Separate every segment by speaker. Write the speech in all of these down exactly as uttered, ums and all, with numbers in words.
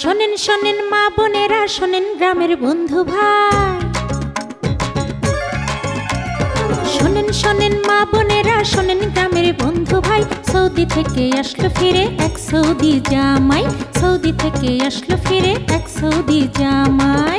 Speaker 1: শোনেন শোনেন মা বোনেরা, শোনেন গ্রামের বন্ধু ভাই, শোনেন শোনেন মা বোনেরা, শোনেন গ্রামের বন্ধু ভাই। সৌদি থেকে আসলো ফিরে এক সৌদি জামাই, সৌদি থেকে আসলো ফিরে এক সৌদি জামাই।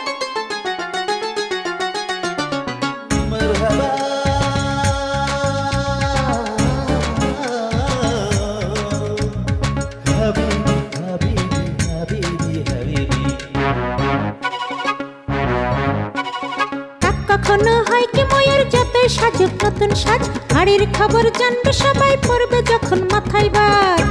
Speaker 1: কখনো হয় কি ময়ূর যতই সাজুক নতুন সাজ, হাড়ির খবর জানবে সবাই পড়বে যখন মাথায় বাজ।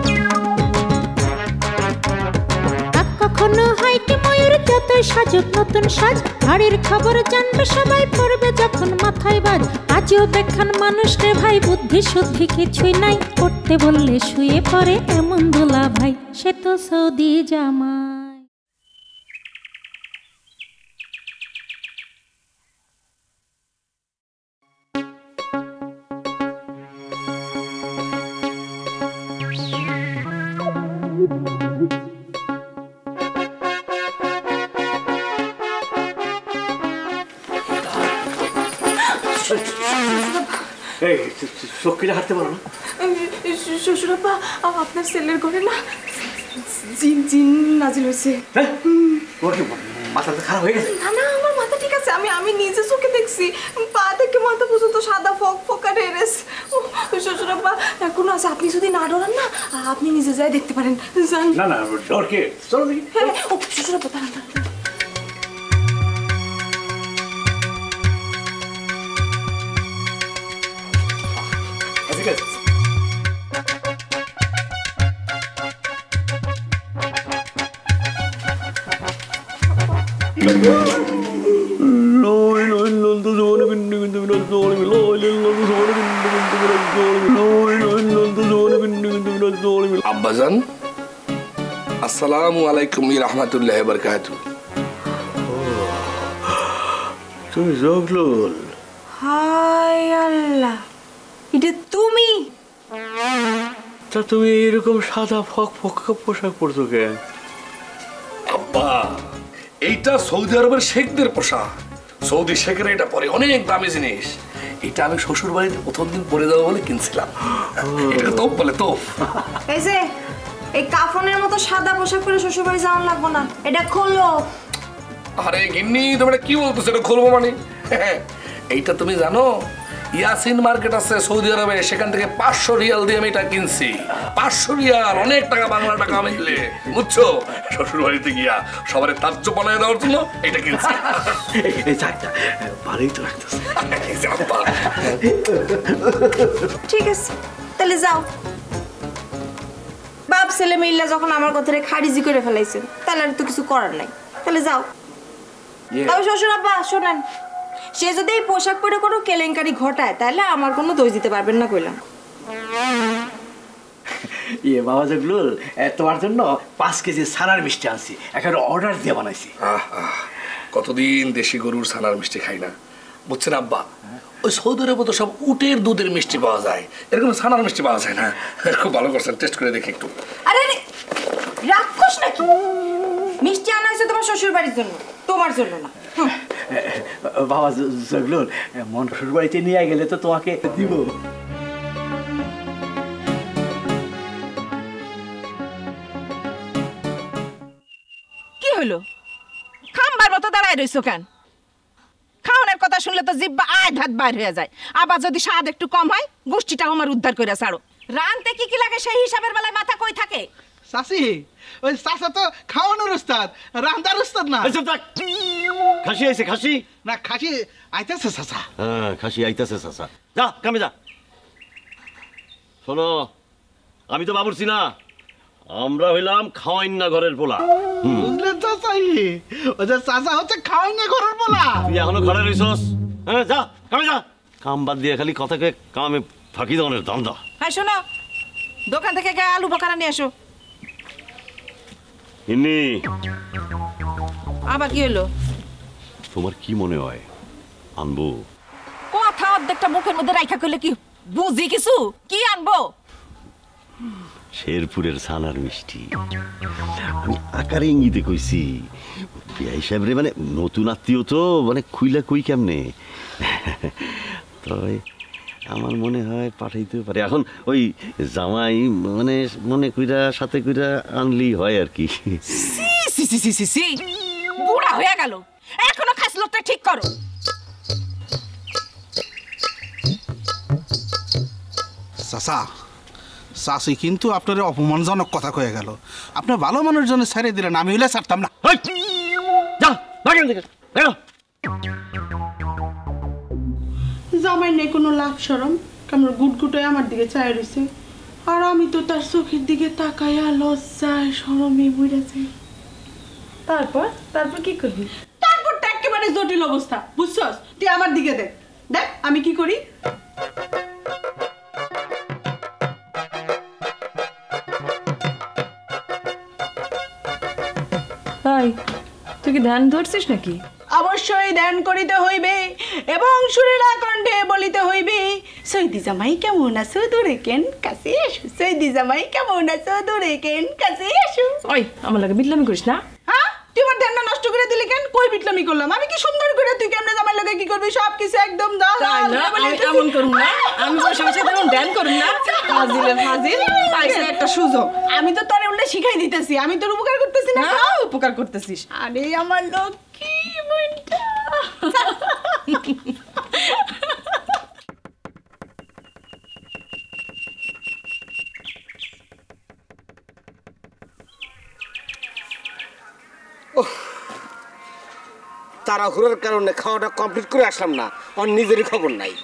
Speaker 1: কখনো হয় কি ময়ূর যতই সাজুক নতুন সাজ, হাড়ির খবর জানবে সবাই পড়বে যখন মাথায় বাজ। আজও বেখান মানুষ রে ভাই, বুদ্ধি শুদ্ধি কিছুই নাই, পড়তে বললে শুয়ে পড়ে এমন দোলা ভাই, সে তো সৌদি জামাই।
Speaker 2: হাঁটতে পারো না
Speaker 3: শ্বশুরাব্বা, আপনার ছেলের ঘরে না জিন জিন নাজিল হয়েছে।
Speaker 2: মাথাটা খারাপ হয়ে গেছে?
Speaker 3: না না, আমার মাথা ঠিক আছে, আমি আমি নিজে চোখে দেখছি, পা থেকে মাথা পর্যন্ত সাদা ফক ফকা রেস। শ্বশুরাব্বা এখনো আছে, আপনি যদি না ডরান না আপনি নিজে যাই দেখতে পারেন।
Speaker 2: না না ডর কে, চলো দেখি।
Speaker 3: হ্যাঁ ও শ্বশুরাব্বা দাঁড়ান দাঁড়ান।
Speaker 2: ঠিক আছে।
Speaker 4: আব্বাজান আসসালামু আলাইকুম রাহমাতুল্লাহি ওয়া বারাকাতুহু।
Speaker 2: তুমি জগলুল?
Speaker 3: হায় আল্লাহ, এটা তুমি?
Speaker 2: তা তুমি এরকম সাদা ফক ফক পোশাক পরছো কেন?
Speaker 4: আব্বা, এইটা সৌদি আরবের শেখদের পোশাক। সৌদি শেখেরা এটা পরে অনেক দামি জিনিস। এটা আমি শ্বশুর বাড়িতে প্রথম দিন পরে যাবো বলে কিনছিলাম। এটাকে তোপ বলে তোপ।
Speaker 3: এই যে এই কাফনের মতো সাদা পোশাক পরে শ্বশুর বাড়ি যাওয়ার লাগবো না, এটা খোলো।
Speaker 4: আরে গিন্নি, তোমরা কি বলতেছো? এটা খুলবো মানে? এইটা তুমি জানো ইয়াসিন মার্কেট আছে সৌদি আরবে, সেখান থেকে পাঁচশো রিয়াল দিয়ে আমি এটা কিনছি। পাঁচশো রিয়াল অনেক টাকা, বাংলা টাকা মিললে, বুঝছো? শ্বশুর বাড়িতে গিয়া সবার তাজ্য বানায় দেওয়ার জন্য এটা কিনছি।
Speaker 2: ভালোই তো লাগতেছে।
Speaker 3: ঠিক আছে তাহলে যাও। বাপ ছেলে মিল্লা যখন আমার কথাটা খারিজি করে ফেলাইছেন, তাহলে আর তো কিছু করার নাই, তাহলে যাও। তবে শ্বশুর আব্বা শোনেন, সে যদি এই পোশাক পরে কোনো কেলেঙ্কারি ঘটায় তাহলে আমার কোনো দোষ দিতে পারবেন না কইলাম।
Speaker 2: ইয়ে বাবা জগলুল, তোমার জন্য পাঁচ কেজি ছানার মিষ্টি আনছি, একেবারে অর্ডার দিয়ে বানাইছি।
Speaker 4: কতদিন দেশি গরুর ছানার মিষ্টি খাই না, বুঝছেন আব্বা? ওই সৌদি আরবে তো সব উটের দুধের মিষ্টি পাওয়া যায়, এরকম ছানার মিষ্টি পাওয়া যায় না। খুব ভালো করছেন, টেস্ট করে দেখি একটু।
Speaker 3: আরে রাক্ষস নাকি? মিষ্টি আনা হয়েছে তোমার শ্বশুর বাড়ির জন্য, তোমার জন্য না।
Speaker 2: বাবা জগলুল, মন শ্বশুর বাড়িতে নিয়ে গেলে তো তোমাকে দিব।
Speaker 5: কি হলো? খাম্বার মতো দাঁড়ায় রইছো কেন? খাওয়ানোর কথা শুনলে তো জিব্বা আয় ধাত বাইর হয়ে যায়। আবার যদি স্বাদ একটু কম হয়, গোষ্ঠীটা আমার উদ্ধার করে ছাড়ো। রানতে কি কি লাগে সেই হিসাবের বেলায় মাথা কই থাকে?
Speaker 6: চাচি, ওই চাচা তো খাওয়ানোর উস্তাদ, রান্দার উস্তাদ না।
Speaker 2: খাসি আইছে, খাসি
Speaker 6: না খাসি আইতেছে চাচা।
Speaker 2: হ্যাঁ খাসি আইতেছে চাচা। যা কামে যা। শোনো, আমি তো বাবুরছি না, আমরা হইলাম খাওয়াইন না ঘরের পোলা।
Speaker 6: বুঝলেন চাচাই? ওই যে চাচা হচ্ছে খাওয়াই না ঘরের পোলা।
Speaker 2: তুই এখনো ঘরে রইছস? হ্যাঁ যা কামে যা। কাম বাদ দিয়ে খালি কথাকে কামে ফাঁকি দেওয়ানের দান্দা।
Speaker 5: হ্যাঁ শোনো, দোকান থেকে গায়ে আলু বকারা নিয়ে এসো।
Speaker 2: ইন্নি,
Speaker 5: আবার কি হলো?
Speaker 2: তোমার কি মনে হয় আনবো?
Speaker 5: কথা অর্ধেকটা মুখের মধ্যে রাইখা করলে কি বুঝি কিছু? কি আনবো?
Speaker 2: শেরপুরের ছানার মিষ্টি। আমি আকারে ইঙ্গিতে কইছি বিয়া হিসাব রে, মানে নতুন আত্মীয় তো, মানে খুইলা কই কেমনে। তবে আমার মনে হয় পাঠাইতে পারে। এখন ওই জামাই মানে মনে কইরা সাথে কইরা আনলেই হয় আর কি।
Speaker 5: সি সি সি সি সি বুড়া হয়ে গেল, এখনো খাসলতটা ঠিক করো।
Speaker 6: চাচা চাচি কিন্তু আপনার অপমানজনক কথা কয়ে গেল। আপনার ভালো মানুষের জন্য ছেড়ে দিলেন, আমি হইলে ছাড়তাম না।
Speaker 2: যা বাগেন থেকে বেরো।
Speaker 7: জামাই নেই কোনো লাভ সরম, কেমন গুটগুটোয় আমার দিকে চায় রয়েছে, আর আমি তো তার চোখের দিকে তাকাইয়া লজ্জায় সরমে বুঝেছে। তারপর তারপর কি করবি? তারপরটা একেবারে জটিল অবস্থা, বুঝছস? তুই আমার দিকে দেখ, দেখ আমি কি করি।
Speaker 8: তাই তুই কি ধ্যান ধরছিস নাকি?
Speaker 7: অবশ্যই ধ্যান করিতে হইবে এবং সুরেলা কণ্ঠে বলিতে হইবে, সৈদি জামাই কেমন আছো দূরে কেন কাছে এসো, সৈদি জামাই কেমন আছো দূরে কেন কাছে এসো।
Speaker 8: ওই আমার লাগে বিটলামি করিস না।
Speaker 7: হ্যাঁ, তুই আমার ধ্যানটা নষ্ট করে দিলি কেন? কই বিটলামি করলাম? আমি কি সুন্দর করে, তুই কেমনে জামাই লাগে কি করবি সব কিছু একদম দাও।
Speaker 8: তাই না, আমি এমন করুম না, আমি বসে বসে তেমন ধ্যান করুম না। ফাজিলের ফাজিল পাইছে একটা সুযোগ।
Speaker 7: আমি তো তোরে উল্টে শিখাই দিতেছি, আমি তোর উপকার করতেছি না।
Speaker 8: হ্যাঁ, উপকার করতেছিস।
Speaker 7: আরে আমার লক্ষ্মী বোনটা।
Speaker 9: তাড়াহুড়োর কারণে খাওয়াটা কমপ্লিট করে আসলাম না, আর নিজেরই খবর নাই।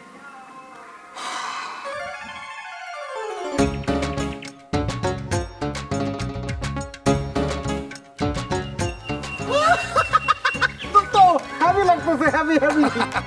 Speaker 9: তো হ্যাপি লাগতেছে, হ্যাপি হ্যাপি।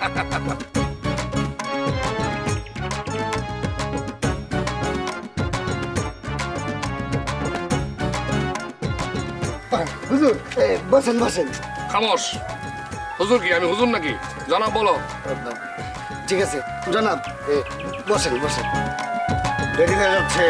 Speaker 9: হুজুর বসেন বসেন।
Speaker 4: খামোশ। হুজুর কি আমি হুজুর নাকি? জনাব বলো।
Speaker 9: ঠিক আছে জনাব, বসেন বসেন। দেরি হয়ে যাচ্ছে।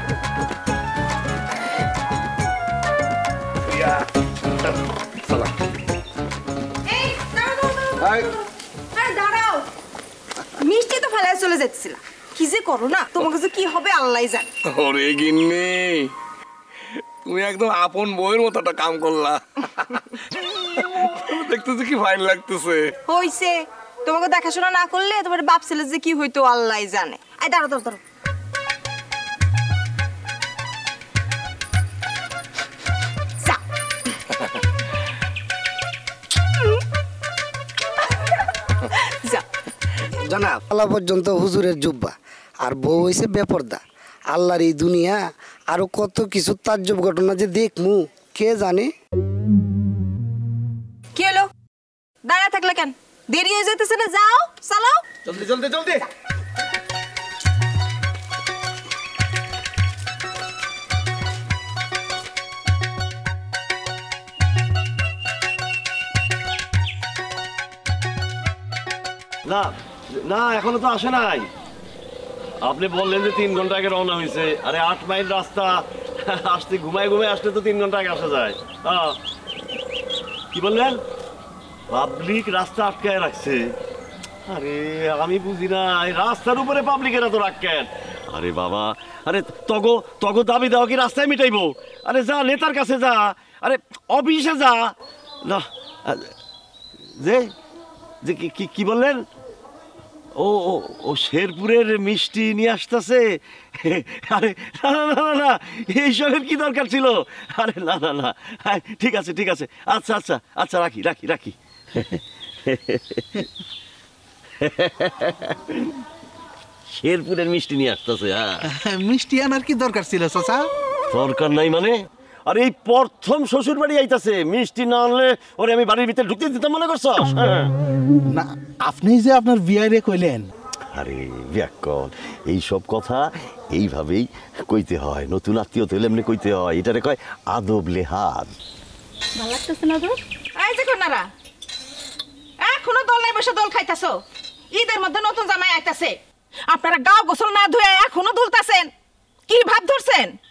Speaker 3: এই দাঁড়াও দাঁড়াও আরে দাঁড়াও, মিষ্টি তো ফেলায় চলে যাচ্ছিল, কি যে করো না, তোমার কাছে কি হবে আল্লাহই জানে।
Speaker 4: ওরে গিন্নি, তুমি একদম আপন বইয়ের মতো একটা কাম করলা। দেখতেছি কি ফাইন লাগতেছে।
Speaker 3: হইছে, তোমাকে দেখাশোনা না করলে তোমার বাপ ছেলে যে কি হইতো আল্লাহই জানে। আই দাঁড়াও দাঁড়াও দাঁড়াও।
Speaker 9: জনাব আল্লাহ পর্যন্ত হুজুরের জুব্বা, আর বউ হয়েছে বেপর্দা। আল্লাহর এই দুনিয়া আরো কত কিছু তাজ্জব ঘটনা যে দেখমু কে জানে।
Speaker 3: কি হলো, দাঁড়া থাকলে কেন? দেরি হয়ে যাইতেছে না, যাও চালাও
Speaker 9: জলদি জলদি জলদি।
Speaker 2: না না এখনো তো আসে নাই। আপনি বললেন যে তিন ঘন্টা আগে রওনা হয়েছে। আরে আট মাইল রাস্তা, আসতে ঘুমায় ঘুমায় আসলে তো তিন ঘন্টা আগে আসা যায়। হ্যাঁ কি বললেন? পাবলিক রাস্তা আটকায় রাখছে? আরে আমি বুঝি না, এই রাস্তার উপরে পাবলিকেরা তো রাখেন। আরে বাবা, আরে তগো তগো দাবি দেওয়া কি রাস্তায় মিটাইবো? আরে যা নেতার কাছে যা, আরে অফিসে যা না। যে যে কি কি বললেন? ও ও শেরপুরের মিষ্টি নিয়ে আসতেছে? আরে না না না না, এইসবের কি দরকার ছিল? আরে না না না, ঠিক আছে ঠিক আছে, আচ্ছা আচ্ছা আচ্ছা, রাখি রাখি রাখি। শেরপুরের মিষ্টি নিয়ে আসতেছে? হ্যাঁ,
Speaker 6: মিষ্টি আনার কি দরকার ছিল চাচা?
Speaker 2: দরকার নাই মানে? আরে এই প্রথম শ্বশুর বাড়ি আইতাছে, মিষ্টি না আনলে ওরে আমি বাড়ির ভিতরে ঢুকতে দিতাম মনে করছো?
Speaker 6: না, আপনি যে আপনার বিয়ারে কইলেন।
Speaker 2: আরে ব্যাকল, এইসব কথা এইভাবেই কইতে হয়। নতুন আত্মীয় তো এমনি কইতে হয়, এটারে কয় আদব লেহাজ।
Speaker 8: ভালো লাগতেছে না তো?
Speaker 5: এই যে কন্যারা, এখনো দল নাই বসে দল খাইতাছো? ঈদের মধ্যে নতুন জামাই আইতাছে, আপনারা গাও গোসল না ধুয়ে এখনো দুলতাছেন? কি ভাব ধরছেন?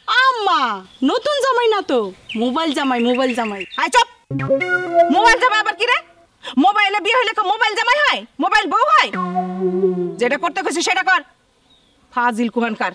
Speaker 7: নতুন জামাই না তো, মোবাইল জামাই, মোবাইল জামাই।
Speaker 5: আই চুপ, মোবাইল জামাই আবার কি রে? মোবাইলে বিয়ে হইলে মোবাইল জামাই হয়, মোবাইল বউ হয়? যেটা করতে কইছি সেটা কর, ফাজিল কুহানকার।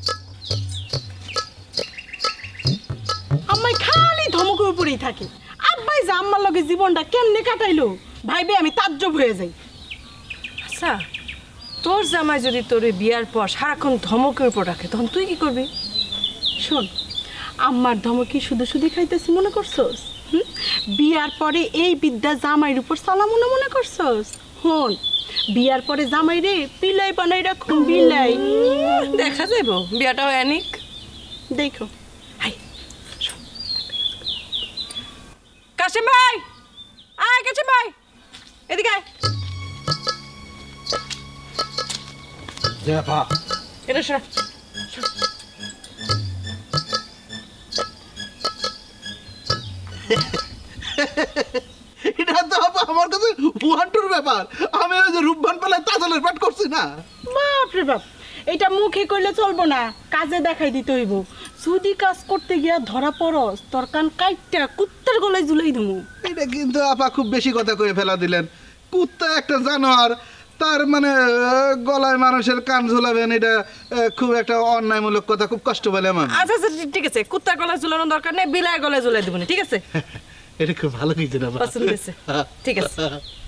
Speaker 7: আম্মাই খালি ধমকের উপরেই থাকে। আব্বাই যে আম্মার লগে জীবনটা কেমনে কাটাইলো ভাইবে আমি তাজ্জব হয়ে যাই।
Speaker 8: আচ্ছা, তোর জামাই যদি তোর বিয়ার পর সারাক্ষণ ধমকের উপর রাখে তখন তুই কি করবি?
Speaker 7: শোন, আম্মার ধমকি শুধু শুধু খাইতেছি মনে করছস? হুম, বিয়ার পরে এই বিদ্যা জামাইয়ের উপর সালাম মনে মনে করছস? হন, বিয়ার পরে জামাই রে পিলাই বানাই রাখুন, বিলাই।
Speaker 8: দেখা যাইব বিয়াটাও অনেক।
Speaker 7: দেখো
Speaker 8: কাশিম ভাই, আয় কাশিম ভাই, এদিকে আয়। এটা সরা।
Speaker 6: এটা তো আমার কাছে ওয়ান্টুর ব্যাপার। আমি ওই যে রূপবান পেলায় তাজলের পাঠ করছি না।
Speaker 7: বাপ রে বাপ, এটা মুখে কইলে চলবো না, কাজে দেখাই দিতে হইব। যদি কাজ করতে গিয়া ধরা পড়স তোর কান কাইটটা কুত্তার গলায় ঝুলাই দেবো।
Speaker 6: এটা কিন্তু আপা খুব বেশি কথা কয়ে ফেলা দিলেন। কুত্তা একটা জানোয়ার, তার মানে গলায় মানুষের কান ঝুলাবেন, এটা খুব একটা অন্যায়মূলক কথা, খুব কষ্ট পেলে আমার।
Speaker 8: আচ্ছা আচ্ছা ঠিক আছে, কুত্তার গলায় ঝুলানোর দরকার নেই, বিলায় গলায় ঝুলাই দেবো, ঠিক আছে?
Speaker 6: এটা খুব ভালো কিছু না,
Speaker 8: পছন্দ হয়েছে, ঠিক আছে।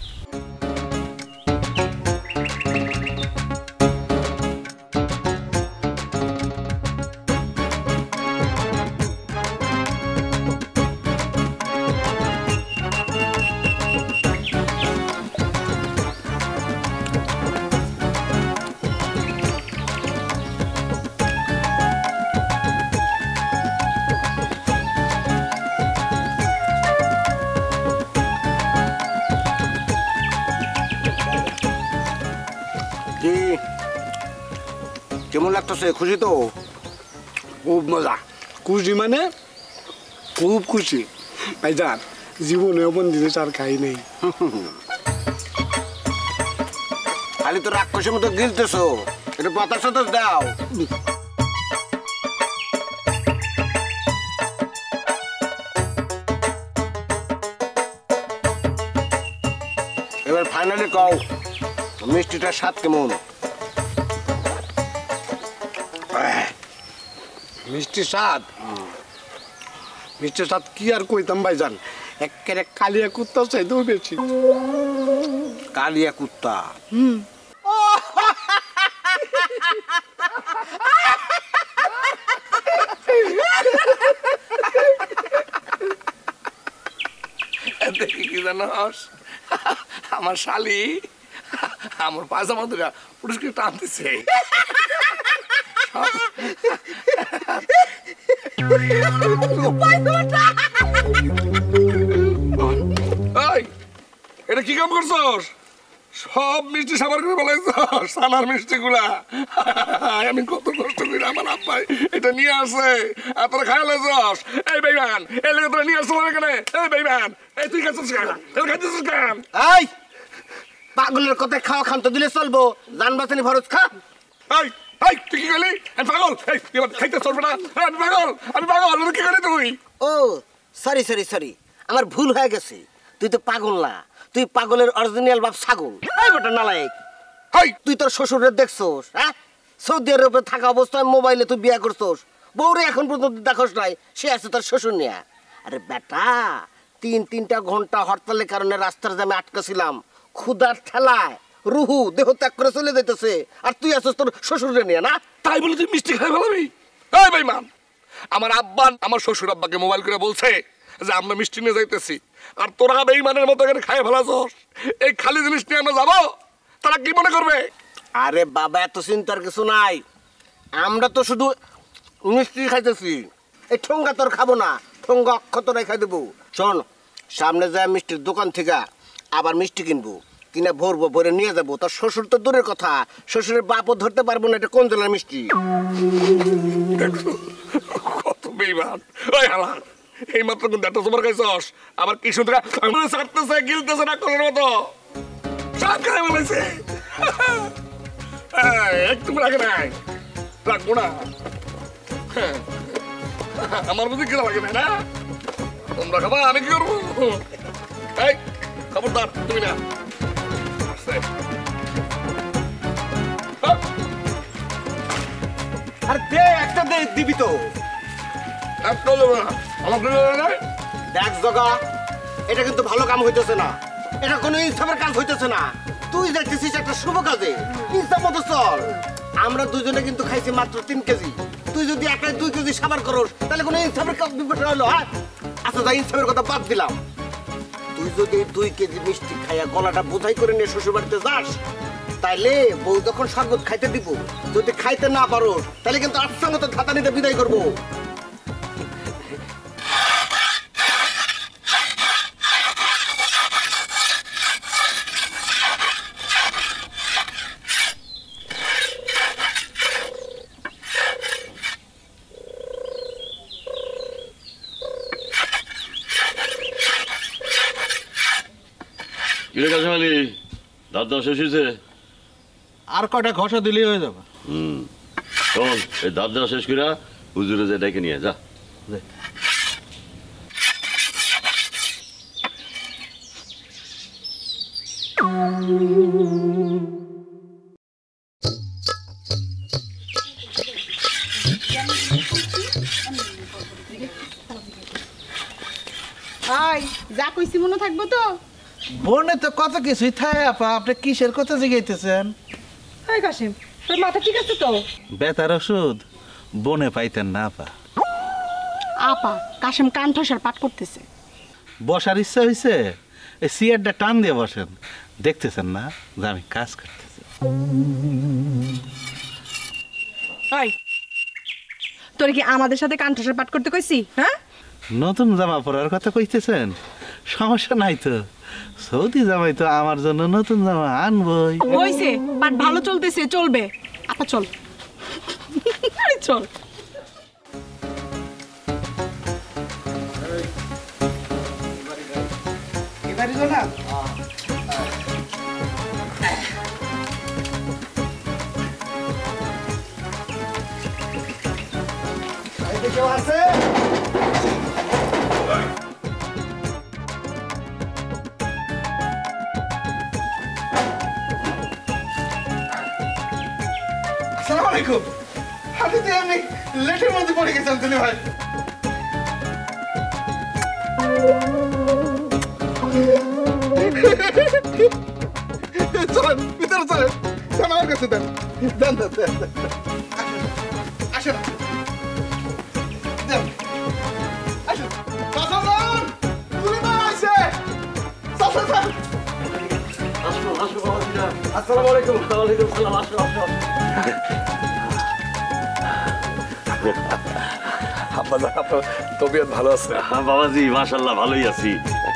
Speaker 10: কেমন লাগতেছে? খুশি তো? খুব মজা। খুশি মানে খুব খুশি ভাইজান, জীবনে এমন জিনিস আর খাই নেই। খালি তো রাক্ষসের মতো গিলতেছো, এটা পাতার সাথে দাও। এবার ফাইনালি কও মিষ্টিটার স্বাদ কেমন? মিষ্টি স্বাদ, মিষ্টি স্বাদ কি আর কইতাম ভাইজান, একেবারে কালিয়া কুত্তা চাইতেও বেশি। কালিয়া কুত্তা? হুম।
Speaker 4: দেখি কি জানোস, আমার শালি আমার পাজামা দুটা পুরস্কার টানতেছে। এটা কি কাম করছস? সব মিষ্টি সাবার করে বলাইছস, সানার মিষ্টি গুলা। আমি কত কষ্ট করে আমার আব্বাই এটা নিয়ে আসে, আর তোরা খাই লাইছস। এই বেইমান, এই লেগে তোরা নিয়ে আসছ এখানে। এই বেইমান, এই তুই খাচ্ছিস কেন? তুই খাচ্ছিস কেন?
Speaker 10: এই পাগলের কথায় খাওয়া খান তো দিলে চলবো, জান বাঁচানি ফরজ খা।
Speaker 4: এই এই তুই কি করলি? আমি পাগল? এই এবার খাইতে চলবে না? আমি পাগল, আমি পাগল। কি করলি তুই?
Speaker 10: ও সরি সরি সরি, আমার ভুল হয়ে গেছে। তুই তো পাগল না, তুই পাগলের অরিজিনাল বাপ ছাগল। এই বেটা নালায়েক, তুই তোর শ্বশুরের দেখছোস? হ্যাঁ, সৌদি আরবে থাকা অবস্থায় মোবাইলে তুই বিয়ে করছোস, বউরে এখন পর্যন্ত দেখোস নাই, সে আছে তোর শ্বশুর নিয়া। আরে বেটা, তিন তিনটা ঘন্টা হরতালের কারণে রাস্তার জ্যামে আটকেছিলাম, ক্ষুধার ঠেলায় রুহু দেহ ত্যাগ করে চলে যাইতেছে, আর তুই আছিস তোর শ্বশুরে নিয়ে। না
Speaker 4: তাই বলে তুই মিষ্টি খাই ফেলাবি? এই বেইমান, আমার আব্বা আমার শ্বশুর আব্বাকে মোবাইল করে বলছে যে আমরা মিষ্টি নিয়ে যাইতেছি, আর তোরা বেইমানের মতো এখানে খাই ফেলাছস। এই খালি জিনিস নিয়ে আমরা যাবো, তারা কি মনে করবে?
Speaker 10: আরে বাবা, এত চিন্তার কিছু নাই, আমরা তো শুধু মিষ্টি খাইতেছি। এই ঠোঙ্গা তোর খাবো না, ঠোঙ্গা অক্ষতরাই খাই দেবো। শোন, সামনে যায় মিষ্টির দোকান থেকে আবার মিষ্টি কিনবো, কিনে ভরবো, ভরে নিয়ে যাবো। তোর শ্বশুর তো দূরের কথা, শ্বশুরের বাপও ধরতে পারবো না এটা কোন জেলার মিষ্টি।
Speaker 4: কত বেইমান! ওই হালা, এই মাত্র কিন্তু একটা তোমার খাইছস, আবার কি সুন্দর ছাড়তেছে, গিলতেছে না করার মতো, সব খাই বলেছে। একটু রাখে নাই, রাখবো না। আমার বুঝি কিনা লাগে না তোমরা খাবা আমি কি করবো এই খবরদার তুমি না
Speaker 10: আরে দে একটা দে দিবি তো
Speaker 4: একটা দেবো না আমাকে
Speaker 10: দেখ জগা এটা কিন্তু ভালো কাম হইতেছে না এটা কোনো ইনসাফের কাজ হইতেছে না তুই দেখতেছিস একটা শুভ কাজে ইনসাফ মতো চল আমরা দুজনে কিন্তু খাইছি মাত্র তিন কেজি তুই যদি একাই দুই কেজি সাবার করস তাহলে কোনো ইনসাফের কাজ বিপদ হলো হ্যাঁ আচ্ছা যা ইনসাফের কথা বাদ দিলাম তুই যদি দুই কেজি মিষ্টি খাইয়া গলাটা বোঝাই করে নিয়ে শ্বশুর বাড়িতে যাস তাইলে বউ যখন শরবত খাইতে দিব যদি খাইতে না পারো তাহলে কিন্তু আটসঙ্গত ধাতা নিতে বিদায় করবো
Speaker 2: কিরে কাছে মালি দাঁত দাও শেষ হয়েছে
Speaker 6: আর কটা ঘষা দিলেই হয়ে যাবে
Speaker 2: হুম শোন এই দাঁত দেওয়া শেষ করে হুজুরে যে ডেকে নিয়ে যা
Speaker 7: হাই যা কইছি মনে থাকবো তো
Speaker 6: বনে তো কত কিছুই থাকে আপা আপনি কিসের কথা জিগাইতেছেন
Speaker 7: হাই কাশিম তোর মাথা ঠিক আছে তো
Speaker 6: বেতার ওষুধ বনে পাইতেন না আপা
Speaker 7: আপা কাশিম কান ঠসার পাঠ করতেছে
Speaker 6: বসার ইচ্ছা হয়েছে এই সিয়ারটা টান দিয়ে বসেন দেখতেছেন না যে আমি কাজ করতেছি
Speaker 7: হাই তোর কি আমাদের সাথে কান ঠসার পাঠ করতে কইছি হ্যাঁ
Speaker 6: নতুন জামা পরার কথা কইতেছেন সমস্যা নাই তো সৌদি জামাই তো আমার জন্য নতুন জামা আনবই
Speaker 7: হইছে পাঠ ভালো চলতেছে চলবে আপা চল আরে চল
Speaker 6: এবারে না
Speaker 10: কেউ আছে
Speaker 6: আসসালামু আলাইকুম আমি তো এমনি লেটের মধ্যে পড়ে গেছিলাম তুমি ভাই চলেন ভিতরে চলেন চল আমার কাছে দেন দেন দেন দেন আসেন দেন আসেন সাসান তুমি না আসে সাসান
Speaker 2: আসো আসো বাবা আসসালামু আলাইকুম ওয়ালাইকুম সালাম আসো আসো
Speaker 4: আপনার আপনার তবিয়ত ভালো আছে
Speaker 2: হ্যাঁ বাবাজি মাশাআল্লাহ ভালোই আছি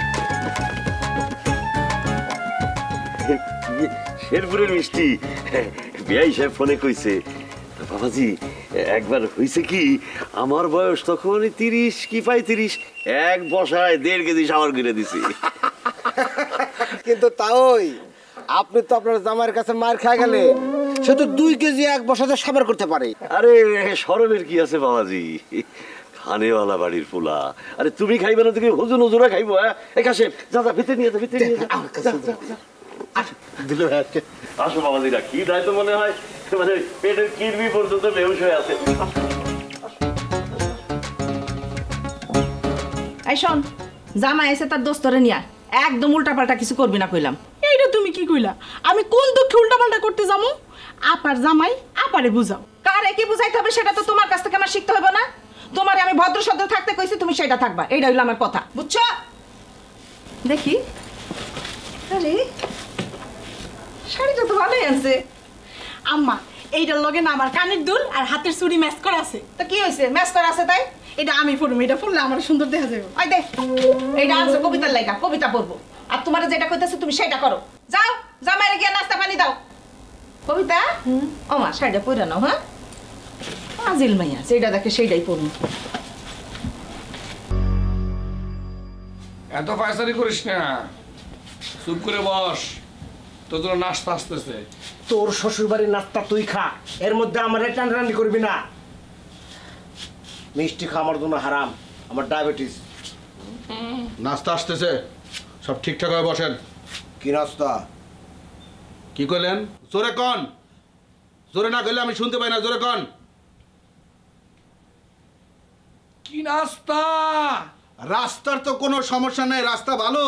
Speaker 2: শেরপুরের মিষ্টি বিয়াই সাহেব ফোনে কইছে বাবাজি একবার হইছে কি আমার বয়স তখন তিরিশ কি পঁয়ত্রিশ এক বসায় দেড় কেজি সাবার করে দিছি
Speaker 10: কিন্তু তাই আপনি তো আপনার জামাইয়ের কাছে মার খেয়ে গেলে সে তো দুই কেজি এক বসাতে সাবার করতে পারে
Speaker 2: আরে শরমের কি আছে বাবাজি খানেওয়ালা বাড়ির পোলা আরে তুমি খাইবে না তুমি হুজুর হুজুরা খাইবো হ্যাঁ এই কাছে যা যা ভিতরে নিয়ে যা ভিতরে নিয়ে যা
Speaker 10: দিলে
Speaker 2: আসো বাবাজিরা কি দায় তো মনে হয় মানে পেটের কিরবি পর্যন্ত বেহুশ হয়ে আছে
Speaker 5: এই শোন জামাই এসে তার দোস্তরে নিয়া একদম উল্টাপাল্টা কিছু করবি না কইলাম
Speaker 7: এইটা তুমি কি কইলা আমি কোন দুঃখে উল্টাপাল্টা করতে যাবো আপার জামাই আপারে বুঝাও
Speaker 5: কারে কি বুঝাইতে হবে সেটা তো তোমার কাছ থেকে আমার শিখতে হবে না তোমারে আমি ভদ্র সদ্র থাকতে কইছি তুমি সেটা থাকবা এইটা হইলো আমার কথা বুঝছো দেখি আরে শাড়িটা তো ভালোই আছে
Speaker 7: আম্মা এইটার লগে না আমার কানের দুল আর হাতের চুড়ি ম্যাচ করা আছে
Speaker 5: তো কি হয়েছে ম্যাচ করা আছে তাই
Speaker 7: এটা আমি পড়বো এটা পড়লে আমার সুন্দর দেখা যাবে
Speaker 5: ওই দে এইটা আনছো কবিতার লাইগা কবিতা পড়বো আর তোমার যেটা কইতেছে তুমি সেটা করো যাও জামাইরে গিয়ে নাস্তা পানি দাও কবিতা ও মা শাড়িটা পরে নাও হ্যাঁ আজিল মাইয়া যেটা দেখে সেইটাই পড়ুন
Speaker 4: এত ফায়সারি করিস না চুপ করে বস তোর জন্য নাস্তা আসতেছে
Speaker 10: তোর শ্বশুর বাড়ির নাস্তা তুই খা এর মধ্যে আমার টানরানি করবি না মিষ্টি খাওয়া আমার জন্য হারাম, আমার ডায়াবেটিস।
Speaker 6: নাস্তা আসতেছে, সব ঠিকঠাক হয়ে বসেন।
Speaker 10: কি নাস্তা?
Speaker 6: কি করলেন? জোরে কন, জোরে না করলে আমি শুনতে পাই না, জোরে কন।
Speaker 4: কি নাস্তা?
Speaker 6: রাস্তার তো কোনো সমস্যা নেই, রাস্তা ভালো।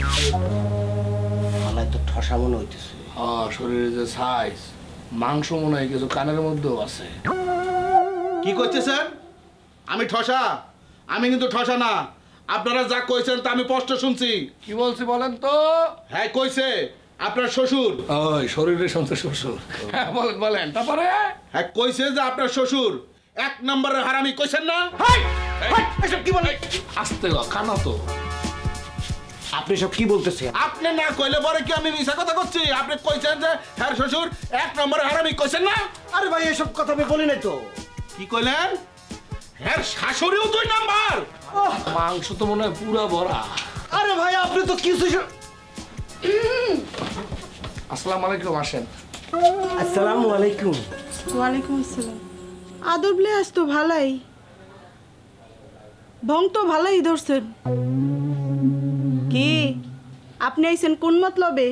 Speaker 10: গলায় তো ঠসা মনে হইতেছে।
Speaker 4: হ্যাঁ, শরীরে যে সাইজ, মাংস মনে হয় কিছু কানের মধ্যেও আছে।
Speaker 6: কি করতেছেন? আমি ঠসা? আমি কিন্তু ঠসা না। আপনারা যা কইছেন তা আমি স্পষ্ট শুনছি।
Speaker 4: কি বলছি বলেন তো?
Speaker 6: হ্যাঁ কইছে আপনার শ্বশুর।
Speaker 4: ওই শরীরে শুনতে শ্বশুর। হ্যাঁ বলেন বলেন, তারপরে?
Speaker 6: হ্যাঁ কইছে যে আপনার শ্বশুর এক নম্বরের হারামি, কইছেন না?
Speaker 10: এসব কি বলেন?
Speaker 4: আস্তে গো, কানা তো।
Speaker 10: আপনি সব কি বলতেছেন?
Speaker 6: আপনি না কইলে পরে কি আমি মিছা কথা করছি? আপনি কইছেন যে হ্যাঁ শ্বশুর এক নম্বরের হারামি, কইছেন না?
Speaker 10: আরে ভাই এসব কথা আমি বলি নাই তো।
Speaker 6: কি কইলেন? হ্যাঁ শাশুড়িও দুই নাম্বার।
Speaker 4: মাংস তো মনে হয় পুরা ভরা।
Speaker 10: আরে ভাই আপনি তো কিছু।
Speaker 4: আসসালামু আলাইকুম, আসেন।
Speaker 10: আসসালামু আলাইকুম।
Speaker 7: ওয়ালাইকুম আসসালাম। আদর বলে আস তো ভালাই, ভং তো ভালাই ধরছেন। কি আপনি আইছেন কোন মতলবে?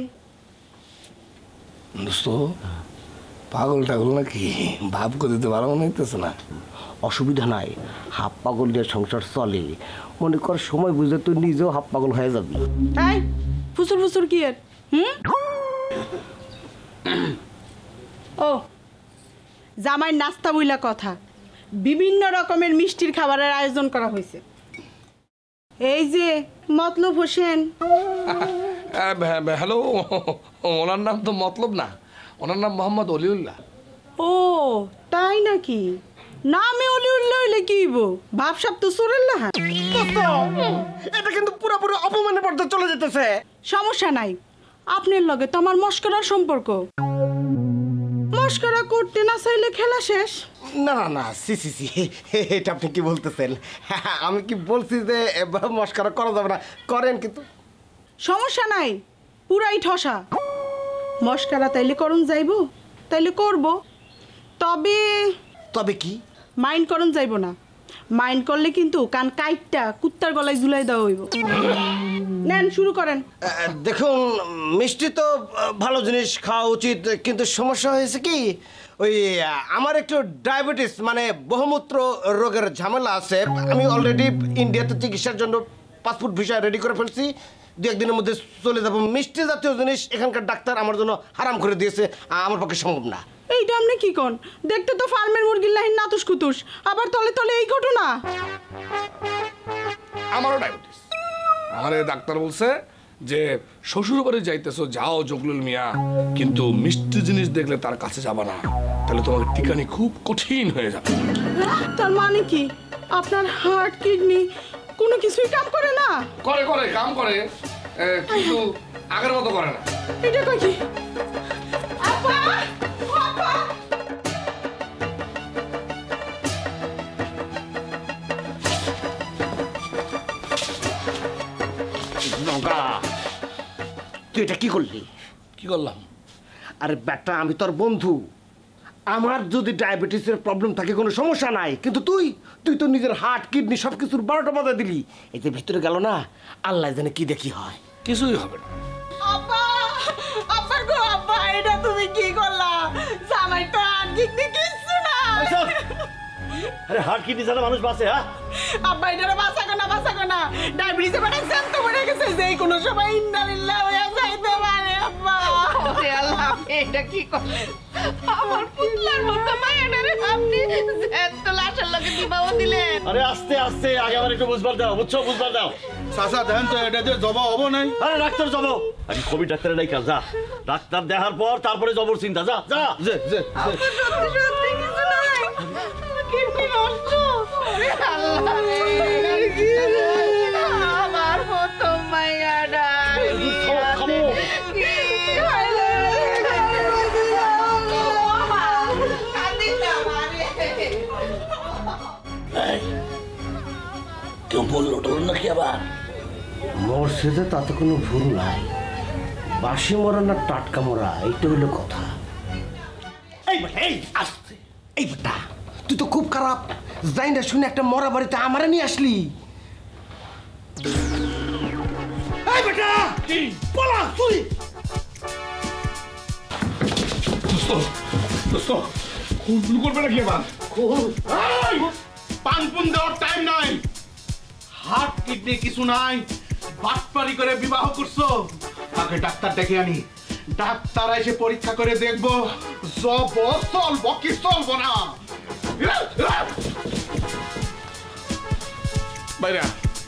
Speaker 4: দোস্ত পাগল টাগল নাকি? ভাব করে দিতে ভালো মনে হইতেছে না।
Speaker 10: অসুবিধা নাই, হাফ পাগল দিয়ে সংসার চলে। মনে কর সময় বুঝে তুই নিজেও হাফ পাগল হয়ে যাবি।
Speaker 7: এই ফুসুর ফুসুর কি এর? হুম ও জামাই নাস্তা বইলা কথা, বিভিন্ন রকমের মিষ্টির খাবারের আয়োজন করা হয়েছে। এই যে মতলব হোসেন।
Speaker 4: হ্যালো, ওনার নাম তো মতলব না, ওনার নাম মোহাম্মদ অলিউল্লাহ।
Speaker 7: ও তাই নাকি? নামে অলিউল্লাহ হইলে কি হইব? ভাবসাব তো সুরেল্লাহ।
Speaker 10: এটা কিন্তু পুরোপুরি অপমানের পর্যায়ে চলে যেতেছে।
Speaker 7: সমস্যা নাই, আপনার লগে তো আমার মস্করার সম্পর্ক। মস্করা করতে না চাইলে খেলা শেষ।
Speaker 10: না না না, সি সি সি, এটা আপনি কি বলতেছেন? আমি কি বলছি যে মস্করা করা যাবে না? করেন, কিন্তু
Speaker 7: সমস্যা নাই, পুরাই ঠসা। মস্করা তাইলে করুন যাইব, তাইলে করব। তবে
Speaker 10: তবে কি?
Speaker 7: মাইন্ড করুন যাইব না। মাইন্ড করলে কিন্তু কান কাইটটা কুত্তার গলায় ঝুলাই দেওয়া হইব। নেন শুরু করেন।
Speaker 10: দেখুন, মিষ্টি তো ভালো জিনিস খাওয়া উচিত, কিন্তু সমস্যা হয়েছে কি, ওই আমার একটু ডায়াবেটিস মানে বহুমূত্র রোগের ঝামেলা আছে। আমি অলরেডি ইন্ডিয়াতে চিকিৎসার জন্য পাসপোর্ট ভিসা রেডি করে ফেলছি। দু একদিনের মধ্যে চলে যাবো। মিষ্টি জাতীয় জিনিস এখানকার ডাক্তার আমার জন্য হারাম করে দিয়েছে, আমার পক্ষে সম্ভব না।
Speaker 7: এইটা আপনি কি কন? দেখতে তো ফার্মের মুরগির লাইন নাতুস কুতুস, আবার তলে তলে এই ঘটনা।
Speaker 4: আমারও ডায়াবেটিস। আমার ডাক্তার বলছে যে শ্বশুর বাড়ি যাইতেছো যাও জগলুল মিয়া, কিন্তু মিষ্টি জিনিস দেখলে তার কাছে যাবা না, তাহলে তোমাকে টিকানি খুব কঠিন হয়ে যাবে।
Speaker 7: তার মানে কি আপনার হার্ট কিডনি কোনো কিছুই কাম করে না?
Speaker 4: করে করে কাম করে, কিন্তু আগের মতো করে না।
Speaker 7: এটা কই কি? আপা আপা
Speaker 10: নগা, তুই এটা কি করলি?
Speaker 4: কি করলাম?
Speaker 10: আরে বেটা, আমি তোর বন্ধু। আমার যদি ডায়াবেটিসের প্রবলেম থাকে কোনো সমস্যা নাই, কিন্তু তুই তুই তো নিজের হার্ট কিডনি সব কিছুর বারোটা বাজা দিলি। এতে ভিতরে গেল না, আল্লাহ জানে কি দেখি হয়।
Speaker 4: কিছুই হবে না।
Speaker 7: আপা আপা গো আপা, এটা তুমি কি করলা? জামাই তো আর কিডনি কিছু না।
Speaker 2: আরে হার্ট কিডনি ছাড়া মানুষ বাঁচে? হ্যাঁ
Speaker 7: আব্বা, এটা বাঁচাকো না বাঁচাকো না, ডায়াবেটিসে মানে জ্যান্ত পড়ে গেছে, যে কোনো সময় ইন্নালিল্লাহ হয়ে যাইতে পারে। আব্বা
Speaker 5: ওরে আল্লাহ, এটা কি করলেন? আমার পুতলার মতো মায়াটারে আপনি জ্যান্ত লাশের লগে দিবাও দিলেন।
Speaker 2: আরে আস্তে আস্তে, আগে আমার একটু বুঝবার দাও, বুঝছো? বুঝবার দাও।
Speaker 6: চাচা দেখেন তো, এটা দিয়ে জবা হবো নাই।
Speaker 2: আরে ডাক্তার যাবো, আরে কবি ডাক্তারের নাই কাজ। যা ডাক্তার দেখার পর তারপরে জবর চিন্তা। যা যা
Speaker 6: যে যে
Speaker 7: সত্যি সত্যি কিছু নাই, কিডনি নষ্ট।
Speaker 5: ওরে আল্লাহ রে, আমার মতো মায়াটা
Speaker 2: খামো।
Speaker 4: কেউ বললো টল নাকি আবার?
Speaker 10: মরছে যে তাতে কোনো ভুল নাই। বাসি মরা না টাটকা মরা, এইটা হলো কথা। এই বেটা, এই আসছে, এই বেটা তুই তো খুব খারাপ যাই না শুনে একটা মরা বাড়িতে আমারে নিয়ে আসলি। এই বেটা কি পলা তুই
Speaker 4: দোস্ত দোস্ত খুন করবে নাকি এবার?
Speaker 6: পান পুন দেওয়ার টাইম নাই, হার্ট কিডনি কিছু নাই, বাটপারি করে বিবাহ করছো। আগে ডাক্তার ডেকে আনি, ডাক্তার এসে পরীক্ষা করে দেখবো জব চলবো কি চলবো না।
Speaker 4: বাইরে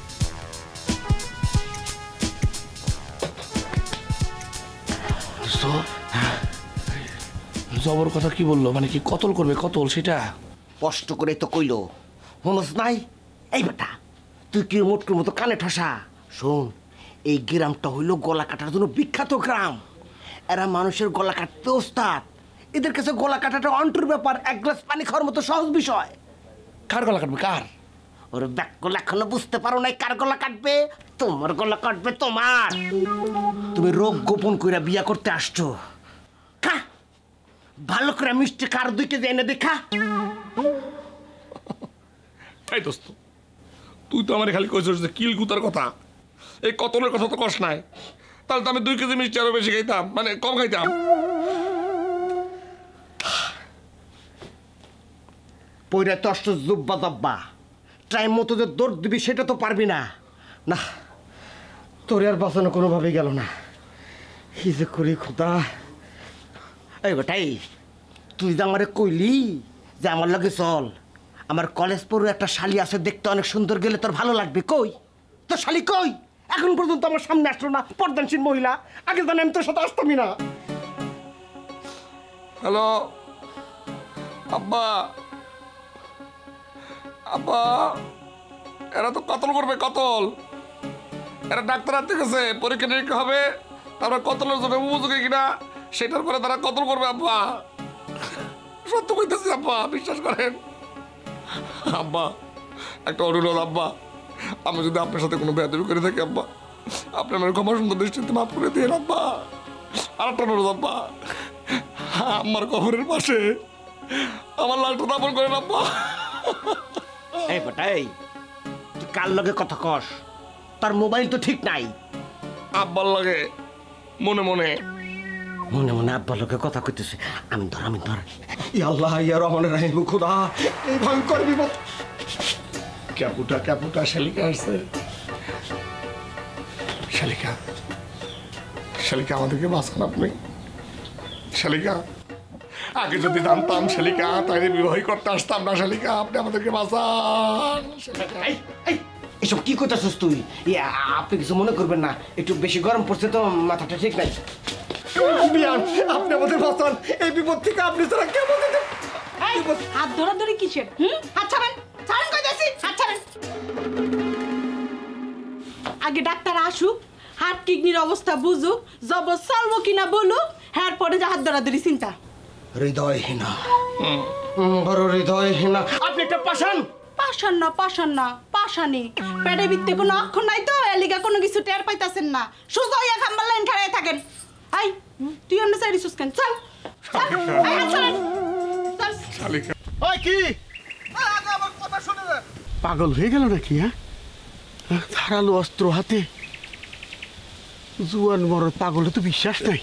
Speaker 4: জবর কথা কি বললো? মানে কি কতল করবে? কতল সেটা
Speaker 10: কষ্ট করে তো কইলো, মনস নাই। এই বেটা তুই কি মোটকুর মতো কানে ঠসা? শোন, এই গ্রামটা হইলো গলা কাটার জন্য বিখ্যাত গ্রাম। এরা মানুষের গলা কাটতে ওস্তাদ। এদের কাছে গলা কাটাটা অন্টুর ব্যাপার, এক গ্লাস পানি খাওয়ার মতো সহজ বিষয়।
Speaker 4: কার গলা কাটবে? কার?
Speaker 10: ওর ব্যাক গলা এখনো বুঝতে পারো নাই কার গলা কাটবে? তোমার গলা কাটবে তোমার। তুমি রোগ গোপন কইরা বিয়া করতে আসছো। খা ভালো করে মিষ্টি কার দুই কেজি এনে দেখা।
Speaker 4: এই দোস্ত তুই তো আমার খালি কইছিস যে কিল কুতার কথা, এই কতলের কথা তো কষ নাই। তাহলে তো আমি দুই কেজি মিষ্টি আরো বেশি খাইতাম, মানে কম খাইতাম।
Speaker 10: পয়রা তো অষ্ট জুব্বা জব্বা টাইম মতো যে দৌড় দিবি সেটা তো পারবি না। না তোর আর বাঁচানো কোনোভাবেই গেল না। কি যে করি খোদা। এই বেটাই তুই যে আমারে কইলি যে আমার লগে চল, আমার কলেজ পড়ু একটা শালি আছে দেখতে অনেক সুন্দর, গেলে তোর ভালো লাগবে। কই তোর শালি কই? এখন পর্যন্ত আমার সামনে আসলো না, পর্দানশীল মহিলা। আগে জানি আমি তোর সাথে আসতামই না।
Speaker 4: হ্যালো আব্বা, আব্বা এরা তো কতল করবে, কতল। এরা ডাক্তার আনতে গেছে, পরীক্ষা নিরীক্ষা হবে, তারপর কতলের জন্য উপযোগী কিনা সেটার পরে তারা কতল করবে। আব্বা সত্য কইতেছি আব্বা, বিশ্বাস করেন। আব্বা একটা অনুরোধ আব্বা, আমি যদি আপনার সাথে কোনো বেয়াদবি করে থাকি আব্বা, আপনি আমার ক্ষমা সুন্দর দৃষ্টিতে মাফ করে দিয়ে আব্বা। আর একটা অনুরোধ আব্বা, আমার কবরের পাশে আমার লাশটা দাপন করেন আব্বা।
Speaker 10: এই বেটাই তুই কার লগে কথা কস? তার মোবাইল তো ঠিক নাই।
Speaker 4: আব্বার লাগে মনে মনে
Speaker 10: মনে মনে আব্বার লোকে কথা কইতেছে। আমি ধর আমি ধর ই আল্লাহ ইয়া রহমান রাহিম খোদা, এই ভয়ঙ্কর বিপদ।
Speaker 4: ক্যাপুটা ক্যাপুটা শালিকা আসছে। শালিকা শালিকা আমাদেরকে বাঁচান আপনি। শালিকা আগে যদি জানতাম শালিকা তাইলে বিবাহ করতে আসতাম না। শালিকা আপনি আমাদেরকে বাঁচান।
Speaker 10: এই এই এসব কি করতেছিস তুই? ইয়া আপনি কিছু মনে করবেন না, একটু বেশি গরম পড়ছে তো, মাথাটা ঠিক নাই। বিয়ান আপনি আমাদের বাঁচান, এই বিপদ থেকে আপনি ছাড়া কে বাঁচাতে?
Speaker 7: হাত ধরাধরি কিসের? হুম হাত ছাড়েন, ছাড়েন কইতাছি, হাত ছাড়েন। আগে ডাক্তার আসুক, হার্ট কিডনির অবস্থা বুঝুক, জব চলবো কিনা বলুক, হ্যাঁ পরে যা হাত ধরাধরি চিন্তা।
Speaker 10: হৃদয়হীনা, বড় হৃদয়হীনা। আপনি একটা পাশান।
Speaker 7: পাশান না পাশান না পাশানি, পেটে ভিত্তে কোনো অক্ষর নাই তো, এলিগা কোনো কিছু টের পাইতাছেন না। সোজা হইয়া খাম্বার লাইন খাড়াই থাকেন। আই তুই এমনি চাইরিস কেন? চল
Speaker 6: ওই কি পাগল হয়ে গেল নাকি? হ্যাঁ ধারালো অস্ত্র হাতে জুয়ান বড় পাগলে তো বিশ্বাস নাই।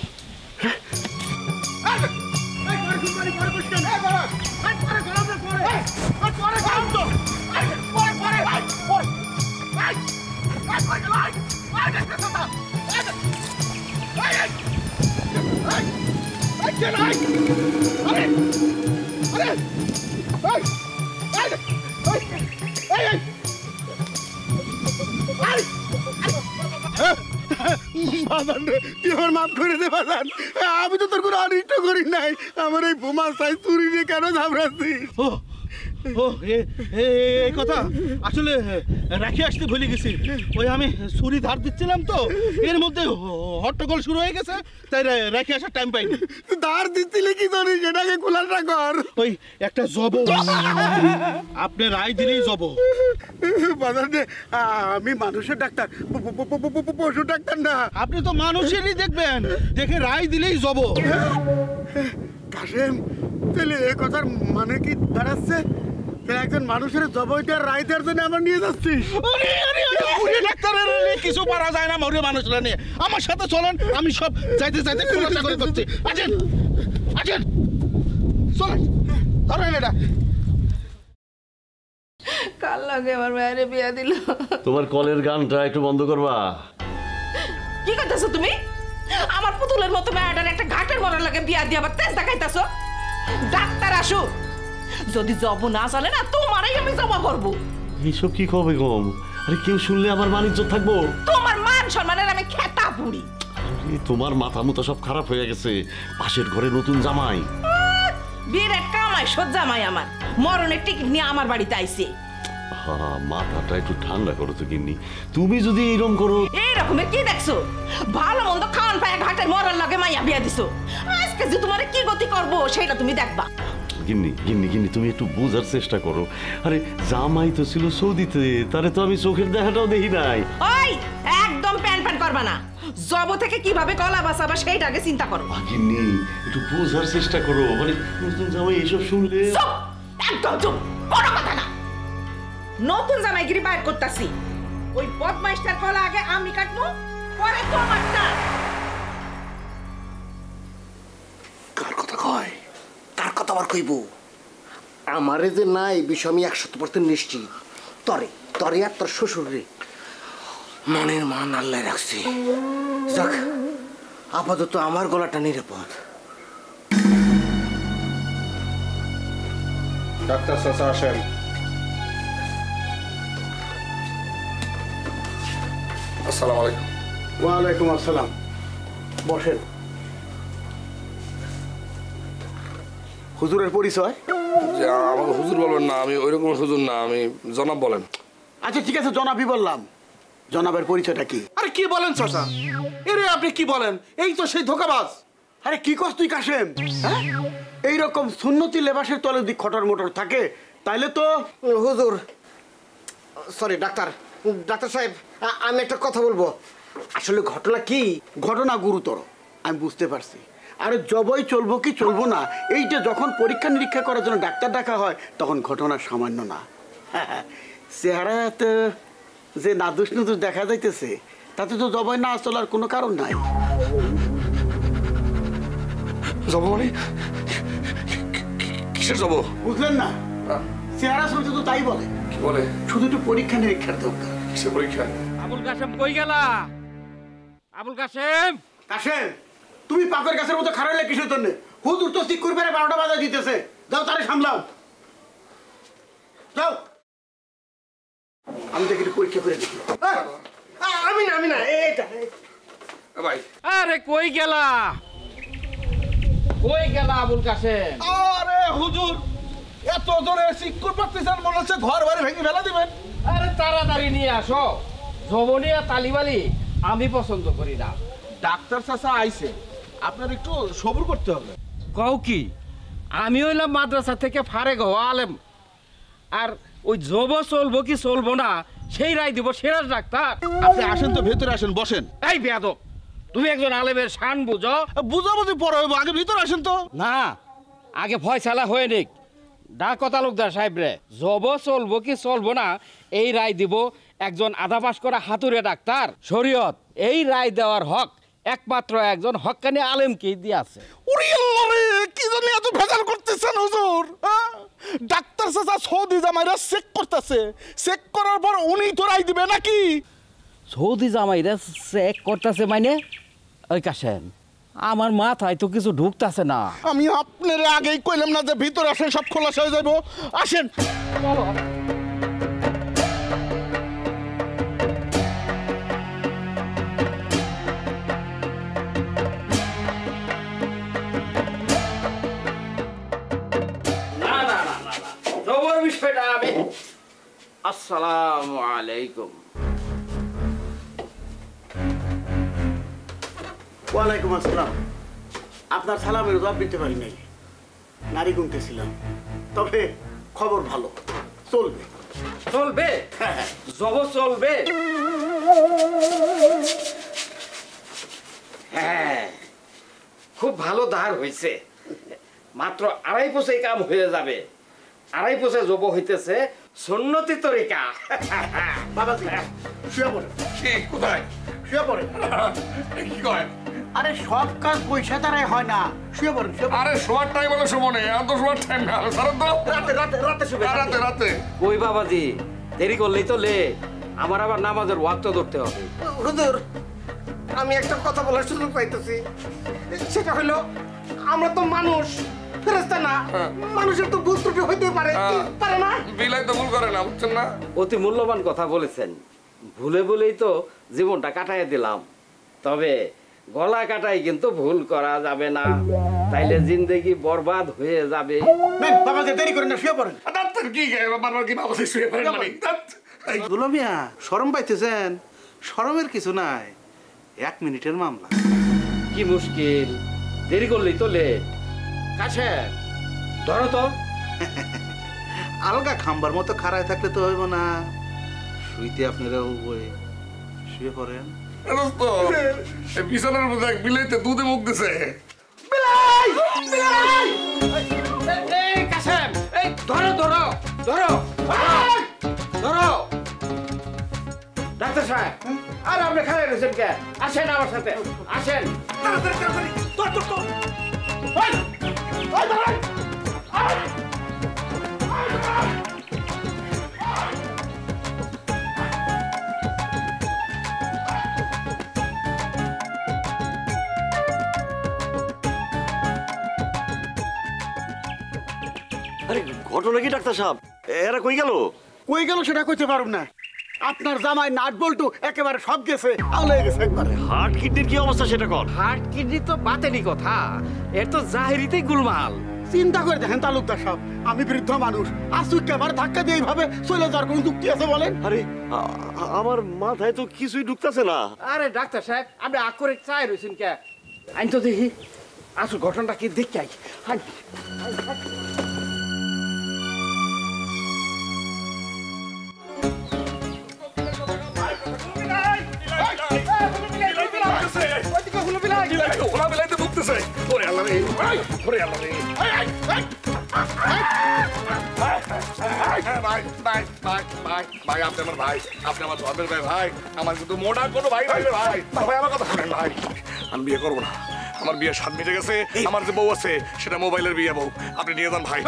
Speaker 6: মাফ করে দে বাজান, আমি তো তোর কোনো অনিষ্ট করি নাই। আমার এই বোমা সাই চুরি নিয়ে কেন ঝামড়াচ্ছি? ও ও এই কথা আসলে রাখি আসতে ভুলে গেছি। ওই আমি ছুরি ধার দিচ্ছিলাম তো, এর মধ্যে হট্টগোল শুরু হয়ে গেছে, তাই রাখি আসার টাইম পাইনি। ধার দিচ্ছিলে কি জানি, সেটাকে খোলাটা কর। ওই একটা জব, আপনি রায় দিলেই জব। আমি মানুষের ডাক্তার, পশু ডাক্তার না। আপনি তো মানুষেরই দেখবেন, দেখে রায় দিলেই জব। কাশেম তাহলে এ কথার মানে কি দাঁড়াচ্ছে একজন মানুষের জবাই দেওয়ার রায় দেওয়ার জন্য আমার নিয়ে যাচ্ছিস? ডাক্তারের কিছু পারা যায় না মরে মানুষরা নিয়ে। আমার সাথে চলেন, আমি সব যাইতে যাইতে খোলাসা করে দিচ্ছি। আসেন আসেন চলেন, ধরেন এটা।
Speaker 5: কাল লাগে আমার মায়ের বিয়া দিল।
Speaker 2: তোমার কলের গানটা একটু বন্ধ করবা?
Speaker 5: কি করতেছো তুমি? আমার পুতুলের মতো মেয়েটার একটা ঘাটের মরার লাগে বিয়া দিয়ে আবার তেজ দেখাইতেছো। ডাক্তার আসো, যদি জব না চলে না তোমারই আমি জমা করবো।
Speaker 2: এইসব কি কবে গম? আরে কেউ শুনলে আমার মান ইজ্জত থাকবো?
Speaker 5: তোমার মান সম্মানের আমি খেতা পুরি।
Speaker 2: তোমার মাথা মতো সব খারাপ হয়ে গেছে। পাশের ঘরে নতুন জামাই,
Speaker 5: বিরাট কামাই সহ্য জামাই আমার মরণের টিকিট নিয়ে আমার বাড়িতে আইছে।
Speaker 2: হ্যাঁ, মাথাটা একটু ঠান্ডা করো তো গিন্নি। তুমি যদি এইরকম করো।
Speaker 5: এই রকমের কি দেখছো? ভালো মন্দ খাওয়ান পায় ঘাটের মরার লাগে মাইয়া বিয়া দিছো। আজকে যে তোমার কি গতি করবো সেটা তুমি দেখবা।
Speaker 2: গিন্নি গিন্নি গিন্নি তুমি একটু বোঝার চেষ্টা করো। আরে জামাই তো ছিল সৌদিতে, তারে তো আমি চোখের দেখাটাও দেখি নাই।
Speaker 5: ওই একদম প্যান প্যান করবা না। জব থেকে কিভাবে কলা বাঁচাবা সেইটা আগে চিন্তা করো।
Speaker 2: গিন্নি একটু বোঝার চেষ্টা করো। মানে নতুন জামাই এসব শুনলে।
Speaker 5: চুপ, একদম চুপ, কোনো কথা না। নতুন জামাইগিরি বাইর করতাছি। ওই বদমাইশটার কলা আগে আমি কাটবো, পরে তোমারটা।
Speaker 10: কার কথা কয়? কার কথা আবার কইব? আমারে যে না এই বিষয় আমি একশত পার্সেন্ট নিশ্চিত। তরে তরে আর তোর শ্বশুর রে মনের মান আল্লাহ রাখছে। যাক, আপাতত আমার গলাটা নিরাপদ।
Speaker 6: ডাক্তার চাচা আসেন।
Speaker 4: আসসালামু আলাইকুম।
Speaker 6: ওয়ালাইকুম আসসালাম, বসেন। হুজুরের পরিচয়?
Speaker 4: যে আমাকে হুজুর বলবেন না, আমি ওই রকম হুজুর না, আমি জনাব বলেন।
Speaker 6: আচ্ছা ঠিক আছে, জনাবই বললাম। জনাবের পরিচয়টা কি?
Speaker 11: আরে কি বলেন চাচা? এরে আপনি কি বলেন? এই তো সেই ধোকাবাজ।
Speaker 6: আরে কি কস তুই কাশেম? হ্যাঁ, এইরকম সুন্নতি লেবাসের তলে যদি খটর মোটর থাকে তাইলে তো।
Speaker 10: হুজুর সরি ডাক্তার ডাক্তার সাহেব, আ- আমি একটা কথা বলবো। আসলে ঘটনা কি?
Speaker 6: ঘটনা গুরুতর, আমি বুঝতে পারছি। আরে জবই চলবো কি চলবো না, এইটা যখন পরীক্ষা নিরীক্ষা করার জন্য ডাক্তার ডাকা হয় তখন ঘটনা সামান্য না। চেহারাতে যে নাদুস নুদুস দেখা যাইতেছে তাতে তো জবই না চলার কোনো কারণ নাই।
Speaker 4: জব মানে কিসের জব?
Speaker 6: বুঝলেন না? চেহারা শুনতে তো তাই বলে।
Speaker 4: কি বলে?
Speaker 6: শুধু একটু পরীক্ষা নিরীক্ষার দরকার।
Speaker 4: কিসের পরীক্ষা?
Speaker 12: আবুল কাশেম কই গেলা? আবুল কাশেম,
Speaker 6: কাশেম তুমি পাকের গাছের মতো খারাইলে কিসের জন্য? হুজুর তো ঠিক করবে বারোটা বাজা দিতেছে। যাও তারে সামলাও, যাও। আমি দেখি পরীক্ষা করে দেখি।
Speaker 10: আমি না আমি না এটা
Speaker 4: ভাই।
Speaker 12: আরে কই গেলা? কই গেলা আবুল কাশেম?
Speaker 11: আরে হুজুর, এত জোরে চিৎকার করতেছেন মনে হচ্ছে ঘর বাড়ি ভেঙে ফেলা দিবেন।
Speaker 12: আরে তাড়াতাড়ি নিয়ে আসো। জবনিয়া তালিবালি আমি পছন্দ করি না।
Speaker 11: ডাক্তার চাচা আইছে, আপনার একটু সবুর করতে হবে।
Speaker 12: কও কি? আমি হইলাম মাদ্রাসা থেকে ফারেক হওয়া আলেম, আর ওই জব চলবো কি চলবো না সেই রায় দিব সেরা ডাক্তার।
Speaker 11: আপনি আসেন তো, ভেতরে আসেন, বসেন।
Speaker 12: এই বেয়াদব, তুমি একজন আলেমের শান বুঝো।
Speaker 11: বুঝাবুঝি পরে হইব, আগে ভিতরে আসেন তো।
Speaker 12: না, আগে ফয়সালা হয়ে নিক। ডাক তালুকদার সাহেব রে, জব চলবো কি চলবো না এই রায় দিব একজন আধা পাস করা হাতুড়ে ডাক্তার। শরীয়ত এই রায় দেওয়ার হক একমাত্র একজন হক্কানি আলেমকেই দিয়ে আছে।
Speaker 11: উরি আল্লাহ রে, কি জানি এত ভেজাল করতেছেন হুজুর? হ্যাঁ? ডাক্তার চাচা সৌদি জামাইরা চেক করতেছে, চেক করার পর উনি তো রায় দিবে নাকি?
Speaker 12: সৌদি জামাইরা চেক করতেছে মানে? ওই কাশেম, আমার মাথায় তো কিছু ঢুকতেছে না।
Speaker 11: আমি আপনার আগেই কইলাম না যে ভিতরে আসেন, সব খোলাসা হয়ে যাবো। আসেন।
Speaker 12: না না না না, জবর বিষয়টা আমি। আসসালামু আলাইকুম।
Speaker 6: ওয়ালাইকুম আসসালাম। আপনার সালামের জবাব দিতে পারি নাই, নারী গুনতেছিলাম। তবে খবর ভালো, চলবে।
Speaker 12: চলবে? জব চলবে?
Speaker 10: হ্যাঁ, খুব ভালো ধার হয়েছে।
Speaker 12: মাত্র আড়াই পোষে কাম হয়ে যাবে। আড়াই পোষে জব হইতেছে সুন্নতি তরিকা।
Speaker 6: বাবাজি শুয়ে পড়ে।
Speaker 4: কি কোথায়
Speaker 6: শুয়ে পড়ে।
Speaker 4: কি কয়?
Speaker 6: আরে সব কাজ পয়সা দ্বারাই হয় না, শুয়ে পড়ে।
Speaker 4: আরে শোয়ার টাইম হলো সমনে, এত শোয়ার টাইম না। সারান তো
Speaker 10: রাতে রাতে রাতে শুবে।
Speaker 4: রাতে রাতে
Speaker 12: ওই বাবাজি দেরি করলেই তো লে, আমার আবার নামাজের ওয়াক্ত ধরতে হবে।
Speaker 10: হুজুর আমি একটা কথা বলার সুযোগ পাইতেছি, সেটা হলো আমরা তো মানুষ, ফেরেশতা না। মানুষের তো ভুল ত্রুটি হইতে পারে, পারে না?
Speaker 4: বিলাই তো ভুল করে না, বুঝছেন না?
Speaker 12: অতি মূল্যবান কথা বলেছেন। ভুলে ভুলেই তো জীবনটা কাটাইয়া দিলাম, তবে গলা কাটাই কিন্তু ভুল করা যাবে না, তাইলে জিন্দেগি বরবাদ হয়ে যাবে।
Speaker 6: বাবাজি দেরি করেন না, শুয়ে পড়েন।
Speaker 4: কি বারবার কি বাবাজি শুয়ে পড়েন মানে?
Speaker 11: দুলা মিয়া শরম পাইতেছেন? শরমের কিছু নাই, এক মিনিটের মামলা।
Speaker 12: কি মুশকিল, দেরি করলেই তো লেট। কাছে ধরো তো।
Speaker 11: আলগা খাম্বার মতো খাড়ায় থাকলে তো হইব না, শুইতে আপনারা শুয়ে পড়েন।
Speaker 4: বিছানার মধ্যে এক বিলাইতে দুধে মুখ দিছে।
Speaker 12: ধরো ধরো ধরো ধরো। ডাক্তার সাহেব, আর আপনি খারাপ রয়েছেন কে? আসেন আমার সাথে, আসেন।
Speaker 2: আরে ঘটনা কি ডাক্তার সাহেব? এরা কই গেল?
Speaker 6: কই গেল সেটা কইতে পারুম না। আপনার জামাই নাট বল্টু একেবারে সব গেছে, আউলে গেছে একবারে।
Speaker 2: হার্ট কিডনির কি অবস্থা সেটা কর।
Speaker 12: হার্ট কিডনি তো বাতেরই কথা, এর তো জাহিরিতেই গুলমাল।
Speaker 6: চিন্তা করে দেখেন তালুকদার সাহেব, আমি বৃদ্ধ মানুষ, আসুক কেবার ধাক্কা দিয়ে এইভাবে চলে যাওয়ার কোনো যুক্তি আছে বলেন?
Speaker 2: আরে আমার মাথায় তো কিছুই ঢুকতেছে না।
Speaker 12: আরে ডাক্তার সাহেব, আপনি আগ করে চাই রয়েছেন কে? আইন তো দেখি, আসল ঘটনাটা কি দেখতে আই।
Speaker 4: ভাই আপনি আমার ভাই, আপনি আমার ধর্মের ভাই। ভাই আমার কিন্তু মোটা কোনো ভাই ভাই ভাই ভাই আমার কথা শুনেন ভাই। আমি বিয়ে করবো না, আমার বিয়ে সাত মিটে গেছে। আমার যে বউ আছে সেটা মোবাইলের বিয়ে বউ, আপনি নিয়ে যান ভাই।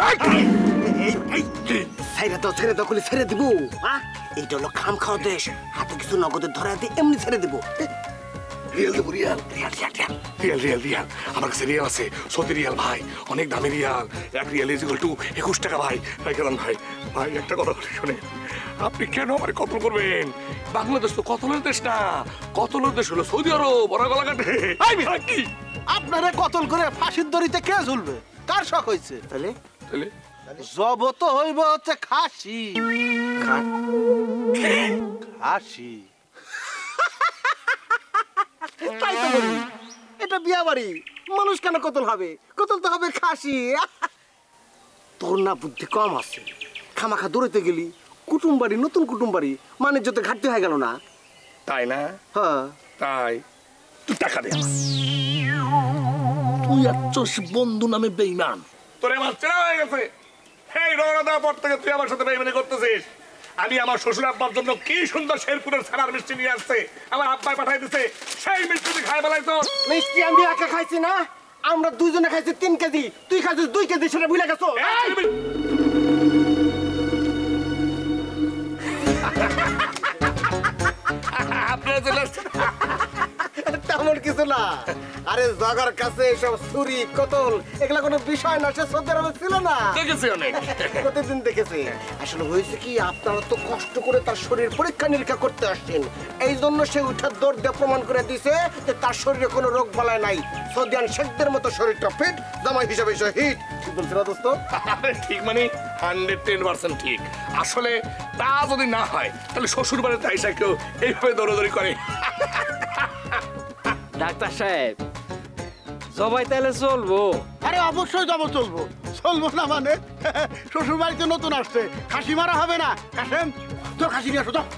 Speaker 10: ছেড়ে দাও ছেড়ে দাও করে ছেড়ে দিব। এইটা হলো খাম খাওয়া দেশ, হাতে কিছু নগদের ধরে দিয়ে এমনি ছেড়ে দিব।
Speaker 4: রিয়াল দেবো, রিয়াল রিয়াল রিয়াল রিয়াল রিয়াল রিয়াল আমার কাছে রিয়াল আছে, সত্যি রিয়াল ভাই, অনেক দামি রিয়াল। এক রিয়াল ইজ ইকুয়াল টু একুশ টাকা ভাই। রেখে দেন ভাই। ভাই একটা কথা শোনেন, আপনি কেন আমার কতল করবেন? বাংলাদেশ তো কতলের দেশ না, কতলের দেশ হলো সৌদি আরব। বড় গলা কাটে কি
Speaker 11: আপনারা কতল করে ফাঁসির দড়িতে কে ঝুলবে? কার শখ হয়েছে?
Speaker 10: তাহলে
Speaker 4: তাহলে
Speaker 11: জব তো হইব হচ্ছে খাসি। খাসি
Speaker 10: তাই তো বলি, এটা বিয়া বাড়ি, মানুষ কেন কতল হবে? কতল তো হবে খাসি। তোর না বুদ্ধি কম আছে, খামাখা দৌড়াতে গেলি কুটুম বাড়ি, নতুন কুটুম বাড়ি, মানে যত ঘাটতি হয়ে গেল না?
Speaker 4: তাই না?
Speaker 10: হ্যাঁ
Speaker 4: তাই তুই টাকা দে। তুই আচ্ছস বন্ধু নামে বেঈমান, তোরে আমার চেনা হয়ে গেছে। এই রওনা দেওয়ার পর থেকে তুই আমার সাথে বেঈমানি করতেছিস। আমি আমার শ্বশুর আব্বার জন্য কি সুন্দর শেরপুরের ছানার মিষ্টি নিয়ে আসছে, আমার আব্বাই পাঠাই দিছে। সেই মিষ্টি তুই খাই বেলায় তো
Speaker 10: মিষ্টি আমি একা খাইছি না, আমরা দুইজনে খাইছি তিন কেজি, তুই খাইছিস দুই কেজি, সেটা ভুলে গেছো?
Speaker 4: আপনারা চলে আসছেন।
Speaker 10: তেমন কিছু না। আরে জগার কাছে এসব ছুরি কতল এগুলা কোনো বিষয় না, সে সৌদি আরবে ছিল না।
Speaker 4: দেখেছি অনেক,
Speaker 10: প্রতিদিন দেখেছি। আসলে হয়েছে কি, আপনারা তো কষ্ট করে তার শরীর পরীক্ষা নিরীক্ষা করতে আসছেন, এই জন্য সে উঠার দৌড় দিয়ে প্রমাণ করে দিছে যে তার শরীরে কোনো রোগ বালাই নাই। সৌদিয়ান শেখদের মতো শরীরটা ফিট, জামাই হিসাবে সে হিট। ঠিক বলছি না দোস্ত?
Speaker 4: ঠিক মানে হান্ড্রেড টেন পার্সেন্ট ঠিক। আসলে তা যদি না হয় তাহলে শ্বশুর বাড়িতে আইসা কেউ এইভাবে দৌড়াদৌড়ি করে?
Speaker 12: ডাক্তার সাহেব, জবাই তাহলে চলবো?
Speaker 6: আরে অবশ্যই যাবো, চলবো। চলবো না মানে? শ্বশুর বাড়িতে নতুন আসছে, খাসি মারা হবে না? কাশেম তোর খাসি নিয়ে আসো তো।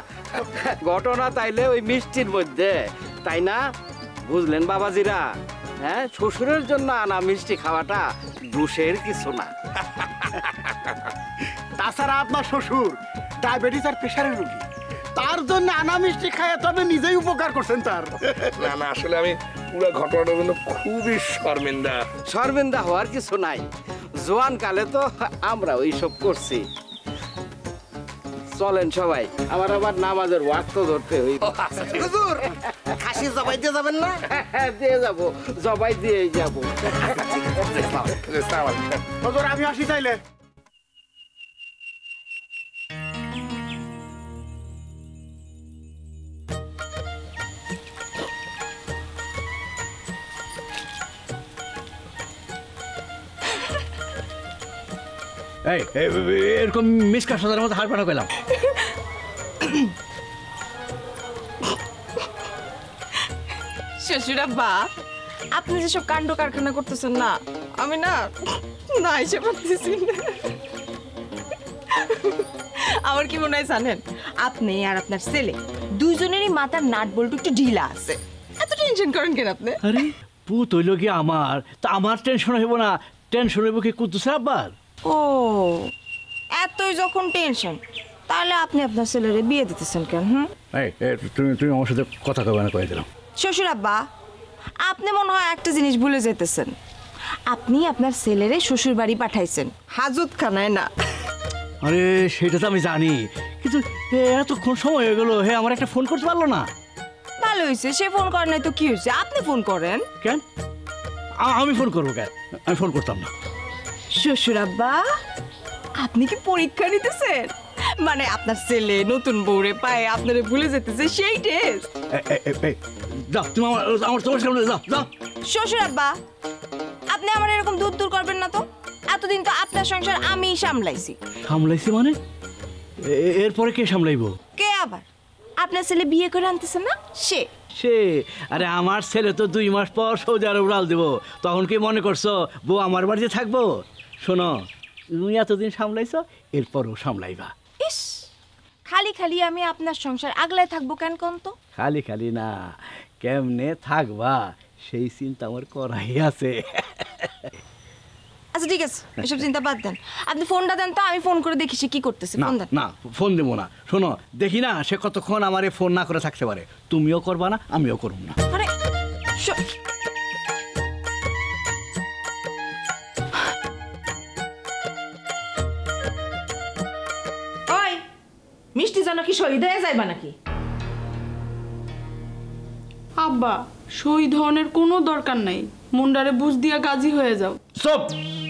Speaker 12: ঘটনা তাইলে ওই মিষ্টির মধ্যে, তাই না? বুঝলেন বাবাজিরা? হ্যাঁ শ্বশুরের জন্য আনা মিষ্টি খাওয়াটা দোষের কিছু না।
Speaker 11: তাছাড়া আপনার শ্বশুর ডায়াবেটিস আর প্রেশারের রোগী, তার জন্য আনা মিষ্টি খায় তবে নিজেই উপকার করছেন তার।
Speaker 4: না না আসলে আমি পুরো ঘটনাটার জন্য খুবই শর্মিন্দা।
Speaker 12: শর্মিন্দা হওয়ার কিছু নাই, জোয়ান কালে তো আমরা ওইসব করছি। চলেন সবাই, আমার আবার নামাজের ওয়াক্ত ধরতে হইব।
Speaker 10: হুজুর খাসি জবাই দিয়ে যাবেন না?
Speaker 12: দিয়ে যাবো, জবাই দিয়ে যাবো।
Speaker 11: হুজুর আমি আসি চাইলে।
Speaker 13: এই এরকম মিসকা সাজার মতো হার পানা পেলাম।
Speaker 3: শ্বশুর আব্বা, আপনি যেসব কাণ্ড কারখানা করতেছেন না, আমি না না এসে পারতেছি না। আমার কি মনে হয় জানেন, আপনি আর আপনার ছেলে দুইজনেরই মাথার নাট বল্টু একটু ঢিলা আছে। এত টেনশন করেন কেন আপনি?
Speaker 13: আরে পুত হইল কি আমার, তা আমার টেনশন হইব না? টেনশন হইব কি কুদ্দুসের আব্বার?
Speaker 3: ও এতই যখন টেনশন, তাহলে আপনি আপনার ছেলেরে বিয়ে দিতেছেন কেন? হুম
Speaker 13: এই তুমি তুমি আমার সাথে কথা কবে না কয়ে দিলাম।
Speaker 3: শ্বশুর আব্বা, আপনি মনে হয় একটা জিনিস ভুলে যেতেছেন। আপনি আপনার ছেলেরে শ্বশুর বাড়ি পাঠাইছেন, হাজত খানায় না।
Speaker 13: আরে সেটা তো আমি জানি, কিন্তু এতক্ষণ সময় হয়ে গেল, হে আমার একটা ফোন করতে পারলো না।
Speaker 3: ভালো হয়েছে, সে ফোন করে নাই তো কি হয়েছে, আপনি ফোন করেন।
Speaker 13: কেন আমি ফোন করবো? কেন আমি ফোন করতাম না।
Speaker 3: শ্বশুর আব্বা, আপনি কি পরীক্ষা নিতেছেন? মানে আপনার ছেলে নতুন বউরে পায় আপনারে ভুলে যেতেছে, সেই টেস্ট।
Speaker 13: যাও তুমি আমার আমার তোমার সামনে যাও যাও।
Speaker 3: শ্বশুর আব্বা, আপনি আমার এরকম দূর দূর করবেন না তো। এতদিন তো আপনার সংসার আমি সামলাইছি।
Speaker 13: সামলাইছি মানে? এরপরে কে সামলাইবো?
Speaker 3: কে আবার? আপনার ছেলে বিয়ে করে আনতেছে না, সে
Speaker 13: সে আরে আমার ছেলে তো দুই মাস পর সৌদি আরব উড়াল দেবো, তখন কি মনে করছো বউ আমার বাড়িতে থাকবো? শোনো, তুমি এতদিন সামলাইছো, এরপরও সামলাইবা।
Speaker 3: ইস, খালি খালি আমি আপনার সংসার আগলায় থাকবো কেন কোন তো?
Speaker 13: খালি খালি না, কেমনে থাকবা সেই চিন্তা আমার করাই আছে।
Speaker 3: আচ্ছা ঠিক আছে, এসব চিন্তা বাদ দেন, আপনি ফোনটা দেন তো, আমি ফোন করে দেখি সে কি করতেছে।
Speaker 13: না
Speaker 3: ফোন দেন।
Speaker 13: না ফোন দেবো না। শোনো, দেখি না সে কতক্ষণ আমার ফোন না করে থাকতে পারে। তুমিও করবা না, আমিও করব না।
Speaker 3: আরে
Speaker 5: ওই মিষ্টি যেন কি শহীদ হয়ে যাইবা নাকি?
Speaker 7: আব্বা, শহীদ হওয়ার কোনো দরকার নাই, মুন্ডারে বুঝ দিয়া গাজী হয়ে যাও।
Speaker 2: সব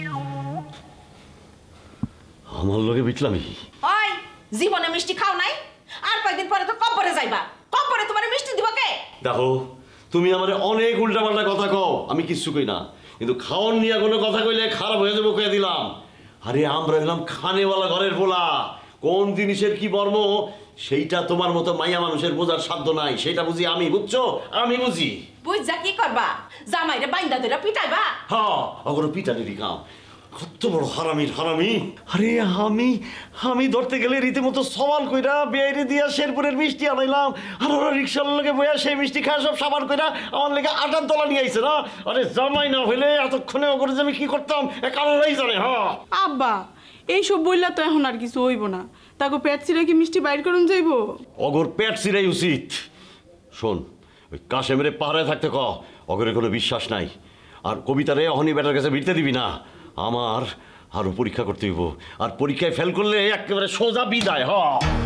Speaker 2: আমার লোকে বিটলামি।
Speaker 5: ওই জীবনে মিষ্টি খাও নাই, আর কয়েকদিন পরে তো কব্বরে যাইবা। কব্বরে তোমার মিষ্টি দিব কে?
Speaker 2: দেখো, তুমি আমার অনেক উল্টাপাল্টা কথা কও, আমি কিচ্ছু কই না, কিন্তু খাওয়ার নিয়ে কোনো কথা কইলে খারাপ হয়ে যাবো কয়ে দিলাম। আরে আমরা এলাম খানেওয়ালা ঘরের বলা, কোন জিনিসের কি বর্ম সেইটা তোমার মতো মাইয়া মানুষের বোঝার সাধ্য নাই, সেটা বুঝি আমি, বুঝছো? আমি বুঝি।
Speaker 5: বুঝা কি করবা? জামাইরে বাইন্দা ধরে পিটাইবা?
Speaker 2: হ্যাঁ, অগর পিটানির কাম। কত বড় হারামির হারামি! আরে আমি আমি ধরতে গেলে রীতিমতো সওয়াল কইরা বেয়াইরে দিয়া শেরপুরের মিষ্টি আনাইলাম, আর ওরা রিক্সার লগে বইয়া সেই মিষ্টি খায় সব সাবান কইরা আমার লেগে আটার তলা নিয়ে আইছে না। আরে জামাই না হইলে এতক্ষণে অগর যে আমি কি করতাম কারণই জানে। হ্যাঁ
Speaker 7: আব্বা, এইসব বললা তো এখন আর কিছু হইব না, তাকে পেট ছিঁড়ে কি মিষ্টি বাইর করুন যাইব?
Speaker 2: অগর পেট ছিঁড়াই উচিত। শোন, ওই কাশেমেরে পাহাড়ে থাকতে ক, অগরের কোনো বিশ্বাস নাই। আর কবিতারে অহনি বেটার কাছে ভিড়তে দিবি না, আমার আরো পরীক্ষা করতে হইব, আর পরীক্ষায় ফেল করলে একেবারে সোজা বিদায়। হ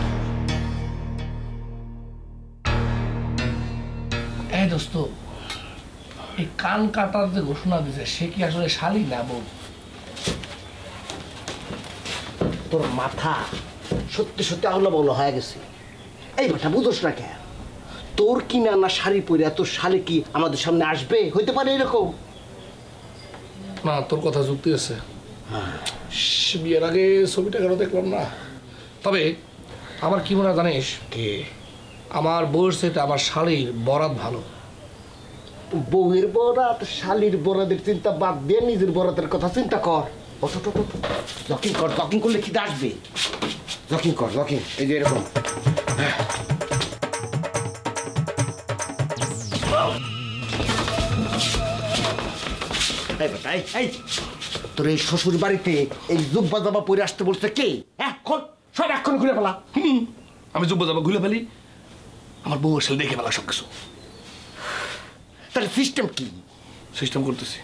Speaker 4: এই দোস্ত, এই কান কাটার যে ঘোষণা দিছে সে কি আসলে শালি না বউ?
Speaker 10: তোর মাথা সত্যি সত্যি আউলা বাউলা হয়ে গেছে। এই মাথা বুঝোস না কেন? তোর কিনা না শাড়ি পরে তোর শালি কি আমাদের সামনে আসবে? হইতে পারে এরকম?
Speaker 4: না, তোর কথা যুক্তি আছে। বিয়ের আগে ছবিটা কেন দেখলাম না? তবে আমার কি মনে হয় জানিস,
Speaker 10: কে
Speaker 4: আমার বউয়ের সাথে আমার শালির বরাত ভালো।
Speaker 10: বউয়ের বরাত শালির বরাতের চিন্তা বাদ দিয়ে নিজের বরাতের কথা চিন্তা কর। জকিং কর, জকিং করলে খিদে আসবে। জকিং কর, জকিং। এই যে এরকম এই বেটা এই এই তোর এই শ্বশুর বাড়িতে এই জুব্বা জামা পরে আসতে বলছে কে? এখন সব এখন ঘুরে ফেলা।
Speaker 4: হুম আমি জুব্বা জামা ঘুরে ফেলি, আমার বউ এসে দেখে ফেলা সব কিছু।
Speaker 10: তাহলে সিস্টেম কি?
Speaker 4: সিস্টেম করতেছি।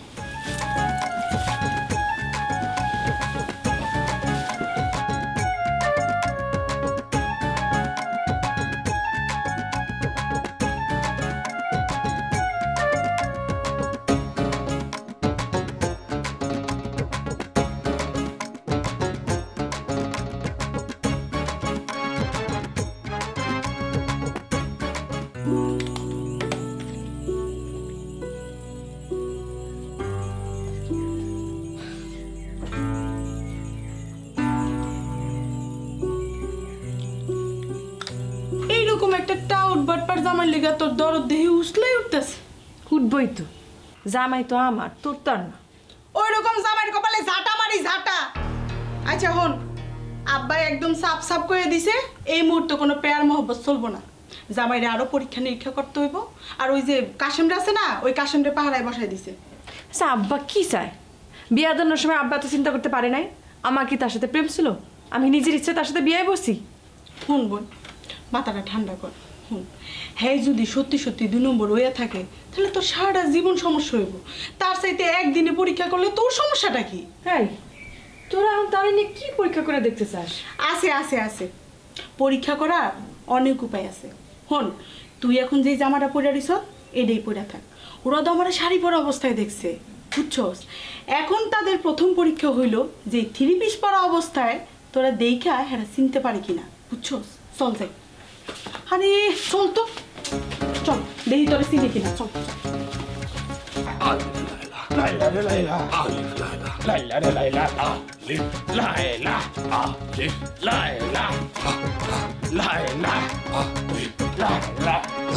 Speaker 7: এইরকম একটা টাউট বাটপার জামাই লেগা তোর দরদ দেহে উছলাই উঠতেছে।
Speaker 8: উঠবই তো, জামাই তো আমার, তোর তো আর না।
Speaker 7: ওই রকম জামাইয়ের কপালে ঝাঁটা মারি ঝাঁটা। আচ্ছা হন, আব্বাই একদম সাফ সাফ করে দিছে এই মুহূর্তে কোনো পেয়ার মহব্বত চলবো না। জামাইরে আরো পরীক্ষা নিরীক্ষা করতে হইব। আর ওই যে কাশেমরা আছে না, ওই কাশেমরে পাহারায় বসাই দিছে।
Speaker 8: আচ্ছা আব্বা কি চায়? বিয়া দেওয়ার সময় আব্বা তো চিন্তা করতে পারে নাই আমার কি তার সাথে প্রেম ছিল? আমি নিজের ইচ্ছে তার সাথে বিয়ে বসি।
Speaker 7: হুন বোন, মাথাটা ঠান্ডা কর। হুন, হ্যাঁ যদি সত্যি সত্যি দুই নম্বর হইয়া থাকে তাহলে তোর সারাটা জীবন সমস্যা হইব। তার চাইতে একদিনে পরীক্ষা করলে তোর সমস্যাটা কি?
Speaker 8: হ্যাঁ, তোরা এখন তার নিয়ে কি পরীক্ষা করে দেখতে চাস?
Speaker 7: আছে আছে আছে পরীক্ষা করার অনেক উপায় আছে। হন, তুই এখন যেই জামাটা পরে দিস এটাই পরে থাক। ওরা তো আমার শাড়ি পরা অবস্থায় দেখছে, বুঝছস? এখন তাদের প্রথম পরীক্ষা হইল যে থ্রি পিস পরা অবস্থায় তোরা দেখা হ্যাঁ চিনতে পারে কিনা, বুঝছস? চল যাই। আরে চল তো, চল দেখি তোরা চিনি কিনা। চল
Speaker 4: লাইলা রে লাইলা, আলিফ লাইলা, লাইলা রে লাইলা, আলিফ লাইলা, আলিফ লাইলা, লাইলা, আলিফ লাইলা।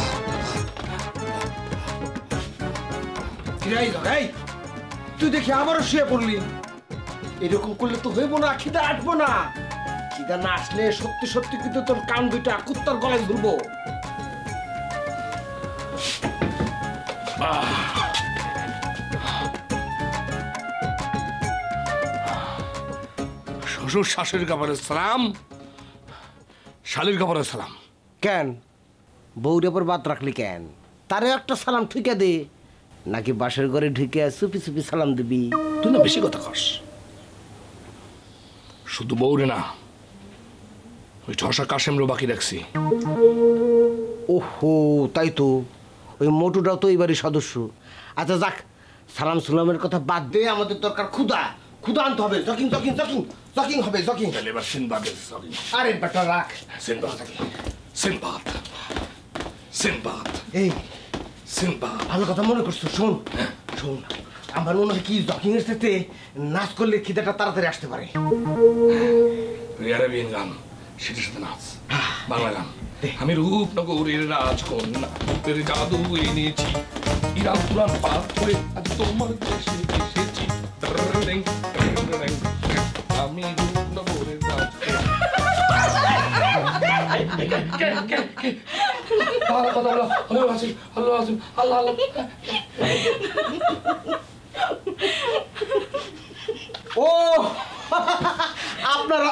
Speaker 10: এই এই তুই দেখি আবারও শুয়ে পড়লি। এরকম করলে তো হইব না, খিদা আসবো না। খিদা না আসলে সত্যি সত্যি কিন্তু তোর কান দুইটা কুত্তার গলায় ধরবো।
Speaker 4: শ্বশুর শাশুড়ির কাপড়ের সালাম, শালির কাপড়ের সালাম।
Speaker 10: কেন বউরে পর বাদ রাখলি কেন? তারে একটা সালাম ঠিকা দে, নাকি বাসের ঘরে ঢুকে চুপি চুপি সালাম দিবি?
Speaker 4: তুই না বেশি কথা কস। শুধু বউরে না, ওই ঠসা কাশেমরও বাকি রাখছি।
Speaker 10: ওহো তাই তো, ওই মোটুটাও তো এইবারই সদস্য। আচ্ছা যাক, সালাম সালামের কথা বাদ দে, আমাদের দরকার ক্ষুধা। ক্ষুধা আনতে হবে। জকিং জকিং জকিং জকিং হবে জকিং।
Speaker 4: এবার সিনবাদের জকিং।
Speaker 10: আরে বেটা রাখ।
Speaker 4: সিনবাদ সিনবাদ সিনবাদ
Speaker 10: এই
Speaker 4: সিনবাদ
Speaker 10: ভালো কথা মনে করছো। শোন শোন, আমার মনে হয় কি জকিং এর সাথে নাচ করলে খিদাটা তাড়াতাড়ি আসতে পারে।
Speaker 4: আরবিয়ান গান, সেটার সাথে নাচ। বাংলা গান। আমি রূপনগরের রাজকন্যা, রূপের জাদু এনেছি, ইরান তুরান পার করে আজ তোমার দেশে এসেছি। আমি রূপনগরের
Speaker 10: ও আপনারা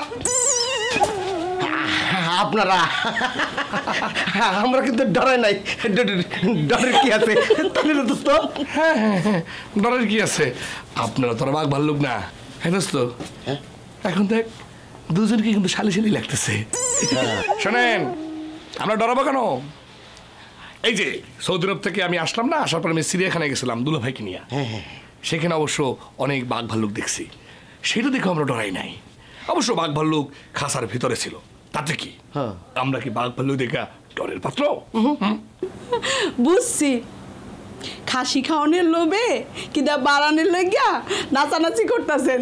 Speaker 10: আপনারা আমরা কিন্তু ডরাই নাই। ডরের কি আছে?
Speaker 4: হ্যাঁ হ্যাঁ ডরের কি আছে? আপনারা তোরা বাঘ ভাল্লুক না, হ্যাঁ দোস্ত? এখন দেখ দুজনকে কিন্তু শালি শালি লাগতেছে। শোনেন, আমরা ডরাবো কেন? এই যে সৌদি আরব থেকে আমি আসলাম না, আসার পর আমি চিড়িয়াখানায় গেছিলাম দুলা ভাইকে নিয়ে। সেখানে অবশ্য অনেক বাঘ ভাল্লুক দেখছি, সেটা দেখে আমরা ডরাই নাই। অবশ্য বাঘ ভাল্লুক খাসার ভিতরে ছিল, তাতে কি আমরা কি বাঘ ভাল্লুক দেখা ডরের পাত্র?
Speaker 7: বুঝছি, খাসি খাওয়ানোর লোভে কিনা বাড়ানোর লইগা নাচানাচি করতেছেন।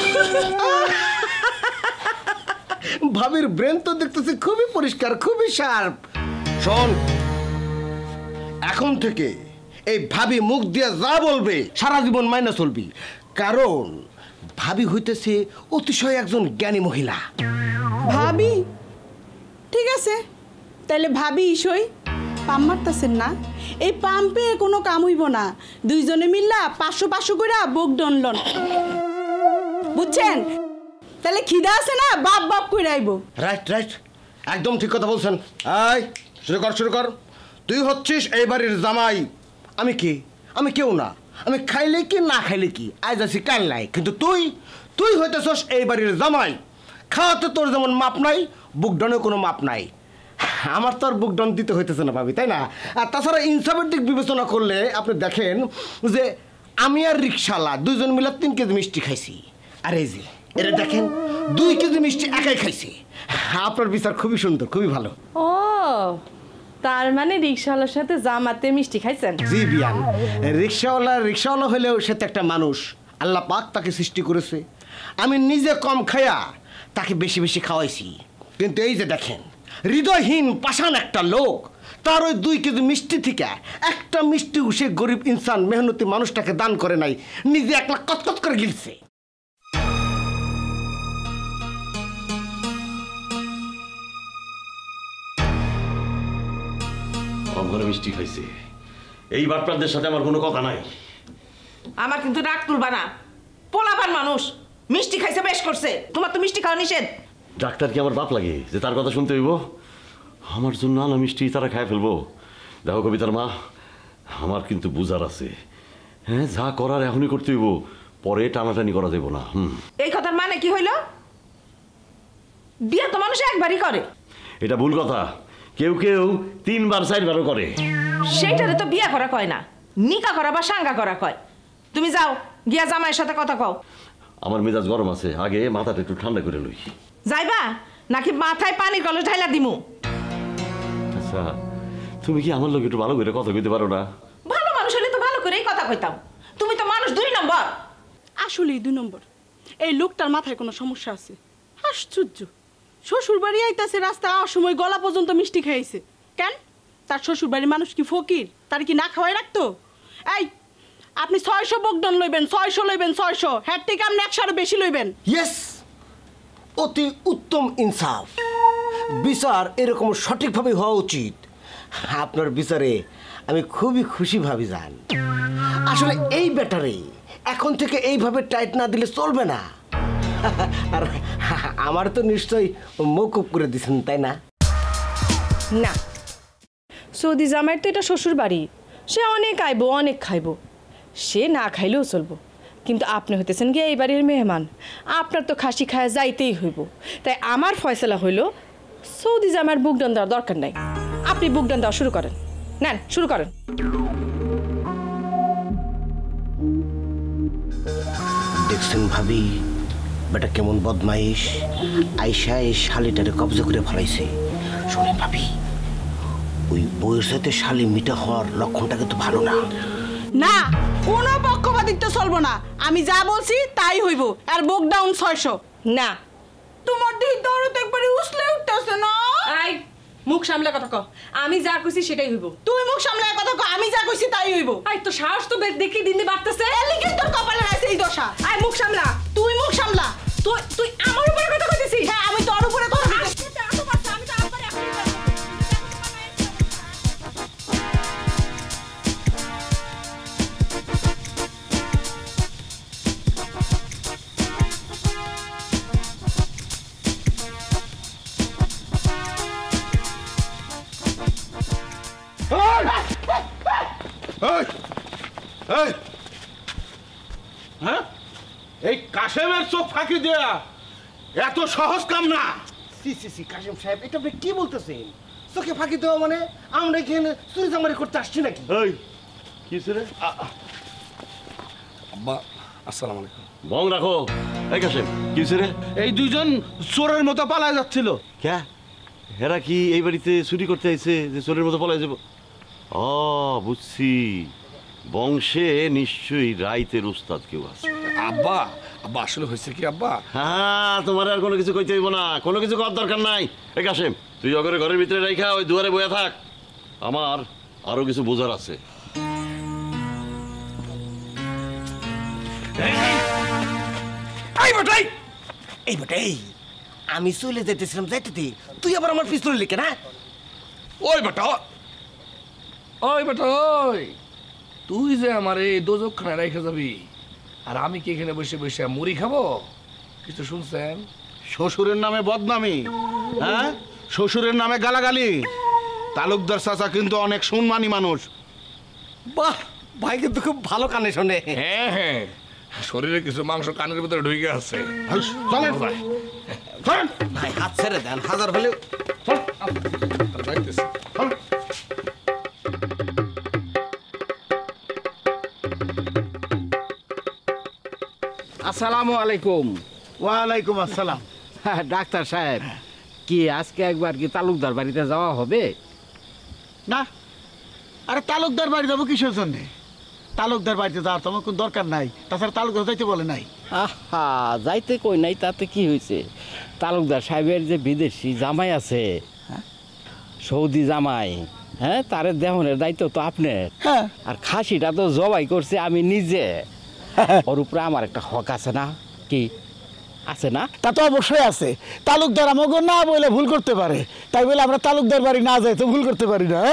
Speaker 10: ভাবির ব্রেন তো দেখতেছি খুবই পরিষ্কার, খুবই শার্প। শোন, এখন থেকে এই ভাবি মুখ দিয়ে যা বলবে সারা জীবন মাইনা চলবি, কারণ ভাবি হইতেছে অতিশয় একজন জ্ঞানী মহিলা।
Speaker 7: ভাবি? ঠিক আছে, তাহলে ভাবি ইসই পাম মারতেছেন না? এই পাম্পে কোনো কাম হইব না, দুইজনে মিল্লা পাঁচশো পাঁচশো করে বুক ডনলন, বুঝছেন? তাহলে খিদা আছে না, বাপ বাপ করে আইব।
Speaker 10: রাইট রাইট, একদম ঠিক কথা বলছেন। এই শুরু কর শুরু কর। তুই হচ্ছিস এই বাড়ির জামাই, আমি কি? আমি কেউ না, আমি খাইলে কি না খাইলে কি, আজ আছি কাল নাই। কিন্তু তুই তুই হইতেছস এই বাড়ির জামাই। খাওয়াতে তোর যেমন মাপ নাই, বুকডনের কোনো মাপ নাই। আমার তো আর বুকডন দিতে হইতেছে না ভাবি, তাই না? আর তাছাড়া ইনসাফের দিক বিবেচনা করলে আপনি দেখেন যে আমি আর রিক্সাওয়ালা দুইজন মিলে তিন কেজি মিষ্টি খাইছি, আর এই যে এটা দেখেন দুই কেজি মিষ্টি একাই খাইছি। আপনার বিচার খুবই সুন্দর, খুবই ভালো।
Speaker 8: ও তার মানে রিক্সাওয়ালার সাথে জামাতে মিষ্টি খাইছেন?
Speaker 10: জি বিয়ান, রিক্সাওয়ালা রিক্সাওয়ালা হলেও সে তো একটা মানুষ, আল্লাহ পাক তাকে সৃষ্টি করেছে। আমি নিজে কম খায়া তাকে বেশি বেশি খাওয়াইছি। কিন্তু এই যে দেখেন হৃদয়হীন পাষাণ একটা লোক, তার ওই দুই কেজি মিষ্টি থেকে একটা মিষ্টি সে গরিব ইনসান মেহনতি মানুষটাকে দান করে নাই, নিজে একলা কতকত করে গিলছে।
Speaker 2: ঘরে মিষ্টি খাইছে, এই বাটপারদের সাথে আমার কোনো কথা নাই।
Speaker 5: আমার কিন্তু রাগ তুলবা না, পোলাপান মানুষ মিষ্টি খাইছে বেশ করছে, তোমার তো মিষ্টি খাওয়া নিষেধ।
Speaker 2: ডাক্তার কি আমার বাপ লাগে যে তার কথা শুনতে হইব? আমার জন্য আনা মিষ্টি তারা খায় ফেলবো? দেখো কবিতার মা, আমার কিন্তু বুঝার আছে। হ্যাঁ, যা করার এখনই করতে হইব, পরে টানাটানি করা দেব না। হুম,
Speaker 5: এই কথার মানে কি হইল? বিয়ে তো মানুষ একবারই করে।
Speaker 2: এটা ভুল কথা, কেউ কেউ তিনবার চারবারও করে।
Speaker 5: সেইটারে তো বিয়ে করা কয় না, নিকা করা বা সাঙ্গা করা কয়। তুমি যাও গিয়া জামাইয়ের সাথে কথা কও।
Speaker 2: আমার মেজাজ গরম আছে, আগে মাথাটা একটু ঠান্ডা করে লই।
Speaker 5: যাইবা নাকি মাথায় পানির কলস ঢাইলা দিমু?
Speaker 2: আচ্ছা, তুমি কি আমার লোক একটু ভালো করে কথা কইতে পারো না?
Speaker 5: ভালো মানুষ হলে তো ভালো করেই কথা কইতাম, তুমি তো মানুষ দুই নম্বর।
Speaker 7: আসলেই দুই নম্বর। এই লোকটার মাথায় কোনো সমস্যা আছে। আশ্চর্য, শ্বশুর বাড়ি আইতাছে, রাস্তা অসময় গলা পর্যন্ত মিষ্টি খাইছে কেন? তার শ্বশুর বাড়ির মানুষ কি ফকির? তার কি না খাওয়াই রাখতো? এই আপনি ছয়শো বকডন লইবেন, ছয়শো লইবেন, ছয়শো হ্যার থেকে আপনি একশো আরো বেশি লইবেন।
Speaker 10: ইয়েস, অতি উত্তম ইনসাফ। বিচার এরকম সঠিকভাবে হওয়া উচিত। আপনার বিচারে আমি খুবই খুশি ভাবি যান। আসলে এই ব্যাটারে এখন থেকে এইভাবে টাইট না দিলে চলবে না। আর আমার তো নিশ্চয়ই মৌকুব করে দিচ্ছেন, তাই না?
Speaker 8: না, সৌদি জামাইয়ের তো এটা শ্বশুর বাড়ি, সে অনেক আইব অনেক খাইব, সে না খাইলেও চলবো। কিন্তু আপনি হইতেছেন গিয়ে এই বাড়ির মেহমান, আপনার তো খাসি খায়া যাইতেই হইব। তাই আমার ফয়সলা হইল সৌদি জামাইয়ের বুকডান দেওয়ার দরকার নাই, আপনি বুকডান দেওয়া শুরু করেন। নেন শুরু করেন।
Speaker 10: দেখছেন ভাবি বেটা কেমন বদমাইশ, আইসা এই শালিটারে কবজা করে ফেলাইছে। শোনেন ভাবি, ওই বউয়ের সাথে শালি মিটা হওয়ার লক্ষণটা কিন্তু ভালো না।
Speaker 7: না, কোনো পক্ষপাতিত্ব চলবো না, আমি যা বলছি তাই হইব। আর বুক ডাউন ছয়শো।
Speaker 8: না,
Speaker 7: তোমার দিকে দৌড়তে একবারে উছলে উঠতেছে না।
Speaker 8: আই মুখ সামলে কথা কও, আমি যা কইছি সেটাই হইব।
Speaker 7: তুই মুখ সামলে কথা কও, আমি যা কইছি তাই হইব।
Speaker 8: আই তো সাহস তো দেখি দিন দিন বাড়তেছে।
Speaker 7: এলিকে তোর কপালে আছে এই দশা।
Speaker 8: আই মুখ সামলা।
Speaker 7: তুই মুখ সামলা।
Speaker 8: তুই তুই আমার উপরে কথা কইতেছিস?
Speaker 7: হ্যাঁ, আমি তোর উপরে কথা কইতেছি।
Speaker 11: হ্যাঁ, এই কাশেমের চোখ ফাঁকি দেয়া এত সহজ কাম না।
Speaker 10: সি সি সি কাশেম সাহেব, এটা আপনি কি বলতেছেন? চোখে ফাঁকি দেওয়া মানে আমরা এখানে চুরি চামারি করতে আসছি নাকি?
Speaker 2: এই কি রে
Speaker 4: আব্বা? আসসালামু আলাইকুম।
Speaker 2: বং রাখো। এই কাশেম, কি রে?
Speaker 11: এই দুইজন চোরের মতো পালায় যাচ্ছিল।
Speaker 2: কে? হেরা কি এই বাড়িতে চুরি করতে আইছে যে চোরের মতো পালায় যাব? ও বুঝছি, বংশে নিশ্চয়ই রাইতের উস্তাদ কেউ আছে।
Speaker 4: আব্বা আব্বা আসলে হয়েছে কি আব্বা?
Speaker 2: হ্যাঁ, তোমার আর কোনো কিছু কইতে হইব না, কোনো কিছু করার দরকার নাই। এই কাশেম, তুই অগরে ঘরের ভিতরে রাইখা ওই দুয়ারে বইয়া থাক, আমার আরো কিছু বোঝার আছে।
Speaker 10: এই বেটাই, এই বেটাই, আমি চলে যেতেছিলাম, যাইতে দে। তুই আবার আমার পিস্তল লিখে না?
Speaker 4: ওই বেটা, ওই বেটা ওই, তুই যে আমার এই দোজকখানে রেখে যাবি আর আমি কি এখানে বসে বসে মুড়ি খাবো? কিছু শুনছেন?
Speaker 11: শ্বশুরের নামে বদনামি, হ্যাঁ শ্বশুরের নামে গালাগালি। তালুকদার চাচা কিন্তু অনেক সম্মানী মানুষ।
Speaker 10: বাহ, ভাই কিন্তু খুব ভালো কানে শোনে।
Speaker 4: হ্যাঁ হ্যাঁ, শরীরে কিছু মাংস কানের ভিতরে ঢুকে আছে।
Speaker 11: চলেন
Speaker 10: ভাই, হাত ছেড়ে দেন, হাজার হলে
Speaker 12: আসসালামু আলাইকুম।
Speaker 11: ওয়ালাইকুম আসসালাম।
Speaker 12: ডাক্তার সাহেব, কি আজকে একবার কি তালুকদার বাড়িতে যাওয়া হবে?
Speaker 11: না, আরে তালুকদার বাড়ি যাবো কিসের জন্যে? তালুকদার বাড়িতে যাওয়ার তো আমার কোনো দরকার নাই। তাছাড়া তালুকদার যাইতে বলে নাই।
Speaker 12: আহা, যাইতে কই নাই, তাতে কি হয়েছে? তালুকদার সাহেবের যে বিদেশি জামাই আছে, সৌদি জামাই, হ্যাঁ, তার দেহনের দায়িত্ব তো আপনার। আর খাসিটা তো জবাই করছে আমি নিজে। ওর উপরে আমার একটা হক আছে না? কি আছে না?
Speaker 11: তা তো অবশ্যই আছে। তালুকদার আমাকে না বলে ভুল করতে পারে, তাই বলে আমরা তালুকদার বাড়ি না যাই তো ভুল করতে পারি না।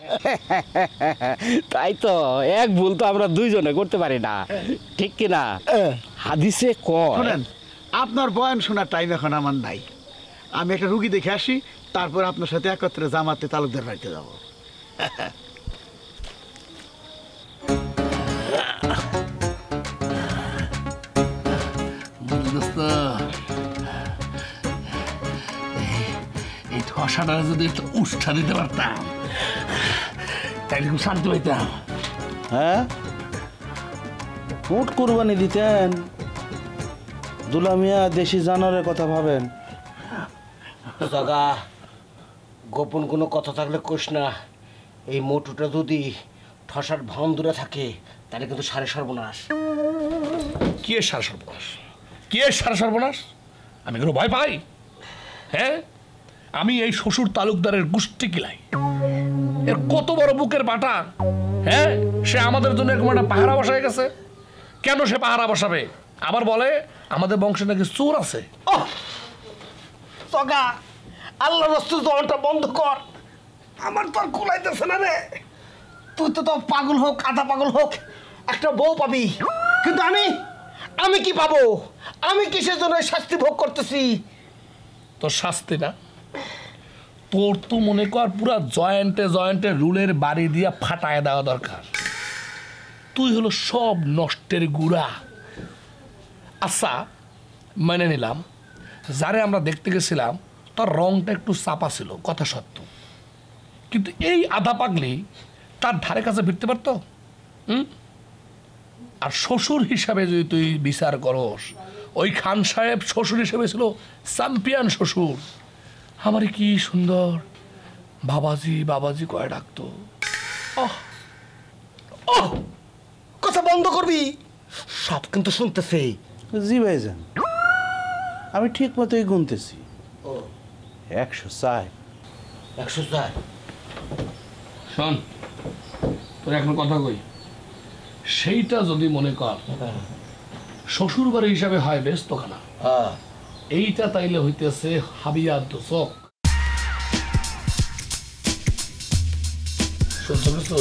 Speaker 12: তাই তো, এক ভুল তো আমরা দুইজনে করতে পারি না, ঠিক কিনা? হাদিসে কয়।
Speaker 11: শুনেন, আপনার বয়ান শোনার টাইম এখন আমার নাই। আমি একটা রুগী দেখে আসি, তারপর আপনার সাথে একত্রে জামাতে তালুকদার বাড়িতে যাবো।
Speaker 4: এই ঠসাটা যদি একটু উষ্ঠা দিতে পারতাম তাইলে খুব শান্তি পাইতাম।
Speaker 6: হ্যাঁ, উট কুরবানি দিতেন। দুলা মিয়া দেশি জানোয়ারের কথা ভাবেন।
Speaker 10: দাদা, গোপন কোনো কথা থাকলে কোষ না। এই মোটুটা যদি ঠসার ভান দূরে থাকে তাহলে কিন্তু সাড়ে সর্বনাশ।
Speaker 4: কি এর সারা সর্বনাশ? কি এর সারা সর্বনাশ? আমি কোনো ভয় পাই? হ্যাঁ, আমি এই শ্বশুর তালুকদারের গোষ্ঠী কিলাই। এর কত বড় বুকের বাটা! হ্যাঁ, সে আমাদের জন্য এরকম একটা পাহারা বসায় গেছে। কেন সে পাহারা বসাবে? আবার বলে আমাদের বংশে নাকি চোর আছে।
Speaker 10: তগা, আল্লাহ রসুল জবানটা বন্ধ কর। আমার তো আর কুলাইতেছে না রে। তুই তো তো পাগল হোক, আধা পাগল হোক, একটা বউ পাবি, কিন্তু আমি আমি কি পাবো? আমি কিসের জন্য শাস্তি ভোগ করতেছি?
Speaker 4: তোর শাস্তি না, তোর তো মনে কর পুরা জয়েন্টে জয়েন্টে রুলের বাড়ি দিয়া ফাটায় দেওয়া দরকার। তুই হলো সব নষ্টের গুড়া। আচ্ছা, মেনে নিলাম, যারে আমরা দেখতে গেছিলাম তার রংটা একটু চাপা ছিল, কথা সত্য, কিন্তু এই আধা পাগলি তার ধারে কাছে ফিরতে পারতো? হুম? আর শ্বশুর হিসাবে যদি তুই বিচার করস, ওই খান সাহেব শ্বশুর হিসেবে ছিল চ্যাম্পিয়ন শ্বশুর। আমারে কি সুন্দর বাবাজি বাবাজি কয়ে ডাকতো।
Speaker 10: কথা বন্ধ করবি, সব কিন্তু শুনতেছে।
Speaker 6: জি ভাইজান, আমি ঠিক মতোই গুনতেছি। একশো চাই।
Speaker 10: একশো চাই?
Speaker 4: শোন, তোর এখন কথা কই, সেইটা যদি মনে কর শ্বশুর বাড়ি হিসাবে হয় বেশ তোখানা, এইটা তাইলে হইতেছে হাবিয়া দোষক। শুনছো কিছু?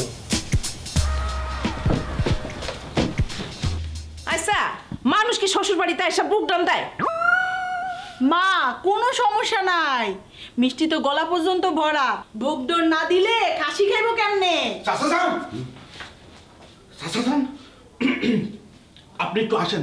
Speaker 5: আচ্ছা, মানুষ কি শ্বশুর বাড়িতে এসে বুক ডান দেয়?
Speaker 7: মা, কোনো সমস্যা নাই, মিষ্টি তো গলা পর্যন্ত ভরা। ভোগ ডোর না দিলে খাসি খাইবো কেমনে?
Speaker 11: আপনি একটু আসেন,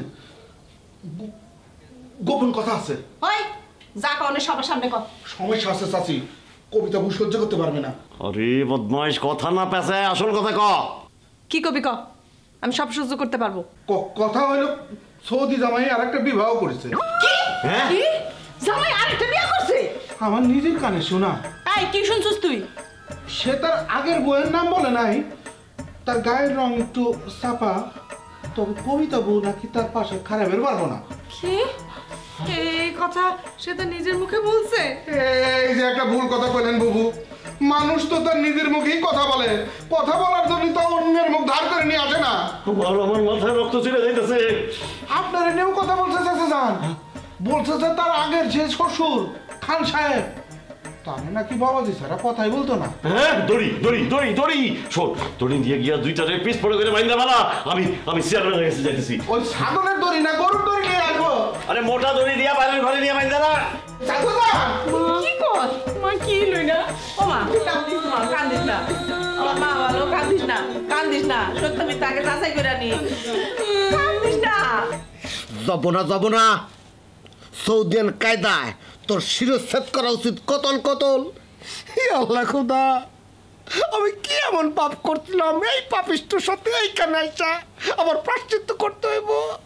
Speaker 11: গোপন কথা আছে।
Speaker 5: ওই যা কনে সবার সামনে কর।
Speaker 11: সমস্যা আছে চাচি, কবিতা ভূ সহ্য করতে পারবে না।
Speaker 2: আরে বদমাইশ, কথা না পেঁচায় আসল কথা ক।
Speaker 3: কি কবি ক, আমি সব সহ্য করতে পারবো।
Speaker 11: কথা হইল সৌদি জামাই আর একটা বিবাহ করেছে।
Speaker 2: হ্যাঁ,
Speaker 5: কি জামাই আরেকটা বিয়ে করছে?
Speaker 11: আমার নিজের কানে শোনা।
Speaker 7: এই কি শুনছিস তুই?
Speaker 11: সে তার আগের বইয়ের নাম বলে নাই, তার গায়ের রং একটু চাপা, তবে কবিতা বউ নাকি তার পাশে খারাপের পারবো না।
Speaker 3: কি এই কথা সে তো নিজের মুখে বলছে?
Speaker 11: এই যে একটা ভুল কথা বলেন বুবু, মানুষ তো তার নিজের মুখেই কথা বলে, কথা বলার জন্য তো অন্যের মুখ ধার করে নিয়ে আসে না।
Speaker 2: আমার মাথায় রক্ত ছিঁড়ে যাইতেছে।
Speaker 11: আপনার এনেও কথা বলছে চাচা যান, বলছে যে তার আগের যে শ্বশুর খান সাহেব তাহলে নাকি বাবাজি ছাড়া কথাই বলতো না।
Speaker 2: হ্যাঁ দড়ি দড়ি দড়ি দড়ি শোন দড়ি দিয়ে গিয়া দুইটা পিস পড়ে করে মাইন্দা মারা আমি আমি চেয়ারম্যানের কাছে যাইতেছি।
Speaker 11: ওই ছাগলের দড়ি না গরুর দড়ি নিয়ে আসবো?
Speaker 2: আরে মোটা দড়ি দিয়া বাইরের ঘরে নিয়ে মাইন্দা না।
Speaker 5: কি কর মা কি লই না ও মা কান্দিস মা কান্দিস না আমার মা ভালো কান্দিস না কান্দিস না সত্য আমি তাকে যাচাই করে নি কান্দিস না
Speaker 10: যাব না যাব না সৌদিয়ান কায়দায় তোর শিরচ্ছেদ করা উচিত কতল কতল। আল্লাহ খোদা আমি কি এমন পাপ করছিলাম এই পাপিষ্ঠর সাথে এইখানে আইসা আমার প্রায়শ্চিত্ত করতে হইব।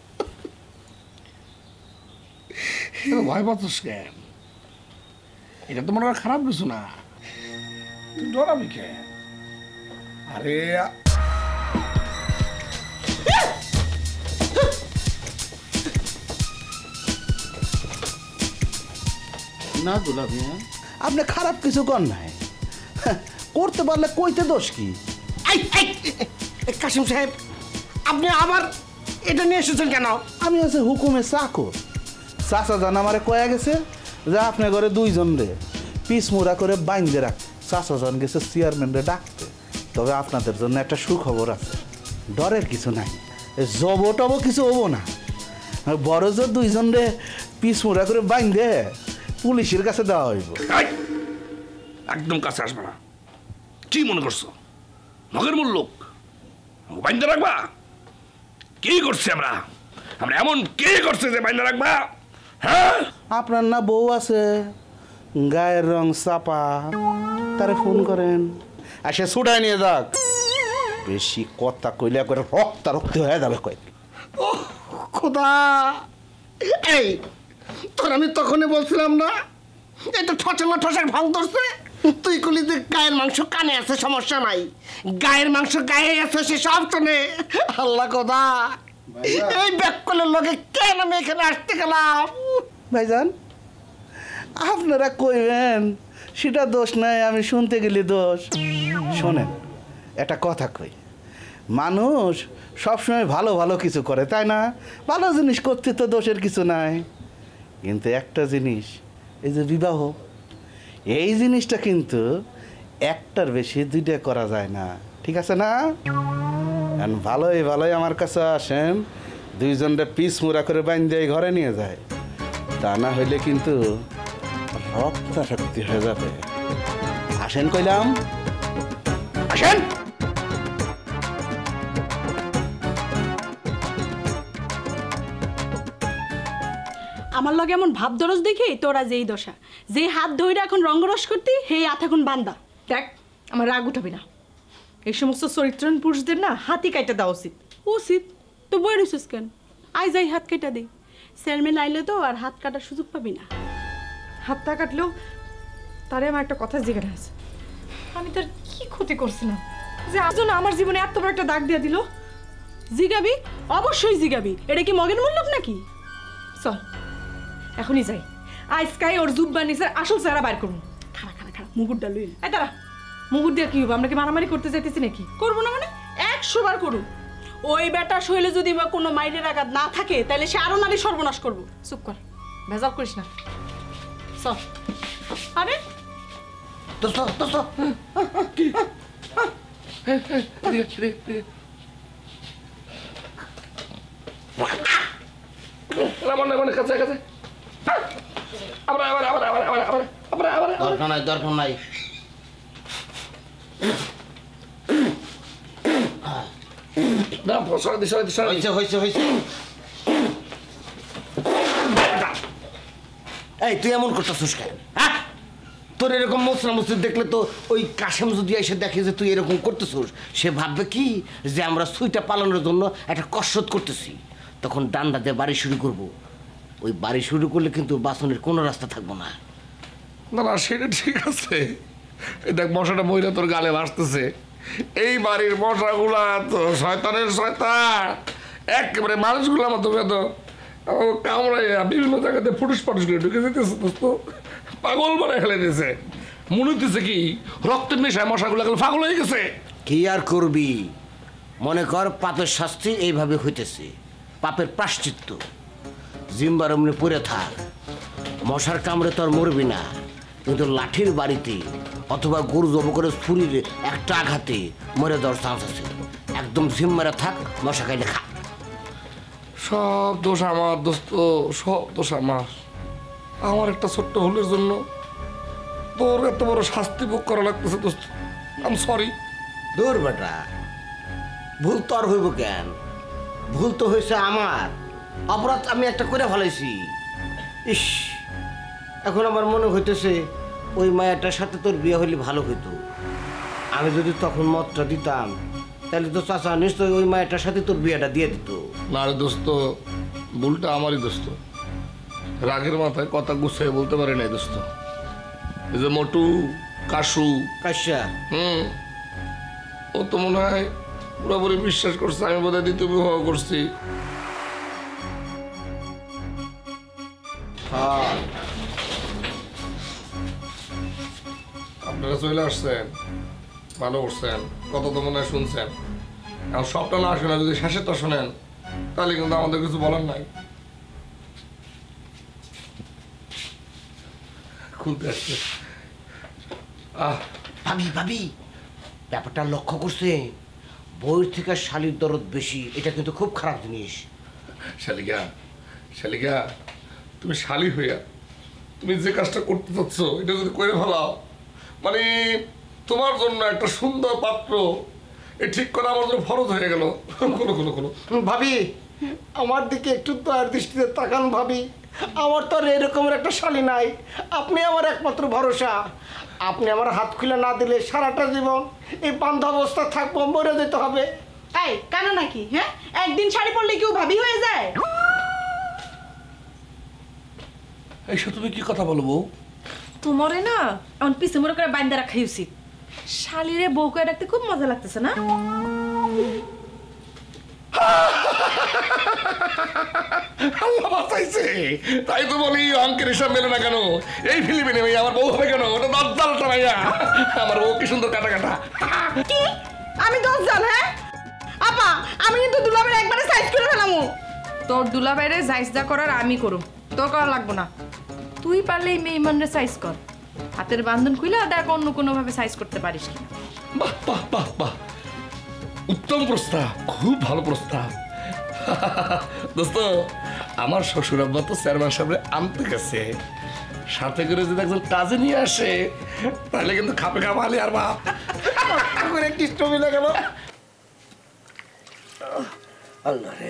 Speaker 4: ভয় পাচ্ছিস কেন? এটা তো মনে হয় খারাপ কিছু না, তুই ডরাবি কেন? আরে
Speaker 11: না দুলা মিয়া আপনি খারাপ কিছু কর নাই, করতে পারলে কইতে দোষ কি?
Speaker 10: কাশিম সাহেব আপনি আবার এটা নিয়ে এসেছেন কেন?
Speaker 11: আমি আছে হুকুমে চাকর। চাচা জান আমারে কয়া গেছে যে আপনার ঘরে দুইজন রে পিস মুড়া করে বাইন্দে রাখ। চাচা জান গেছে চেয়ারম্যানরে ডাকতে। তবে আপনাদের জন্য একটা সুখবর আছে, ডরের কিছু নাই, জব টব কিছু হবো না। বড় যে দুইজন রে পিস মুড়া করে বাইন্দে পুলিশের কাছে দেওয়া হইব।
Speaker 4: একদম কাছে আসবে না। কি মনে করছো নগের মূল লোক বাইন্দা রাখবা? কি করছে আমরা আমরা এমন কে করছে যে বাইন্দা রাখবা? হ্যাঁ
Speaker 11: আপনার না বউ আছে গায়ের রং চাপা, তারে ফোন করেন আসে ছুটাই নিয়ে যাক। বেশি কথা কইলে করে রক্তা রক্তি হয়ে যাবে কয়েক।
Speaker 10: ও খোদা এই তোর আমি তখনই বলছিলাম না এটা ঠসানা ঠসার ভাঙ ধরছে। তুই কলি যে গায়ের মাংস কানে আছে সমস্যা নাই, গায়ের মাংস গায়ে আছে সে সব শোনে। আল্লাহ খোদা এই ব্যাককলের লগে কেন আমি এখানে আসতে গেলাম?
Speaker 11: ভাইজান আপনারা কইবেন সেটা দোষ নাই, আমি শুনতে গেলে দোষ। শোনেন একটা কথা কই, মানুষ সবসময় ভালো ভালো কিছু করে তাই না? ভালো জিনিস করতে তো দোষের কিছু নাই। কিন্তু একটা জিনিস এই যে বিবাহ, এই জিনিসটা কিন্তু একটার বেশি দুইটা করা যায় না, ঠিক আছে না? ভালোই ভালোই আমার কাছে আসেন, দুইজনটা পিস মুড়া করে বাইন্দে ঘরে নিয়ে যায়, তা না হইলে কিন্তু রক্তাশক্তি হয়ে যাবে। আসেন কইলাম, আসেন।
Speaker 7: আমার লগে এমন ভাব দরজ দেখি তোরা যেই দশা, যে হাত ধইরা এখন রঙ্গরস করতি সেই হাত এখন বান্দা।
Speaker 8: দেখ আমার রাগ উঠাবি না, এই সমস্ত চরিত্রহীন পুরুষদের না হাতি কাইটা দেওয়া উচিত।
Speaker 7: উচিত তো বই রইছিস কেন? আই যাই হাত কাটা দেই, চেয়ারম্যান আইলে তো আর হাত কাটার সুযোগ পাবি না।
Speaker 8: হাতটা কাটলেও তারে আমার একটা কথা জিজ্ঞাসা আছে, আমি তার কি ক্ষতি করছিলাম যে আজও না আমার জীবনে এত বড় একটা দাগ দিয়ে দিল?
Speaker 7: জিগাবি, অবশ্যই জিগাবি। এটা কি মগের মূল্যক নাকি?
Speaker 8: চল এখনই যাই, আজকাই ওর জুব্বা নিচের আসল চেহারা বাইর করুন।
Speaker 7: খাড়া খাড়া খাড়া মুগুরটা লইল।
Speaker 8: এই তারা মুগুর দিয়ে কি হবে? আমরা কি মারামারি করতে চাইতেছি নাকি?
Speaker 7: করবো না মানে একশো বার করুন। ওই বেটা শৈলে যদি বা কোনো মাইরের আঘাত না থাকে তাহলে সে আরো নারী সর্বনাশ করবো।
Speaker 8: চুপ কর, ভেজাল করিস না। চল।
Speaker 7: আরে
Speaker 10: দোস্ত দোস্ত দরকার নাই দরকার নাই। হয়েছে হয়েছে হয়েছে। এই তুই এমন করতেছিস কেন? হ্যাঁ তোর এরকম মশলা মসজিদ দেখলে তো ওই কাশেম যদি এসে দেখে যে তুই এরকম করতেছিস, সে ভাববে কি যে আমরা সুইটা পালনের জন্য একটা কসরত করতেছি। তখন ডান্ডা দিয়ে বাড়ি শুরু করব। ওই বাড়ি শুরু করলে কিন্তু বাসনের কোনো রাস্তা থাকবো না।
Speaker 4: না না সেটা ঠিক আছে, দেখ মশাটা মহিলা তোর গালে ভাসতেছে। এই বাড়ির মশাগুলা তো শয়তানের শয়তান, একেবারে মানুষগুলোর মতো বেদো কামড়াইয়া বিভিন্ন জায়গাতে ফুটুস পাটুস করে ঢুকে যেতেছে। দোস্ত পাগল বানায় ফেলে দিয়েছে, মনে হইতেছে কি রক্তের নেশায় মশাগুলো পাগল হয়ে গেছে।
Speaker 10: কি আর করবি, মনে কর পাপের শাস্তি এইভাবে হইতেছে, পাপের প্রায়শ্চিত্ত। জিম্বার অমনি পড়ে থাক, মশার কামড়ে তোর মরবি না, কিন্তু লাঠির বাড়িতে অথবা গরু জব করে ছুরির একটা আঘাতে মরে যাওয়ার চান্স আছে। একদম ঝিম মেরে থাক, মশা খাইলে খা।
Speaker 4: সব দোষ আমার দোস্ত, সব দোষ আমার। আমার একটা ছোট্ট ভুলের জন্য তোর এত বড় শাস্তি ভোগ করা লাগতেছে দোস্ত। I am sorry.
Speaker 10: দূর বেটা, ভুল তোর হইব কেন? ভুল তো হয়েছে আমার, অপরাধ আমি একটা করে ফেলাইছি। ইস, এখন আমার মনে হইতেছে ওই মায়াটার সাথে তোর বিয়ে হইলে ভালো হইতো। আমি যদি তখন মতটা দিতাম তাহলে তো চাচা নিশ্চয়ই ওই মায়াটার সাথে তোর বিয়েটা দিয়ে দিত।
Speaker 4: না রে দোস্ত, ভুলটা আমারই দোস্ত। রাগের মাথায় কথা গুছিয়ে বলতে পারি নাই দোস্ত। এই যে মোটু, কাশু,
Speaker 10: কাশ্যা,
Speaker 4: হুম, ও তো মনে হয় পুরোপুরি বিশ্বাস করছে আমি বোধহয় দ্বিতীয় বিবাহ করছি। আপনারা চলে আসছেন, ভালো করছেন। কত তো মনে হয় শুনছেন। এখন সবটা না শোনা, যদি শেষেরটা শোনেন তাহলে কিন্তু আমাদের কিছু বলার নাই। খুলতে আসছে।
Speaker 10: আহ ভাবি ভাবি, ব্যাপারটা লক্ষ্য করছে? বইয়ের থেকে শালির দরদ বেশি, এটা কিন্তু খুব খারাপ জিনিস।
Speaker 4: শালিকা, শালিকা, তুমি শালি হইয়া তুমি যে কাজটা করতে চাচ্ছ এটা যদি করে ফেলাও, মানে তোমার জন্য একটা সুন্দর পাত্র এ ঠিক করা আমার জন্য ফরজ হয়ে গেল। কোনো কোনো কোনো
Speaker 10: ভাবি, আমার দিকে একটু দয়ার দৃষ্টিতে তাকান ভাবি। আমার তো আর এরকমের একটা শালি নাই, আপনি আমার একমাত্র ভরসা। আপনি আমার হাত খুলে না দিলে সারাটা জীবন এই বান্ধা অবস্থা থাকবো, মরে যেতে হবে।
Speaker 7: এই কেন নাকি? হ্যাঁ, একদিন শাড়ি পরলে কেউ ভাবি হয়ে যায়?
Speaker 4: এইসব তুমি কি কথা বলো বউ?
Speaker 8: তোমারে না এখন পিছে মরে করে বাইন্দা রাখাই উচিত। শালিরে বউ করে রাখতে খুব মজা লাগতেছে না?
Speaker 4: আল্লাহ বাঁচাইছে, তাই তো বলি অঙ্কের হিসাব মেলে না কেন। এই ফিল্মে নেমে আমার বউ হবে কেন? ওটা দজ্জালটা ভাইয়া, আমার বউ কি সুন্দর কাটা কাটা।
Speaker 7: কি আমি দজ্জাল? হ্যাঁ আপা, আমি কিন্তু দুলাবের একবারে সাইজ করে ফেলামু।
Speaker 8: তোর দুলাভাইরে সাইজ যা করার আমি করুম, তোর করা লাগবো না। তুই পারলে এই মেহমানরে সাইজ কর, হাতের বান্ধন খুলে দেখ অন্য কোনো ভাবে সাইজ করতে পারিস কিনা।
Speaker 4: বাহ বাহ বাহ বাহ, উত্তম প্রস্তাব, খুব ভালো প্রস্তাব। দোস্ত, আমার শ্বশুর আব্বা তো চেয়ারম্যান সাহেব আনতে গেছে, সাথে করে যদি একজন কাজে নিয়ে আসে তাহলে কিন্তু খাপে খাপালি আর বাপ করে কৃষ্ণ মিলে গেল।
Speaker 10: আল্লাহ রে,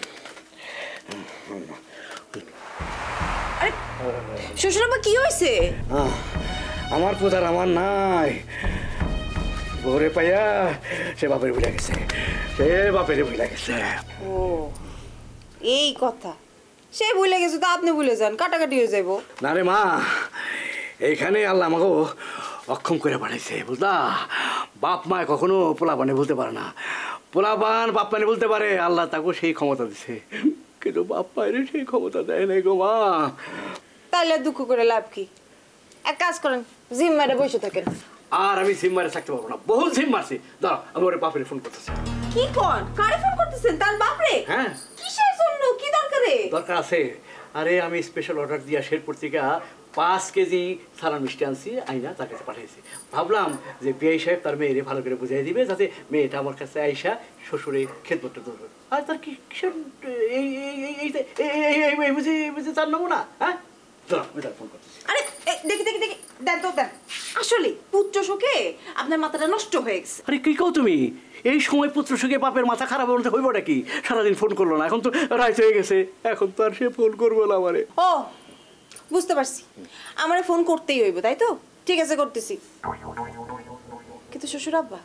Speaker 3: শ্বশুর আব্বা কি হয়েছে?
Speaker 13: আমার পূজার আমার নাই, ভোরে পাইয়া সে বাপের ভুলে গেছে, সে বাপের ভুলে গেছে।
Speaker 3: ও এই কথা, সে ভুলে গেছে তো আপনি ভুলে যান, কাটাকাটি হয়ে যাবো।
Speaker 13: না রে মা, এইখানে আল্লাহ আমাকে অক্ষম করে বানাইছে বুঝলা। বাপ মায় কখনো পোলাপানে বলতে পারে না, পোলাপান বাপ মানে বলতে পারে, আল্লাহ তাকে সেই ক্ষমতা দিছে, কিন্তু বাপ মায়ের সেই ক্ষমতা দেয় নাই গো মা।
Speaker 3: তাহলে দুঃখ করে লাভ কি? এক কাজ করেন, জিম মেরে বসে থাকেন।
Speaker 13: আর আমি সিম মারে থাকতে পারবো না, বহু সিম মারছি। দাঁড়া, আমি ওর বাপের ফোন করতেছি।
Speaker 3: কি কর? কারে ফোন করতেছেন? তার বাপরে?
Speaker 13: হ্যাঁ।
Speaker 3: কিসের জন্য? কি দরকারে?
Speaker 13: দরকার আছে। আরে আমি স্পেশাল অর্ডার দিয়া শেরপুর থেকে পাঁচ কেজি সালান মিষ্টি আনছি, আইনা তার কাছে পাঠিয়েছি। ভাবলাম যে বিআই সাহেব তার মেয়েরে ভালো করে বুঝাই দিবে, যাতে মেয়েটা আমার কাছে আইসা শ্বশুরে খেদমতটা ধরবে। আর তার কি কিসের এই এই বুঝি বুঝি তার নেবো না? হ্যাঁ, দাঁড়া, আমি তার ফোন করতেছি।
Speaker 3: আরে দেখি দেখি দেখি, দেন তো দেন। আসলে পুত্র শোকে আপনার মাথাটা নষ্ট হয়ে গেছে।
Speaker 13: আরে কি কও তুমি? এই সময় পুত্র সুখে বাপের মাথা খারাপ হতে হইব নাকি? সারাদিন ফোন করলো না, এখন তো রাইত হয়ে গেছে, এখন তো আর সে ফোন করবো না আমারে।
Speaker 3: ও বুঝতে পারছি, আমারে ফোন করতেই হইব, তাই তো? ঠিক আছে, করতেছি। কিন্তু শ্বশুর আব্বা,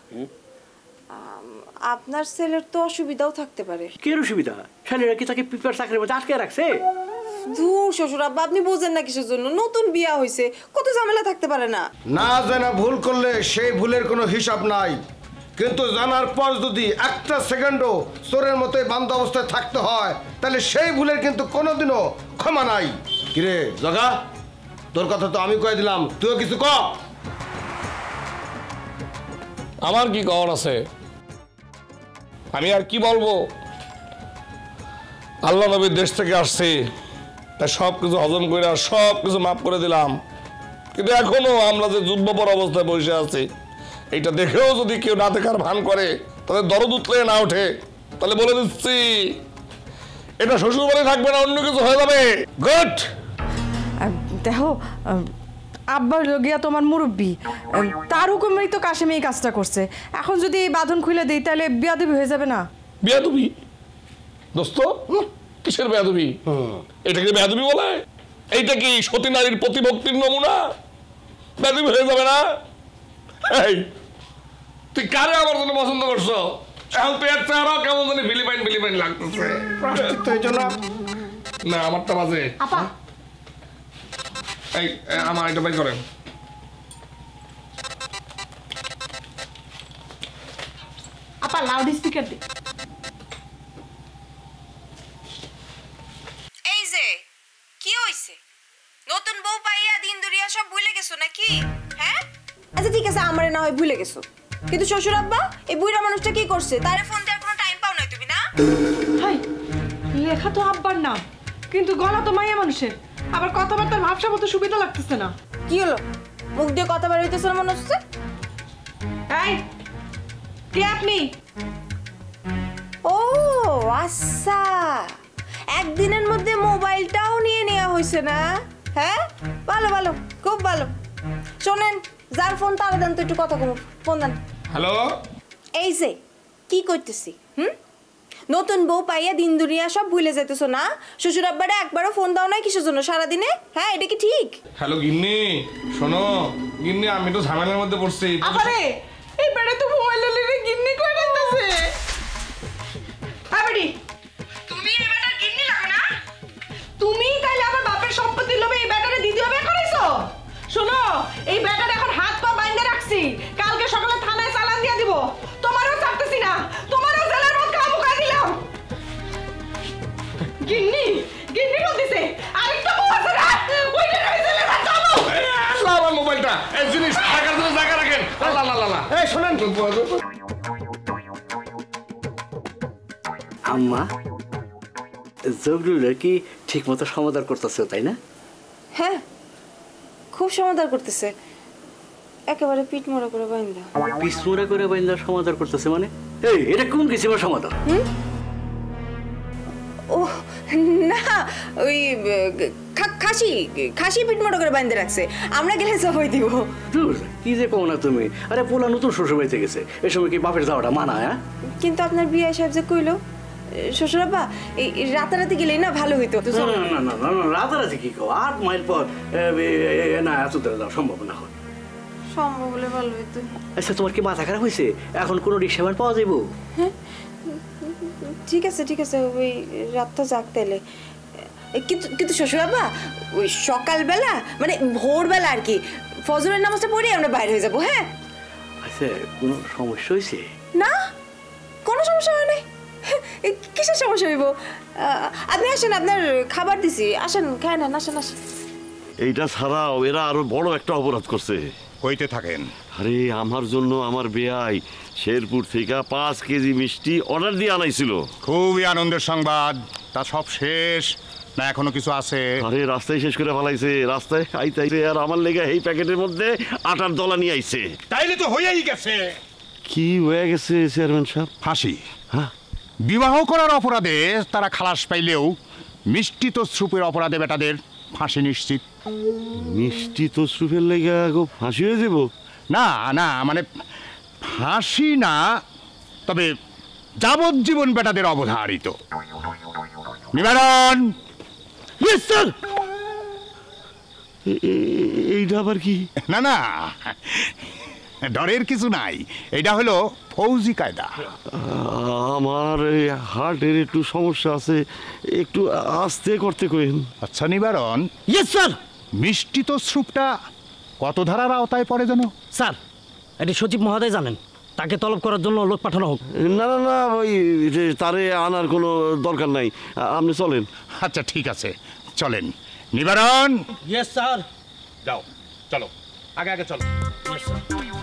Speaker 3: আপনার ছেলের তো অসুবিধাও থাকতে পারে।
Speaker 13: কি অসুবিধা? ছেলেরা কি তাকে পিপার চাকরির মধ্যে আটকে রাখছে?
Speaker 3: ধুর শ্বশুর আব্বা, আপনি বোঝেন না কিসের জন্য? নতুন বিয়া হয়েছে, কত ঝামেলা থাকতে পারে না।
Speaker 14: না জানা ভুল করলে সেই ভুলের কোনো হিসাব নাই, কিন্তু জানার পর যদি একটা সেকেন্ডও চোরের মতোই বান্ধ অবস্থায় থাকতে হয় তাহলে সেই ভুলের কিন্তু কোনোদিনও ক্ষমা নাই। কিরে জগা, তোর কথা তো আমি কয়ে দিলাম, তুইও কিছু ক।
Speaker 4: আমার কি কর আছে? আমি আর কি বলবো? আল্লাহ নবীর দেশ থেকে আসছি, তাই সব কিছু হজম করে সব কিছু মাফ করে দিলাম। কিন্তু এখনো আমরা যে যুদ্ধপর অবস্থায় বসে আছি এটা দেখেও যদি কেউ না দেখার ভান করে তাদের দরদ উতলে না ওঠে তাহলে বলে দিচ্ছি এটা শ্বশুর বাড়ি থাকবে না, অন্য কিছু হয়ে যাবে। গুড।
Speaker 8: দেখো আব্বার লগিয়া তোমার মুরব্বী, তার হুকুমেই তো কাশেম এই কাজটা করছে। এখন যদি এই বাঁধন খুলে দিই তাহলে বিয়াদবি হয়ে যাবে না?
Speaker 4: বিয়াদবি? দোস্ত কিসের বেয়াদবি? এটাকে বেয়াদবি বলে? এইটা কি সতী নারীর প্রতিভক্তির নমুনা? বেয়াদবি হয়ে যাবে না? এই তুই কারে আমার জন্য পছন্দ করছো? এখন তো এর চেহারা কেমন জানি ফিলিপাইন ফিলিপাইন লাগতেছে। না আমারটা বাজে।
Speaker 7: আপা
Speaker 4: এই আমার এটা বাই করেন।
Speaker 7: আপা লাউড স্পিকার দে।
Speaker 3: এই যে কি হইছে? নতুন বউ পাইয়া দিন দুরিয়া সব ভুলে গেছো নাকি? হ্যাঁ আচ্ছা ঠিক আছে, আমারে না হয় ভুলে গেছো, কিন্তু শ্বশুর আব্বা এই বুইড়া মানুষটা কি করছে? তারে ফোন দেওয়ার কোনো টাইম পাও নাই তুমি না?
Speaker 8: হাই লেখা তো আব্বার নাম, কিন্তু গলা তো মাইয়া মানুষের, আবার কথাবার্তার ভাবসা মতো সুবিধা লাগতেছে না।
Speaker 3: কি হলো, মুখ দিয়ে কথা বার হইতেছে না মনে হচ্ছে?
Speaker 8: এই কে আপনি?
Speaker 3: ও আচ্ছা, একদিনের মধ্যে মোবাইলটাও নিয়ে নেওয়া হয়েছে না? হ্যাঁ ভালো ভালো, খুব ভালো। শোনেন, যার ফোন তারা দেন তো একটু কথা কম, ফোন দেন।
Speaker 4: হ্যালো।
Speaker 3: এই যে কি করতেছি, হুম নতুন বউ পাইয়া দিন দুনিয়া সব ভুলে যেতেছো না? শ্বশুর আব্বারে একবারও ফোন দাও নাই কিসের জন্য সারাদিনে? হ্যাঁ এটা কি ঠিক?
Speaker 4: হ্যালো গিন্নি, শোনো গিন্নি, আমি তো ঝামেলার মধ্যে পড়ছি।
Speaker 7: আরে এই বেড়া তো মোবাইল লইলে গিন্নি কই দিতেছে। আবাড়ি তুমি এই বেটার গিন্নি লাগো না? তুমি তাইলে আমার বাপের সম্পত্তির লোভে এই বেটারে দ্বিতীয় বিয়ে করাইছো? শোনো, এই বেটার এখন হাত পা বাইন্ধে রাখছি, কালকে সকালে থানায় চালান দিয়ে দিব। তোমারও ছাড়তেছি না, তোমারও জেলার মত কাবু করে দিলাম। গিন্নি গিন্নি বলতেছে আরেকটা বউ আছে না, ওইটা আমি জেলে রাখাবো।
Speaker 4: আল্লাহ আমার মোবাইলটা, এই জিনিস টাকার জন্য জায়গা রাখেন। আল্লাহ আল্লাহ আল্লাহ। এই শুনেন
Speaker 13: আম্মা, জগরুলের কি ঠিক মতো সমাধান করতেছে তাই না?
Speaker 3: হ্যাঁ খুব সমাধান করতেছে, একেবারে পিঠ মোড়া করে বাইন্দা।
Speaker 13: পিছমোড়া করে বাইন্দা সমাধান করতেছে মানে? এই এটা কোন কিসিমের সমাধান?
Speaker 3: ও না, ওই খা- খাসি খাসি পিঠ মোড়া করে বাইন্দে রাখছে, আমরা গেলে সবাই দিব।
Speaker 13: দূর, কি যে কও না তুমি। আরে পোলা নতুন শ্বশুর বাড়িতে গেছে, এই সময় কি বাপের যাওয়াটা মানা? হ্যাঁ
Speaker 3: কিন্তু আপনার বিয়ে সাহেব যে কইলো শ্বশুর আব্বা এই রাতারাতি গেলেই না ভালো হইতো।
Speaker 13: না না না না না, রাতারাতি কি কও? আট মাইল পর না এত দূরে যাওয়া সম্ভব না হয়।
Speaker 3: সম্ভব হলে ভালো হইতো।
Speaker 13: আচ্ছা তোমার কি মাথা খারাপ হয়েছে? এখন কোনো রিক্সা ভ্যান পাওয়া যাইব?
Speaker 3: হ্যাঁ ঠিক আছে ঠিক আছে, ওই রাতটা যাক তাইলে। কিন্তু কিন্তু শ্বশুর আব্বা ওই সকালবেলা মানে ভোরবেলা আর কি ফজরের নামাজটা পড়ে আমরা বাইরে হয়ে যাবো। হ্যাঁ
Speaker 13: আচ্ছা কোনো সমস্যা হয়েছে?
Speaker 3: না কোনো সমস্যা হয় নাই। কিসের সমস্যা হইব? আপনি আসেন, আপনার খাবার দিছি, আসেন খায় না, আসেন আসেন।
Speaker 2: এইটা ছাড়াও এরা আরো বড় একটা অপরাধ করছে।
Speaker 15: কইতে থাকেন।
Speaker 2: আরে আমার জন্য আমার বেয়াই শেরপুর থেকে পাঁচ কেজি মিষ্টি অর্ডার দিয়ে আনাইছিল।
Speaker 15: খুবই আনন্দের সংবাদ। তা সব শেষ না এখনো কিছু আছে?
Speaker 2: আরে রাস্তায় শেষ করে ফেলাইছে, রাস্তায় আইতে আইতে আর আমার লেগে এই প্যাকেটের মধ্যে আটার দলা নিয়ে আইছে।
Speaker 15: তাইলে তো হয়েই গেছে।
Speaker 2: কি হয়ে গেছে চেয়ারম্যান সাহেব?
Speaker 15: ফাঁসি।
Speaker 2: হ্যাঁ,
Speaker 15: বিবাহ করার অপরাধে তারা খালাস পাইলেও মিষ্টি তসরূপের অপরাধে বেটাদের ফাঁসি নিশ্চিত।
Speaker 2: মিষ্টি তসরূপের লেগে গো ফাঁসি হয়ে যাব?
Speaker 15: না না, মানে ফাঁসি না, তবে যাবজ্জীবন বেটাদের অবধারিত। নিবারণ।
Speaker 2: Yes sir. এইটা আবার কি?
Speaker 15: না না, ডরের কিছু নাই, এটা হলো ফৌজি কায়দা।
Speaker 2: আমার হার্টের একটু সমস্যা আছে, একটু আস্তে করতে কইন।
Speaker 15: আচ্ছা নিবারণ।
Speaker 2: Yes sir.
Speaker 15: মিষ্টি তসরূপটা কত ধারার আওতায় পড়ে যেন?
Speaker 16: স্যার এটি সচিব মহোদয় জানেন, তাকে তলব করার জন্য লোক পাঠানো হোক।
Speaker 2: না না না, ওই তারে আনার কোনো দরকার নাই, আপনি চলেন।
Speaker 15: আচ্ছা ঠিক আছে, চলেন। নিবারণ।
Speaker 16: Yes sir.
Speaker 15: যাও, চলো আগে আগে চলো।
Speaker 16: Yes sir.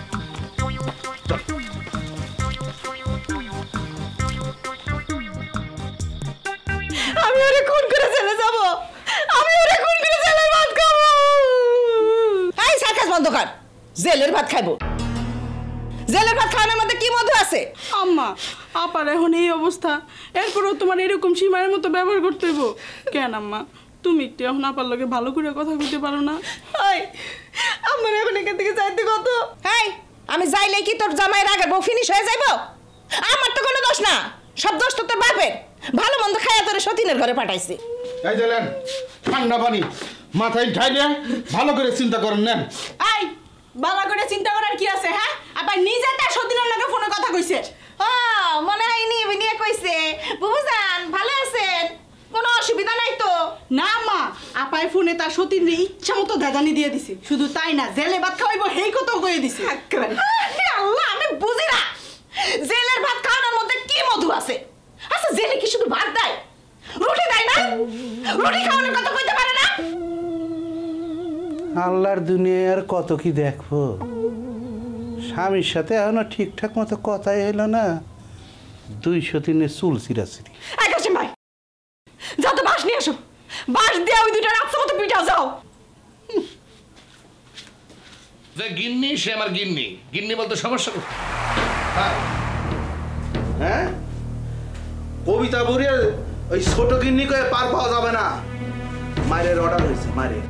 Speaker 8: আমি ওরে খুন করে চলে যাব, আমি ওরে খুন করে জেলের ভাত খাবো।
Speaker 3: এই
Speaker 5: খন্দকার জেলের ভাত খাইবো? জেলের ভাত খাওয়ানোর মধ্যে কি মধু আছে?
Speaker 7: আম্মা আপার এখন এই অবস্থা, এরপরও তোমার এরকম সীমার মতো ব্যবহার করতে হইব কেন? আম্মা তুমি একটু এখন আপার লগে ভালো করে কথা কইতে পারো না?
Speaker 5: হাই আমার এখন এখান থেকে যাইতে কত? হাই আমি যাইলে কি তোর জামাই রাগের বউ ফিনিশ হয়ে যাইব? আমার তো কোনো দোষ না, সব দোষ তো তোর বাপের। ভালো মন্দ খাইয়া তোরে সতীনের ঘরে পাঠাইছি।
Speaker 15: এই দিলেন ঠান্ডা পানি মাথায় ঠাইলে ভালো করে চিন্তা করেন নেন।
Speaker 7: আই ভালো করে চিন্তা করার কি আছে? হ্যাঁ আবার নিজে তার সতীনের লগে ফোনে কথা কইছে।
Speaker 5: ও মনে হয় নি বিনিয়ে কইছে বুবুজান ভালো আছেন, কোনো অসুবিধা নাই তো?
Speaker 7: না মা, আপাই ফোনে তার সতীনের ইচ্ছা মতো দাদানি দিয়ে দিছে। শুধু তাই না, জেলে ভাত খাওয়াইবো হেই কথাও কয়ে দিছে।
Speaker 5: আল্লাহ আমি বুঝি না জেলের ভাত খাওয়ানোর মধ্যে কি মধু আছে? আচ্ছা জেলে কি শুধু ভাত দেয়, রুটি দেয় না? রুটি খাওয়ানোর কথা কইতে পারে না?
Speaker 11: আল্লাহর দুনিয়ার কত কি দেখবো, স্বামীর সাথে এখনো ঠিকঠাক মতো কথাই হইল না, দুইশো তিনে চুল চিরাচিরি।
Speaker 5: এই কাশিম ভাই যাও তো বাঁশ নিয়ে আসো, বাঁশ দিয়ে ওই দুইটা রাস্তা মতো পিটাও যাও।
Speaker 4: যে গিন্নি সে আমার গিন্নি, গিন্নি বলতে সমস্যা কোথায়?
Speaker 11: হ্যাঁ কবিতা বলিয়ে ওই ছোট গিন্নি কয়ে পার পাওয়া যাবে না, মায়ের অর্ডার হয়েছে মায়ের।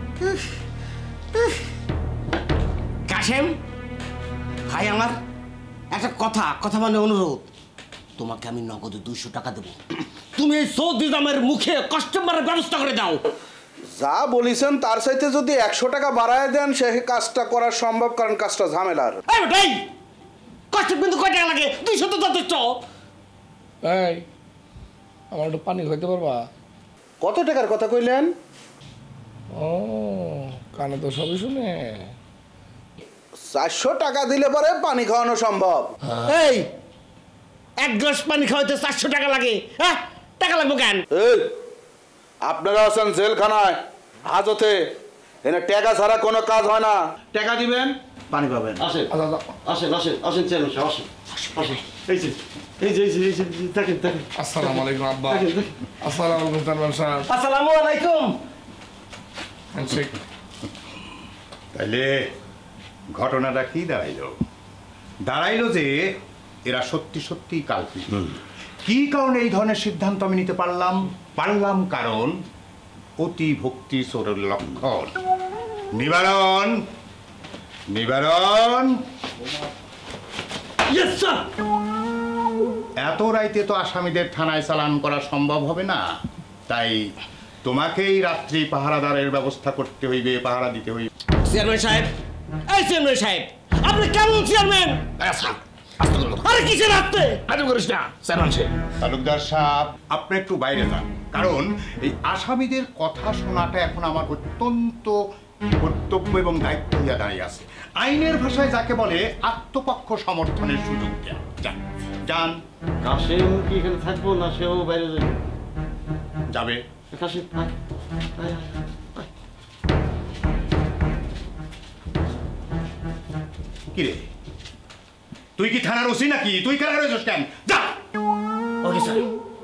Speaker 10: কাশেম ভাই আমার একটা কথা, কথা মানে অনুরোধ, তোমাকে আমি নগদে দুইশো টাকা দেবো, তুমি এই সৌদি দামের মুখে কাস্টমারের ব্যবস্থা করে দাও।
Speaker 11: যা বলিছেন তার সাথে যদি একশো টাকা বাড়ায় দেন সে কাজটা করা সম্ভব, কারণ কাজটা ঝামেলার।
Speaker 10: কষ্ট কিন্তু কয় টাকা লাগে? দুইশো তো যথেষ্ট।
Speaker 4: এই আমার একটু পানি খাইতে পারবা?
Speaker 11: কত টাকার কথা কইলেন?
Speaker 4: ও কানে তো সবই শুনে।
Speaker 11: চারশো টাকা দিলে পরে পানি খাওয়ানো সম্ভব।
Speaker 10: এই এক গ্লাস পানি খাওয়াইতে চারশো টাকা লাগে? হ্যাঁ টাকা লাগবে কেন?
Speaker 11: এই আপনারা আছেন জেলখানায় হাজতে, এনে টাকা ছাড়া কোনো কাজ হয় না। টাকা দিবেন পানি পাবেন।
Speaker 2: আসেন আসেন আসেন আসেন চেয়ারম্যান সাহেব আসেন আসেন। এই যে এই যে এই যে এই যে দেখেন দেখেন।
Speaker 4: আসসালামু আলাইকুম আব্বা। আসসালামু আলাইকুম চেয়ারম্যান সাহেব।
Speaker 10: আসসালামু আলাইকুম।
Speaker 4: হ্যান্ডশেক।
Speaker 15: তাইলে ঘটনাটা কি দাঁড়াইলো? দাঁড়াইলো যে এরা সত্যি সত্যি কাল্পিত। কি কারণে এই ধরনের সিদ্ধান্ত আমি নিতে পারলাম? পারলাম কারণ অতি ভক্তি চোরের লক্ষণ। নিবারণ নিবারণ এত রাইতে তো আসামিদের থানায় চালান করা সম্ভব হবে না, তাই তোমাকেই রাত্রি পাহারাদারের ব্যবস্থা করতে হইবে, পাহারা দিতে হইবে।
Speaker 10: চেয়ারম্যান সাহেব, এই চেয়ারম্যান সাহেব আপনি কেমন চেয়ারম্যান? আরে কিসের রাখতে আরে করিস না চেয়ারম্যান সাহেব।
Speaker 15: তালুকদার সাহেব আপনি একটু বাইরে যান, কারণ এই আসামিদের কথা শোনাটা এখন আমার অত্যন্ত কর্তব্য এবং দায়িত্ব হইয়া দাঁড়িয়ে আছে। আইনের ভাষায় যাকে বলে আত্মপক্ষ সমর্থনের সুযোগ দেয়া। যান যান।
Speaker 2: কাশেম কি এখানে থাকবো না সেও বাইরে যাবে?
Speaker 15: যাবে।
Speaker 2: কাশেম আয় আয় আয়।
Speaker 15: কি রে তুই কি থানার ওসি নাকি? তুই কেন রয়েছিস কেন? যা।
Speaker 10: Okay sir.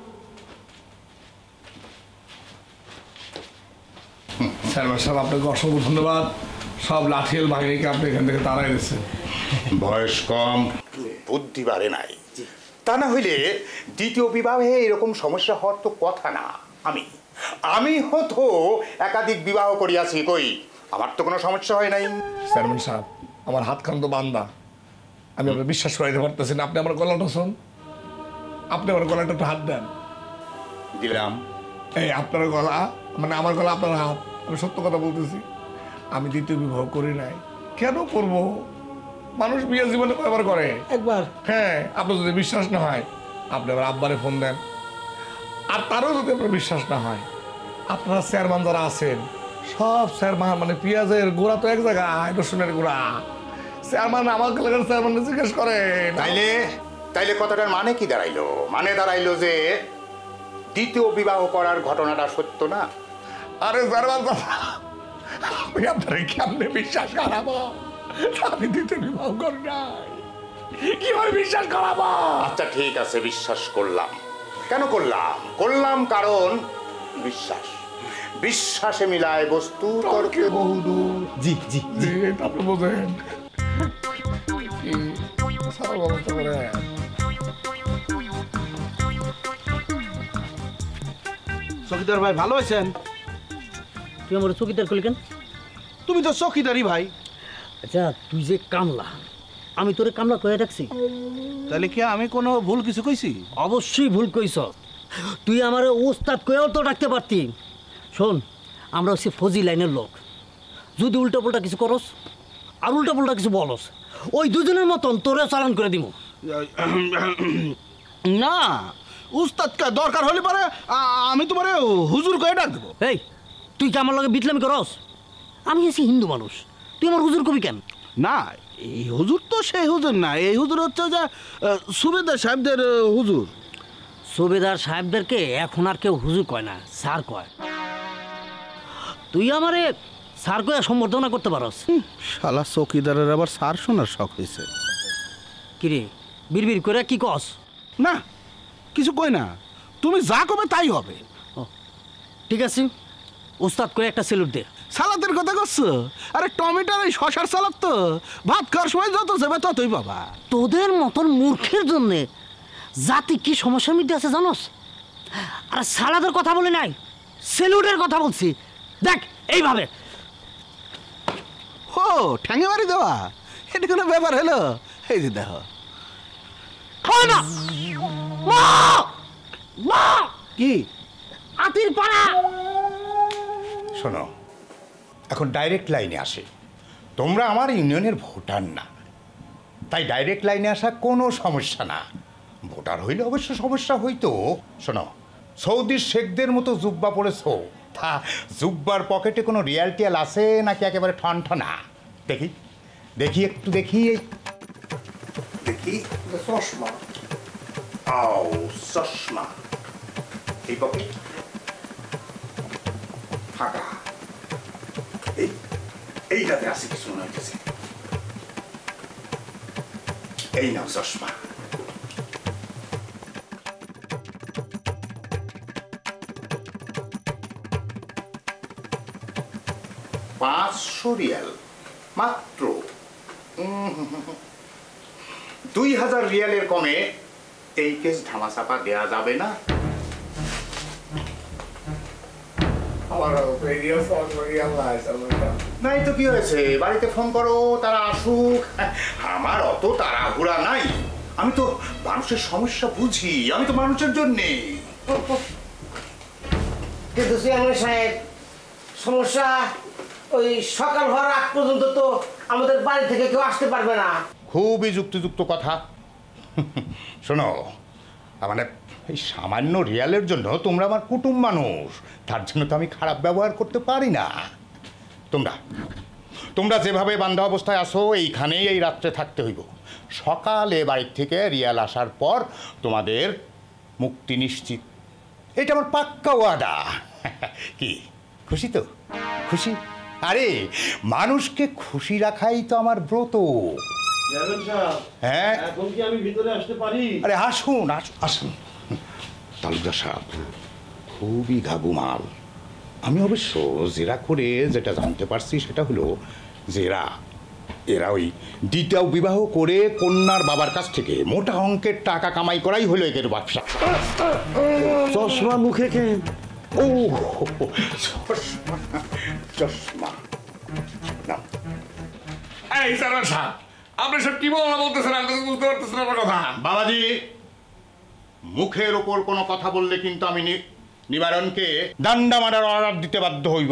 Speaker 4: চেয়ারম্যান সাহেব আপনাকে অসংখ্য ধন্যবাদ। সব লাঠিয়াল বাহিনীকে আপনি এখান থেকে তাড়াই দিচ্ছেন।
Speaker 15: বয়স কম, বুদ্ধি বাড়ে নাই। তা না হইলে দ্বিতীয় বিবাহে এরকম সমস্যা হওয়ার তো কথা না। আমি আমি হতো একাধিক বিবাহ করিয়াছি, কই আমার তো কোনো সমস্যা হয় নাই।
Speaker 4: চেয়ারম্যান সাহেব আমার হাত খান তো বান্দা, আমি আপনার বিশ্বাস করাইতে পারতেছি না। আপনি আমার গলাটা শোন, আপনি আমার গলাটা একটু হাত দেন।
Speaker 15: দিলাম।
Speaker 4: এই আপনার গলা মানে আমার গলা আপনার হাত। আমি সত্য কথা বলতেছি, আমি দ্বিতীয় বিবাহ করি নাই। কেন করব? মানুষ বিয়ে জীবনে কয়বার করে?
Speaker 10: একবার।
Speaker 4: হ্যাঁ, আপনার যদি বিশ্বাস না হয় আপনি আমার আব্বারে ফোন দেন, আর তারও যদি আপনার বিশ্বাস না হয় আপনারা চেয়ারম্যান যারা আছেন সব চেয়ারম্যান মানে পেঁয়াজের গোড়া তো এক জায়গায়, রসুনের গোড়া। চেয়ারম্যান আমাকে লাগার চেয়ারম্যান জিজ্ঞেস করে।
Speaker 15: তাইলে তাইলে কথাটার মানে কি দাঁড়াইলো? মানে দাঁড়াইলো যে দ্বিতীয় বিবাহ করার ঘটনাটা সত্য না।
Speaker 4: আরে চেয়ারম্যান আমি আপনার কেমনে বিশ্বাস করাবো? আমি দ্বিতীয় বিবাহ করি নাই, কিভাবে বিশ্বাস করাবো?
Speaker 15: আচ্ছা ঠিক আছে, বিশ্বাস করলাম। কেন করলাম? করলাম কারণ বিশ্বাস। বিশ্বাসে মিলায় বস্তু তর্কে বহুদূর। জি জি জি
Speaker 4: আপনি বোঝেন কি সারা ব্যবস্থা করে
Speaker 6: চকিদার ভাই ভালো আছেন?
Speaker 16: তুই আমার চকিদার করলি কেন?
Speaker 6: তুমি তো চকিদারি ভাই।
Speaker 16: আচ্ছা তুই যে কামলা, আমি তোরে কামলা কয়ে রাখছি,
Speaker 6: তাহলে কি আমি কোনো ভুল কিছু কইছি?
Speaker 16: অবশ্যই ভুল কইছ। তুই আমার ওস্তাদ কয়েও তো ডাকতে পারতি। শোন, আমরা হচ্ছে ফৌজি লাইনের লোক, যদি উল্টা পাল্টা কিছু করস আর উল্টা পাল্টা কিছু বলস, ওই দুজনের মতন তোরে চালান করে দিব।
Speaker 6: না, উস্তাদকে দরকার হলে পরে আমি তোমারে হুজুর কয়ে ডাক দেবো।
Speaker 16: এই তুই কি আমার লগে বিটলামি করস? আমি আছি হিন্দু মানুষ, তুই আমার হুজুর কবি কেন?
Speaker 6: না, এই হুজুর তো সেই হুজুর না, এই হুজুর হচ্ছে যে সুবেদার সাহেবদের হুজুর।
Speaker 16: সুবেদার সাহেবদেরকে এখন আর কেউ হুজুর কয় না, স্যার কয়। তুই আমারে স্যার কয়ে সম্বর্ধনা করতে পারস?
Speaker 6: শালা চৌকিদারের আবার স্যার শোনার শখ হয়েছে।
Speaker 16: কিরে বিড়বিড় করে কি কস?
Speaker 6: না কিছু কই না, তুমি যা কবে তাই হবে।
Speaker 16: ঠিক আছে, উস্তাদ করে একটা সেলুট দে।
Speaker 6: সালাদের কথা করছো? আরে টমেটোর এই শশার সালাদ তো ভাত খাওয়ার সময় যত যাবে ততই বাবা।
Speaker 16: তোদের মতন মূর্খের জন্য জাতি কি সমস্যার মধ্যে আছে জানোস? আর সালাদের কথা বলে নাই, সেলুটের কথা বলছি। দেখ এইভাবে।
Speaker 6: ও ঠ্যাঙে বাড়ি দেওয়া, এটা কোনো ব্যাপার হলো? এই যে দেখো
Speaker 15: কি
Speaker 16: আতির পাড়া।
Speaker 15: শোনো, এখন ডাইরেক্ট লাইনে আসে। তোমরা আমার ইউনিয়নের ভোটার না, তাই ডাইরেক্ট লাইনে আসা কোনো সমস্যা না। ভোটার হইলে অবশ্য সমস্যা হইতো। শোনো, সৌদির শেখদের মতো জুব্বা পড়েছো, তা জুব্বার পকেটে কোনো রিয়াল টিয়াল আছে নাকি একেবারে ঠনঠনা? দেখি দেখি একটু দেখি, এই দেখি চশমা। আও চশমা, এই পকেট ফাঁকা, এই এইটাতে আছে কিছু মনে হইতেছে। এই নাও চশমা। পাঁচশো রিয়াল মাত্র। দুই হাজার রিয়ালের কমে এই কেস ধামাচাপা দেয়া যাবে না। নাই তো কি হয়েছে, বাড়িতে ফোন করো, তারা আসুক। আমার অত তাড়াহুড়া নাই, আমি তো মানুষের সমস্যা বুঝি, আমি তো মানুষের জন্যে।
Speaker 10: কিন্তু চেয়ারম্যান সাহেব, সমস্যা ওই সকাল হওয়ার আগ পর্যন্ত তো আমাদের বাড়ি থেকে কেউ আসতে পারবে না।
Speaker 15: খুবই যুক্তিযুক্ত কথা। শোনো, মানে এই সামান্য রিয়ালের জন্য তোমরা আমার কুটুম্ব মানুষ, তার জন্য তো আমি খারাপ ব্যবহার করতে পারি না। তোমরা তোমরা যেভাবে বান্ধা অবস্থায় আসো, এইখানেই এই রাত্রে থাকতে হইব। সকালে বাড়ির থেকে রিয়াল আসার পর তোমাদের মুক্তি নিশ্চিত। এটা আমার পাক্কা ওয়াদা। কি খুশি তো? খুশি? আরে মানুষকে খুশি রাখাই তো আমার ব্রত। হ্যাঁ,
Speaker 2: এখন কি আমি ভিতরে আসতে পারি?
Speaker 15: আরে আসুন আসুন আসুন। তালুকদার সাহেব খুবই ঘাগু মাল। আমি অবশ্য জেরা করে যেটা জানতে পারছি সেটা হলো যে এরা এরা ওই দ্বিতীয় বিবাহ করে কন্যার বাবার কাছ থেকে মোটা অঙ্কের টাকা কামাই করাই হলো এদের ব্যবসা।
Speaker 2: চশমা মুখে কে?
Speaker 15: ও চশমা চশমা নাও।
Speaker 4: এই স্যার সাহেব, আপনি সব কি বলা বলতেছেন? আমি তো বুঝতে পারতেছি না আমার কথা।
Speaker 15: বাবাজি, মুখের ওপর কোনো কথা বললে কিন্তু আমি নিবারণকে ডান্ডা মারার অর্ডার দিতে বাধ্য হইব।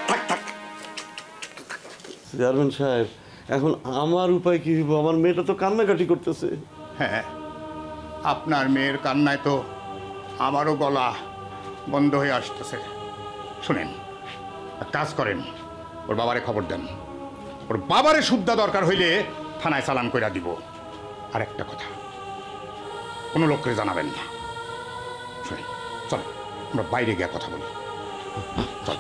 Speaker 2: চেয়ারম্যান সাহেব, এখন আমার উপায় কি হইব? আমার মেয়েটা তো কান্নাকাটি করতেছে।
Speaker 15: হ্যাঁ, আপনার মেয়ের কান্নায় তো আমারও গলা বন্ধ হয়ে আসতেছে। শুনেন, এক কাজ করেন, ওর বাবারে খবর দেন। ওর বাবারে শুদ্ধা দরকার হইলে থানায় চালান কইরা দিব। আর একটা কথা, কোনো লোককে জানাবেন না। শুনেন, চলো আমরা বাইরে গিয়ে কথা বলি। চল।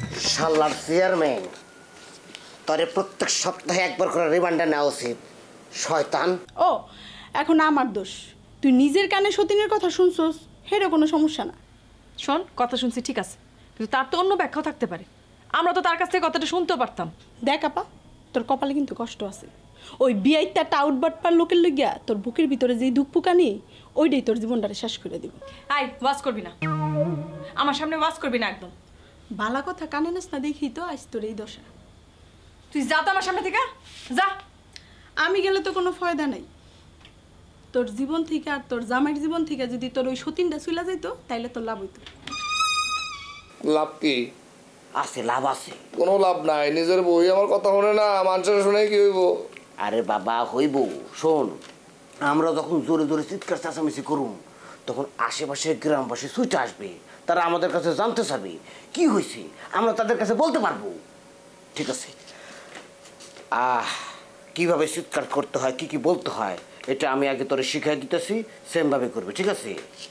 Speaker 10: শালার চেয়ারম্যান, তরে প্রত্যেক সপ্তাহে একবার করে রিমান্ডে নেওয়া উচিত। শয়তান।
Speaker 7: ও এখন আমার দোষ, তুই নিজের কানে সতীনের কথা শুনছস, হেরে কোনো সমস্যা না।
Speaker 8: শোন, কথা শুনছি ঠিক আছে, কিন্তু তার তো অন্য ব্যাখ্যাও থাকতে পারে। আমরা তো তার কাছ থেকে কথাটা শুনতেও পারতাম।
Speaker 7: দেখ আপা, তোর কপালে কিন্তু কষ্ট আছে। ওই বিয়াইটা টাউট বাটপার লোকের লইয়া তোর বুকের ভিতরে যেই ধুকপুকানি, ওইটাই তোর জীবনটারে শেষ করে দিব।
Speaker 8: আই ওয়াজ করবি না, আমার সামনে ওয়াজ করবি না একদম।
Speaker 7: বালা কথা কানে নাস না দেখি তো আজ তোর এই দশা।
Speaker 8: তুই যা তো আমার সামনে থেকে, যা।
Speaker 7: আমি গেলে তো কোনো ফায়দা নাই। তোর জীবন থেকে আর তোর জামাইয়ের জীবন থেকে যদি তোর ওই সতীনটা চলে যাইতো তাইলে তোর লাভ হইতো।
Speaker 4: লাভ কি
Speaker 10: আছে? লাভ আছে।
Speaker 4: কোনো লাভ নাই, নিজের বই আমার কথা শুনে না, মানুষের শুনে কি হইব?
Speaker 10: আরে বাবা হইব। শোন, আমরা যখন জোরে জোরে চিৎকার চেঁচামেচি করুম তখন আশেপাশে গ্রামবাসী ছুটে আসবে, তারা আমাদের কাছে জানতে চাবে কি হয়েছে, আমরা তাদের কাছে বলতে পারবো। ঠিক আছে? আহ কিভাবে চিৎকার করতে হয়, কি কি বলতে হয়, এটা আমি আগে তোরে শিখাই দিতেছি, সেম ভাবে করবে। ঠিক আছে?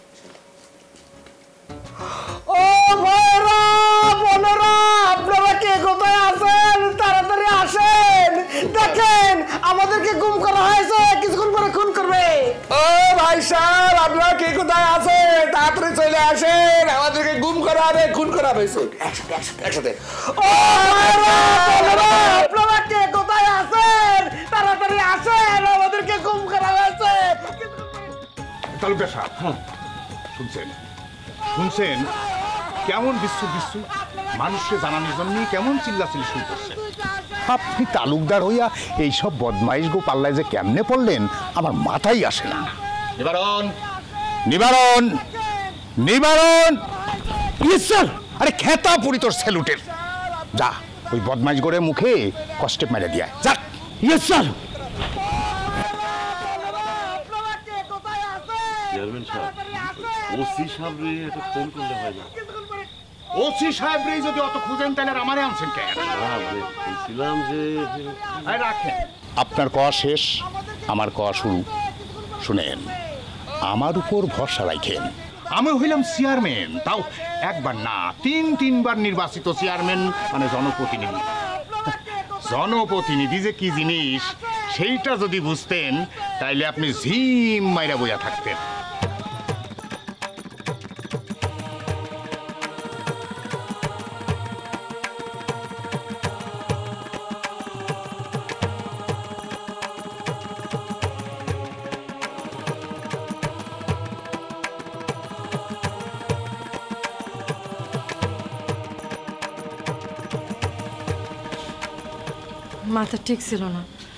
Speaker 10: ও ভাইরা বোনেরা, আপনারা কে কোথায় আছেন? তাড়াতাড়ি আসেন, দেখেন আমাদেরকে গুম করা হয়েছে, কিছুক্ষণ পরে খুন করবে।
Speaker 4: ও ভাই সাহেব, আপনারা কে কোথায় আছেন? তাড়াতাড়ি চলে আসেন, আমাদেরকে গুম করা হবে, খুন করা হয়েছে।
Speaker 10: একসাথে একসাথে
Speaker 4: একসাথে।
Speaker 10: ও ভাইরা বোনেরা, আপনারা কে কোথায় আছেন? তাড়াতাড়ি আসেন, আমাদেরকে গুম করা হয়েছে।
Speaker 15: তালুকদার সাহেব, শুনছেন শুনছেন কেমন বিশ্ব বিশ্ব মানুষকে জানানোর জন্য কেমন চিল্লাচিল্লি শুরু করছে। আপনি তালুকদার হইয়া এইসব বদমাইশ গো পাল্লায় যে কেমনে পড়লেন আমার মাথায় আসে না। নিবারণ নিবারণ নিবারণ স্যার, আরে খেতা পুরি তোর স্যালুটের। যা ওই বদমাইশ গোড়ে মুখে কষ্টে মেরে দিয়া যা। Yes sir.
Speaker 2: চেয়ারম্যান সাহেব, ওসি সাহেব রে একটা ফোন করলে হয় না?
Speaker 15: ওসি সাহেব রে যদি অত খুঁজেন তাহলে আমারে আনছেন কেন?
Speaker 2: বলছিলাম যে
Speaker 15: রাখেন, আপনার কওয়া শেষ, আমার কওয়া শুরু। শুনেন, আমার উপর ভরসা রাখেন। আমি হইলাম চেয়ারম্যান, তাও একবার না তিন তিনবার নির্বাচিত চেয়ারম্যান, মানে জনপ্রতিনিধি। জনপ্রতিনিধি যে কি জিনিস সেইটা যদি বুঝতেন তাইলে আপনি ঝিম মাইরা বইয়া থাকতেন।
Speaker 8: মাথা ঠিক ছিল না,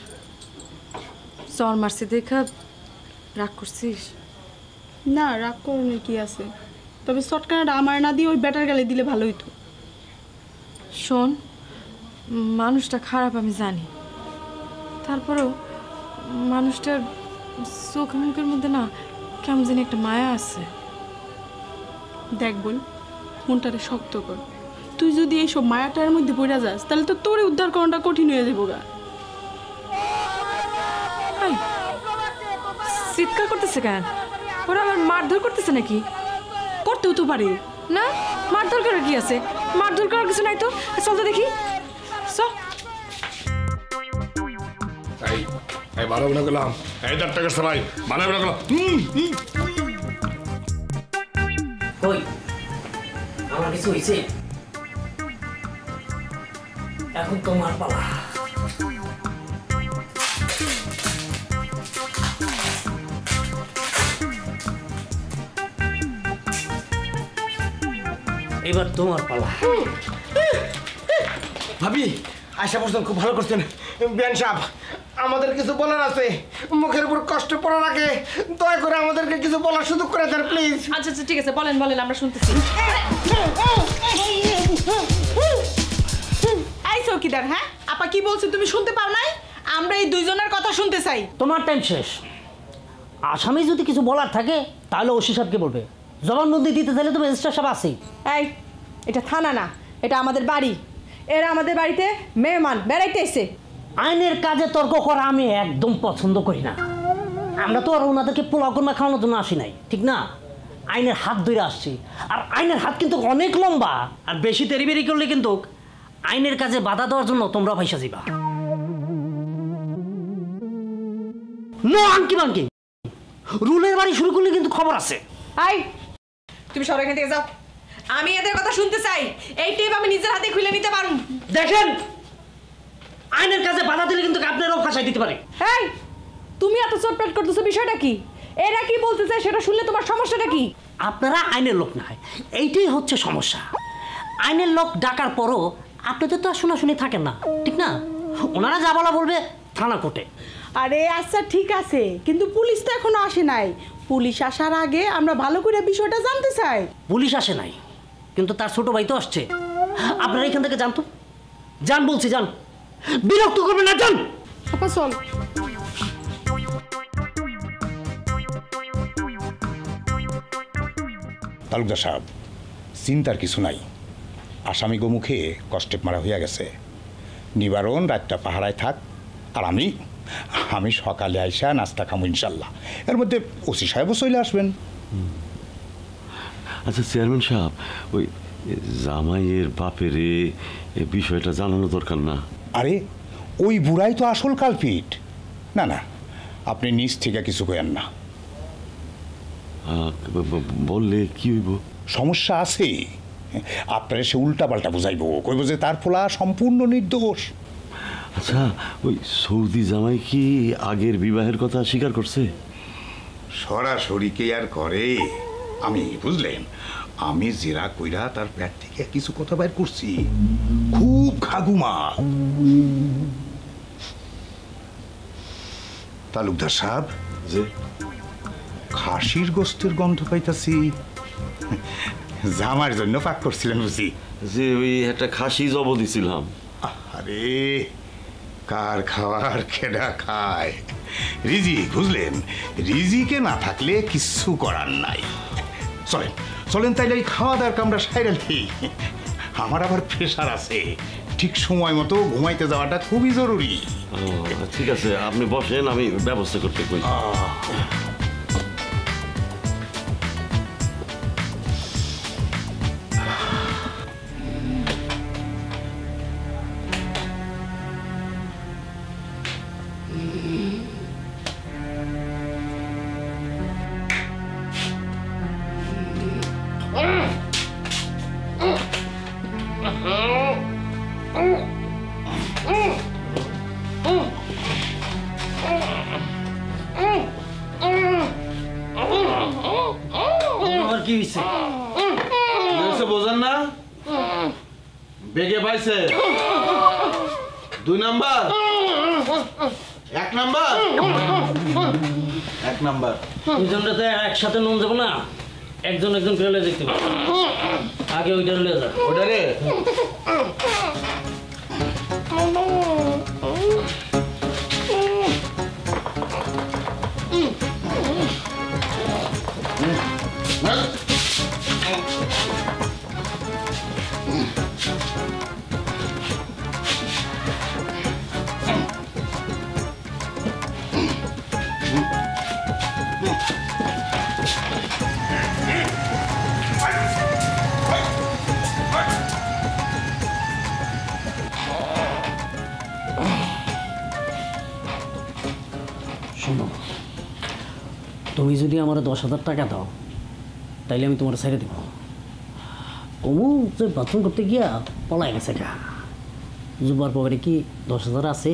Speaker 8: চর মারছি দেখা রাগ করছিস?
Speaker 7: না, রাগ করণের কি আছে, তবে শর্টকাট আমার না দিয়ে ওই ব্যাটার গালে দিলে ভালো হইতো।
Speaker 8: শোন, মানুষটা খারাপ আমি জানি, তারপরেও মানুষটার চোখ মুখের মধ্যে না কেমন জানি একটা মায়া আছে।
Speaker 7: দেখ বোন, মনটারে শক্ত কর। তুই যদি এইসব মায়াটার মধ্যে পড়ে যাস তাহলে তো তোরে উদ্ধার করাটা কঠিন হয়ে যাবো গা।
Speaker 8: চিৎকার করতেছে কেন? ওরা আবার মারধর করতেছে নাকি?
Speaker 7: করতেও তো পারে
Speaker 8: না, মারধর করার কি আছে? মারধর করার কিছু নাই তো, চল তো দেখি। চল।
Speaker 4: এই এই ভালো না গেলাম, এই চার টাকা সবাই ভালো না গেলাম।
Speaker 16: কই আমার কিছু হয়েছে? এখন তোমার পালা। এবার তোমার পালা।
Speaker 10: ভাবি, আয়শা বলছেন খুব ভালো করছেন। বিয়ান সাহেব, আমাদের কিছু বলার আছে, মুখের উপর কষ্ট পড়ার আগে দয়া করে আমাদেরকে কিছু বলার সুযোগ করে দেন প্লিজ।
Speaker 8: আচ্ছা আচ্ছা ঠিক আছে, বলেন বলেন, আমরা শুনতেছি।
Speaker 7: এই চৌকিদার, হ্যাঁ আপা কি বলছো তুমি শুনতে পাও নাই? আমরা এই দুইজনের কথা শুনতে চাই।
Speaker 16: তোমার টাইম শেষ। আসামি যদি কিছু বলার থাকে তাহলে ওসি সাহেবকে বলবে, জবানবন্দি দিতে চাইলে তো রেজিস্ট্রার সাহেব আছেই।
Speaker 8: এই, এটা থানা না, এটা আমাদের বাড়ি। এরা আমাদের বাড়িতে মেহমান বেড়াইতে এসে।
Speaker 16: আইনের কাজে তর্ক করা আমি একদম পছন্দ করি না। আমরা তো আর ওনাদেরকে পোলাও কর্মা খাওয়ানোর জন্য আসি নাই, ঠিক না? আইনের হাত ধরে আসছি, আর আইনের হাত কিন্তু অনেক লম্বা, আর বেশি তেরিবেরি করলে কিন্তু আইনের কাজে বাধা দেওয়ার জন্য তোমরা পয়সা দিবা। নো আঙ্কি বাঙ্কি, রুলের বাড়ি শুরু করলে কিন্তু খবর আছে।
Speaker 8: আই তুমি সর এখান থেকে যাও, আমি এদের কথা শুনতে চাই। এই টেপ আমি নিজের হাতে খুলে নিতে পারুম।
Speaker 16: দেখেন আইনের কাছে বাধা দিলে কিন্তু আপনারও ফাঁসাই দিতে পারে।
Speaker 8: এই তুমি এত চটপট করতেছো, বিষয়টা কি? এরা কি বলতে চায় সেটা শুনলে তোমার সমস্যাটা কি?
Speaker 16: আপনারা আইনের লোক না হয়, এইটাই হচ্ছে সমস্যা। আইনের লোক ডাকার পরও আপনাদের তো আর শোনাশুনি থাকেন না, ঠিক না? ওনারা যা বলা বলবে থানা কোর্টে।
Speaker 7: আরে আচ্ছা ঠিক আছে, কিন্তু পুলিশ তো এখনো আসে নাই। পুলিশ আসার আগে আমরা ভালো করে বিষয়টা জানতে চাই।
Speaker 16: পুলিশ আসে নাই, কিন্তু তার ছোট ভাই তো আসছে। আপনারা এখান থেকে যান তো, যান বলছি, যান, বিরক্ত করবেন না, যান।
Speaker 7: আপা চল।
Speaker 15: তালুকদার সাহেব, চিন্তার কিছু নাই। আসামি গোমুখে কষ্টেপ মারা হইয়া গেছে। নিবারণ রাতটা পাহারায় থাক, আর আমি আমি সকালে আইসা নাস্তা খামো ইনশাল্লাহ। এর মধ্যে ওসি সাহেবও চলে আসবেন।
Speaker 2: আচ্ছা চেয়ারম্যান সাহেব, ওই জামাইয়ের বাপের এ বিষয়টা জানানো দরকার না?
Speaker 15: আরে ওই বুড়াই তো আসল কালপিট। না না, আপনি নিজ থেকে কিছু করেন না।
Speaker 2: বললে কি হইব?
Speaker 15: সমস্যা আছে, আপনারা সে উল্টা পাল্টা বুঝাইব, কইব যে তার ফলা সম্পূর্ণ নির্দোষ।
Speaker 2: আচ্ছা ওই সৌদি জামাই কি আগের বিবাহের কথা স্বীকার করছে?
Speaker 15: সরাসরি কে আর করে? আমি বুঝলেন, আমি জেরা কইরা তার পেট থেকে কিছু কথা বাইর করছি। খুব খাগুমা। তালুকদার সাহেব,
Speaker 2: যে
Speaker 15: খাসির গোস্তের গন্ধ পাইতাছি। জামার জন্য পাক করছিলেন বুঝি?
Speaker 2: যে ওই একটা খাসি জব দিছিলাম।
Speaker 15: আরে কার খাওয়ার কেডা খায়? রিজিক, বুঝলেন, রিজিকে না থাকলে কিচ্ছু করার নাই। চলেন চলেন, তাইলে এই খাওয়া দাওয়ার কামড়া সাইরালি। আমার আবার প্রেশার আছে, ঠিক সময় মতো ঘুমাইতে যাওয়াটা খুবই জরুরি।
Speaker 2: ঠিক আছে, আপনি বসেন, আমি ব্যবস্থা করতে কই।
Speaker 16: কি হইছে?
Speaker 6: বোঝেন না? বেগে পাইছে দুই নাম্বার, এক নাম্বার, এক নাম্বার।
Speaker 16: দুজনটা তো একসাথে নুন যাবো না, একজন একজন করে লয়ে দেখতে পাবো। আগে ওইটা লয়ে যা।
Speaker 6: ওইটা রে
Speaker 16: শোনো, তুমি যদি আমার দশ হাজার টাকা দাও তাইলে আমি তোমার ছেড়ে দেবো। কমু যে বাথরুম করতে গিয়া পলাই গেছে গা। জুবার পকেটে কি দশ হাজার আছে?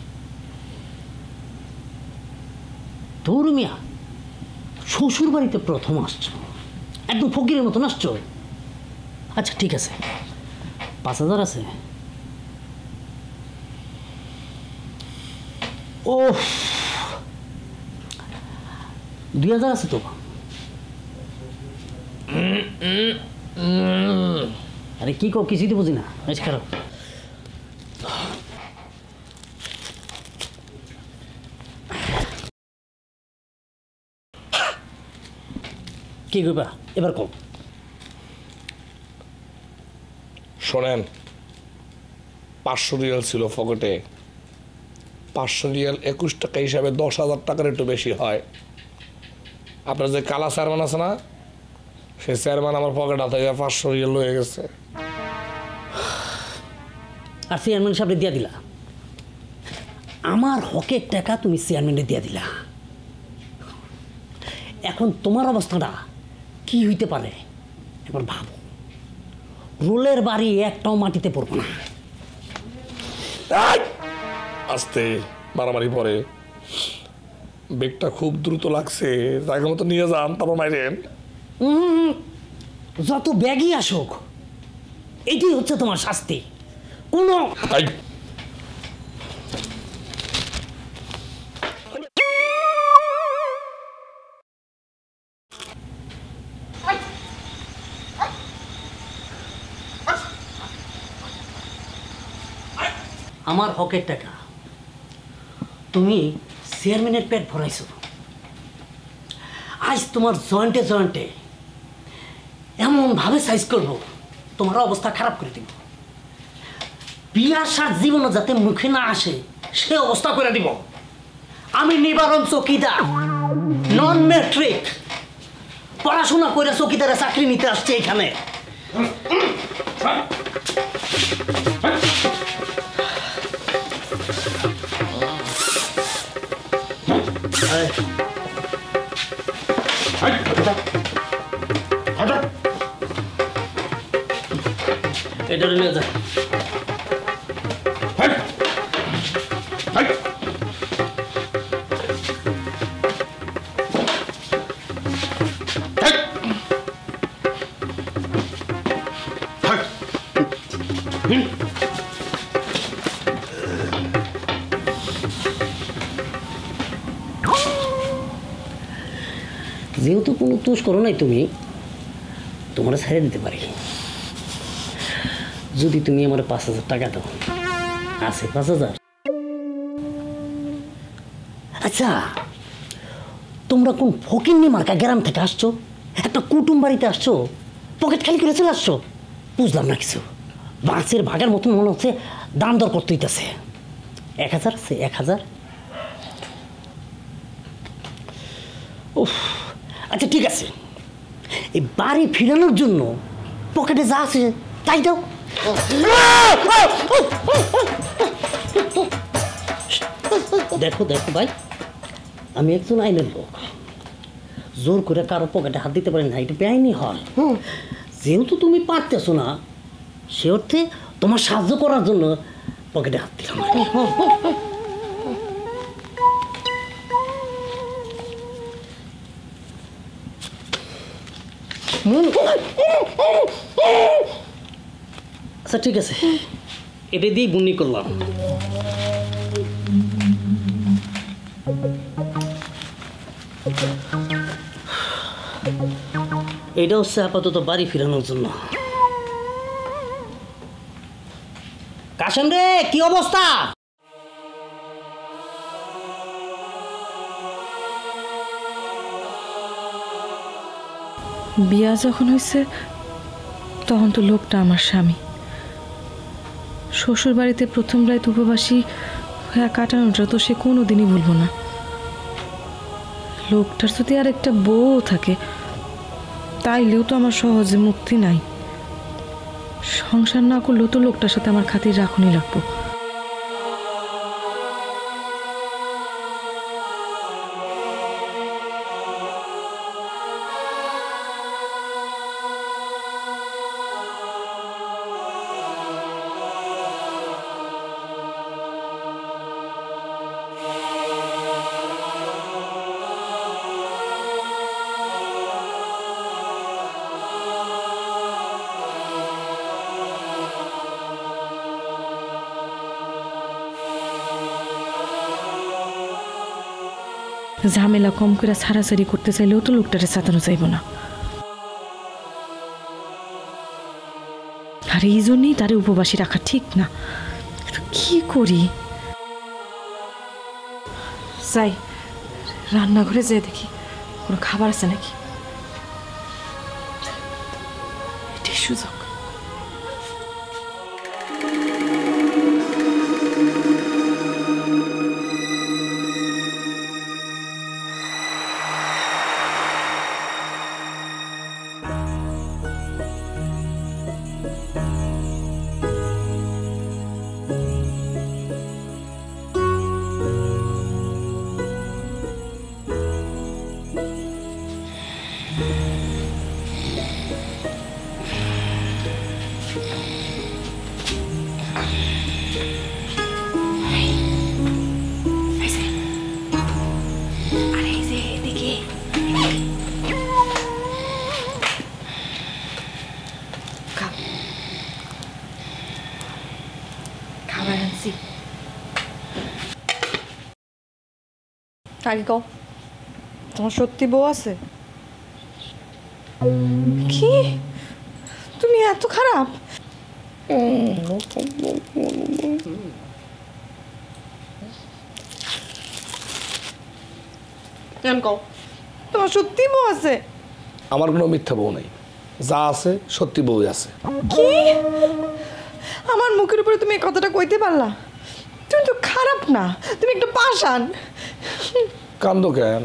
Speaker 16: ধরু মিয়া, শ্বশুর বাড়িতে প্রথম আসছো, একদম ফকিরের মতন আসছো। আচ্ছা ঠিক আছে, পাঁচ হাজার আছে? ও দুই হাজার আছে তো? আরে কি কো, কিছুই তো বুঝি না। বেশ খারাপ। কি করবা এবার কম?
Speaker 4: শোনেন, পাঁচশো রিয়াল ছিল পকেটে। পাঁচশো রিয়াল একুশ টাকা হিসাবে দশ হাজার টাকার একটু বেশি হয়। আপনার যে কালা চেয়ারম্যান আছে না, সেই চেয়ারম্যান আমার পকেট থেকে পাঁচশো রিয়াল হয়ে গেছে।
Speaker 16: আর চেয়ারম্যান সাহেব দিয়া দিলা? আমার হকের টাকা তুমি চেয়ারম্যানে দিয়া দিলা। এখন তোমার অবস্থাটা কি হইতে পারে এবার ভাবো। রোলের বাড়ি একটাও মাটিতে পড়বো না।
Speaker 4: আস্তে মারামারি পরে বেগটা খুব দ্রুত লাগছে, জায়গা মতো নিয়ে যান, তারপর মাইরেন।
Speaker 16: যত ব্যাগই আসুক, এটি হচ্ছে তোমার শাস্তি। কোনো আমার হকের টাকা তুমি চেয়ারম্যানের পেট ভরাইছো। আজ তোমার জয়েন্টে জয়েন্টে এমন ভাবে সাইজ করব, তোমার অবস্থা খারাপ করে দিব। বিয়ার সার জীবনে যাতে মুখে না আসে সে অবস্থা করে দিব। আমি নিবারণ চৌকিদার, নন ম্যাট্রিক, পড়াশোনা করে চৌকিদারে চাকরি নিতে আসছে এখানে। এটা নিয়ে যা। যেহেতু কোনো দোষ করো নাই তুমি, তোমার ছেড়ে দিতে পারি যদি তুমি আমার পাঁচ হাজার টাকা দাও। আছে পাঁচ হাজার? আচ্ছা, তোমরা কোন ফকিন্নি মার্কা গ্রাম থেকে আসছো? একটা কুটুম বাড়িতে আসছো, পকেট খালি করে চলে আসছো? বুঝলাম না কিছু। বাঁচের ভাগের মতন মনে হচ্ছে দাম দর করতে হইতেছে। এক হাজার আছে? এক হাজার? উফ, আচ্ছা ঠিক আছে, এই বাড়ি ফিরানোর জন্য পকেটে যা আছে তাই দাও। দেখো দেখো ভাই, আমি একজন আইনের লোক, জোর করে কারো পকেটে হাত দিতে পারি না, এটা বেআইনি হয়। যেহেতু তুমি পারতেছো না, সে অর্থে তোমার সাহায্য করার জন্য পকেটে হাত দিলাম। আচ্ছা ঠিক আছে, এটা দিয়েই বুনি করলাম। এটা হচ্ছে আপাতত বাড়ি ফিরানোর জন্য। কাশেম রে, কি অবস্থা?
Speaker 8: বিয়া যখন হয়েছে তখন তো লোকটা আমার স্বামী। শ্বশুর বাড়িতে প্রথম রাত উপবাসী হয়ে কাটানোটা তো সে কোনো দিনই ভুলব না। লোকটার যদি আর একটা বউ থাকে তাইলেও তো আমার সহজে মুক্তি নাই। সংসার না করলেও তো লোকটার সাথে আমার খাতির রাখুনি লাগবো। ঝামেলা কম করে ছাড়াছাড়ি করতে চাইলেও তো লোকটারে সাঁতানো চাইব না। আর এই জন্যই তারে উপবাসী রাখা ঠিক না। কি করি? যাই রান্নাঘরে যেয়ে দেখি কোনো খাবার আছে নাকি। এটাই সুযোগ।
Speaker 3: খা খাবার আনছি
Speaker 8: আগে কও তোমার সত্যি বউ আছে কি তুমি এত খারাপ কেন কও তোমার সত্যি বউ আছে
Speaker 4: আমার কোনো মিথ্যা বউ নাই যা আছে সত্যি বউ আছে
Speaker 8: কি আমার মুখের উপরে তুমি এই কথাটা কইতে পারলা তুমি তো খারাপ না তুমি একটা পাষাণ
Speaker 4: কান্দো কেন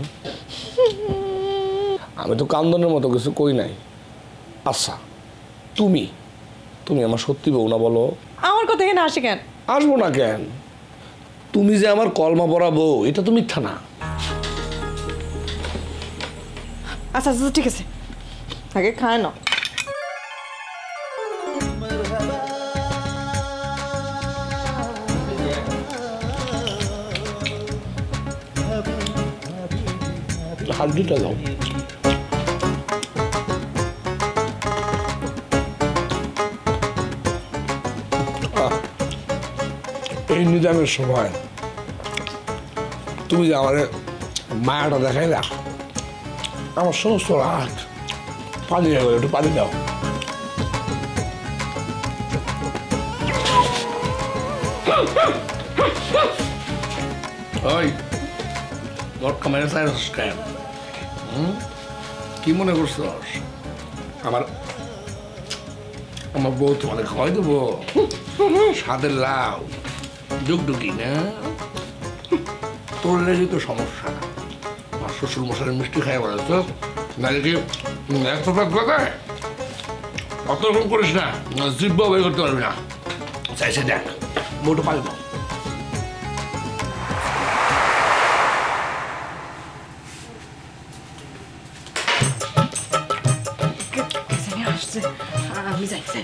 Speaker 4: আমি তো কান্দনের মতো কিছু কই নাই আচ্ছা তুমি তুমি আমার সত্যি বউ না বলো
Speaker 8: আমার কথা এখানে আসে কেন
Speaker 4: আসবো না কেন তুমি যে আমার কলমা পড়া বউ এটা তো মিথ্যা না
Speaker 8: আচ্ছা আচ্ছা ঠিক আছে আগে খায় না
Speaker 4: হাড্ডিটা দাও এই নিজামের সময় তুমি যে আমার মায়াটা দেখাই না আমার সমস্ত রাত পানি হয়ে গেল একটু পানি দাও ওই লটকা মেরে চাইছিস কেন কি মনে করছো আমার আমার বউ তোমাকে খাওয়াই দেবো স্বাদের লাউ ডুকডুকি না তোর লেগে তো সমস্যা আমার শ্বশুর মশাইয়ের মিষ্টি খাই বলেছ না কি এত কথা অত রকম করিস না জিব্বা বই করতে পারবি না চাইছে দেখ বউটা পাই দাও
Speaker 8: আমি যাই যাই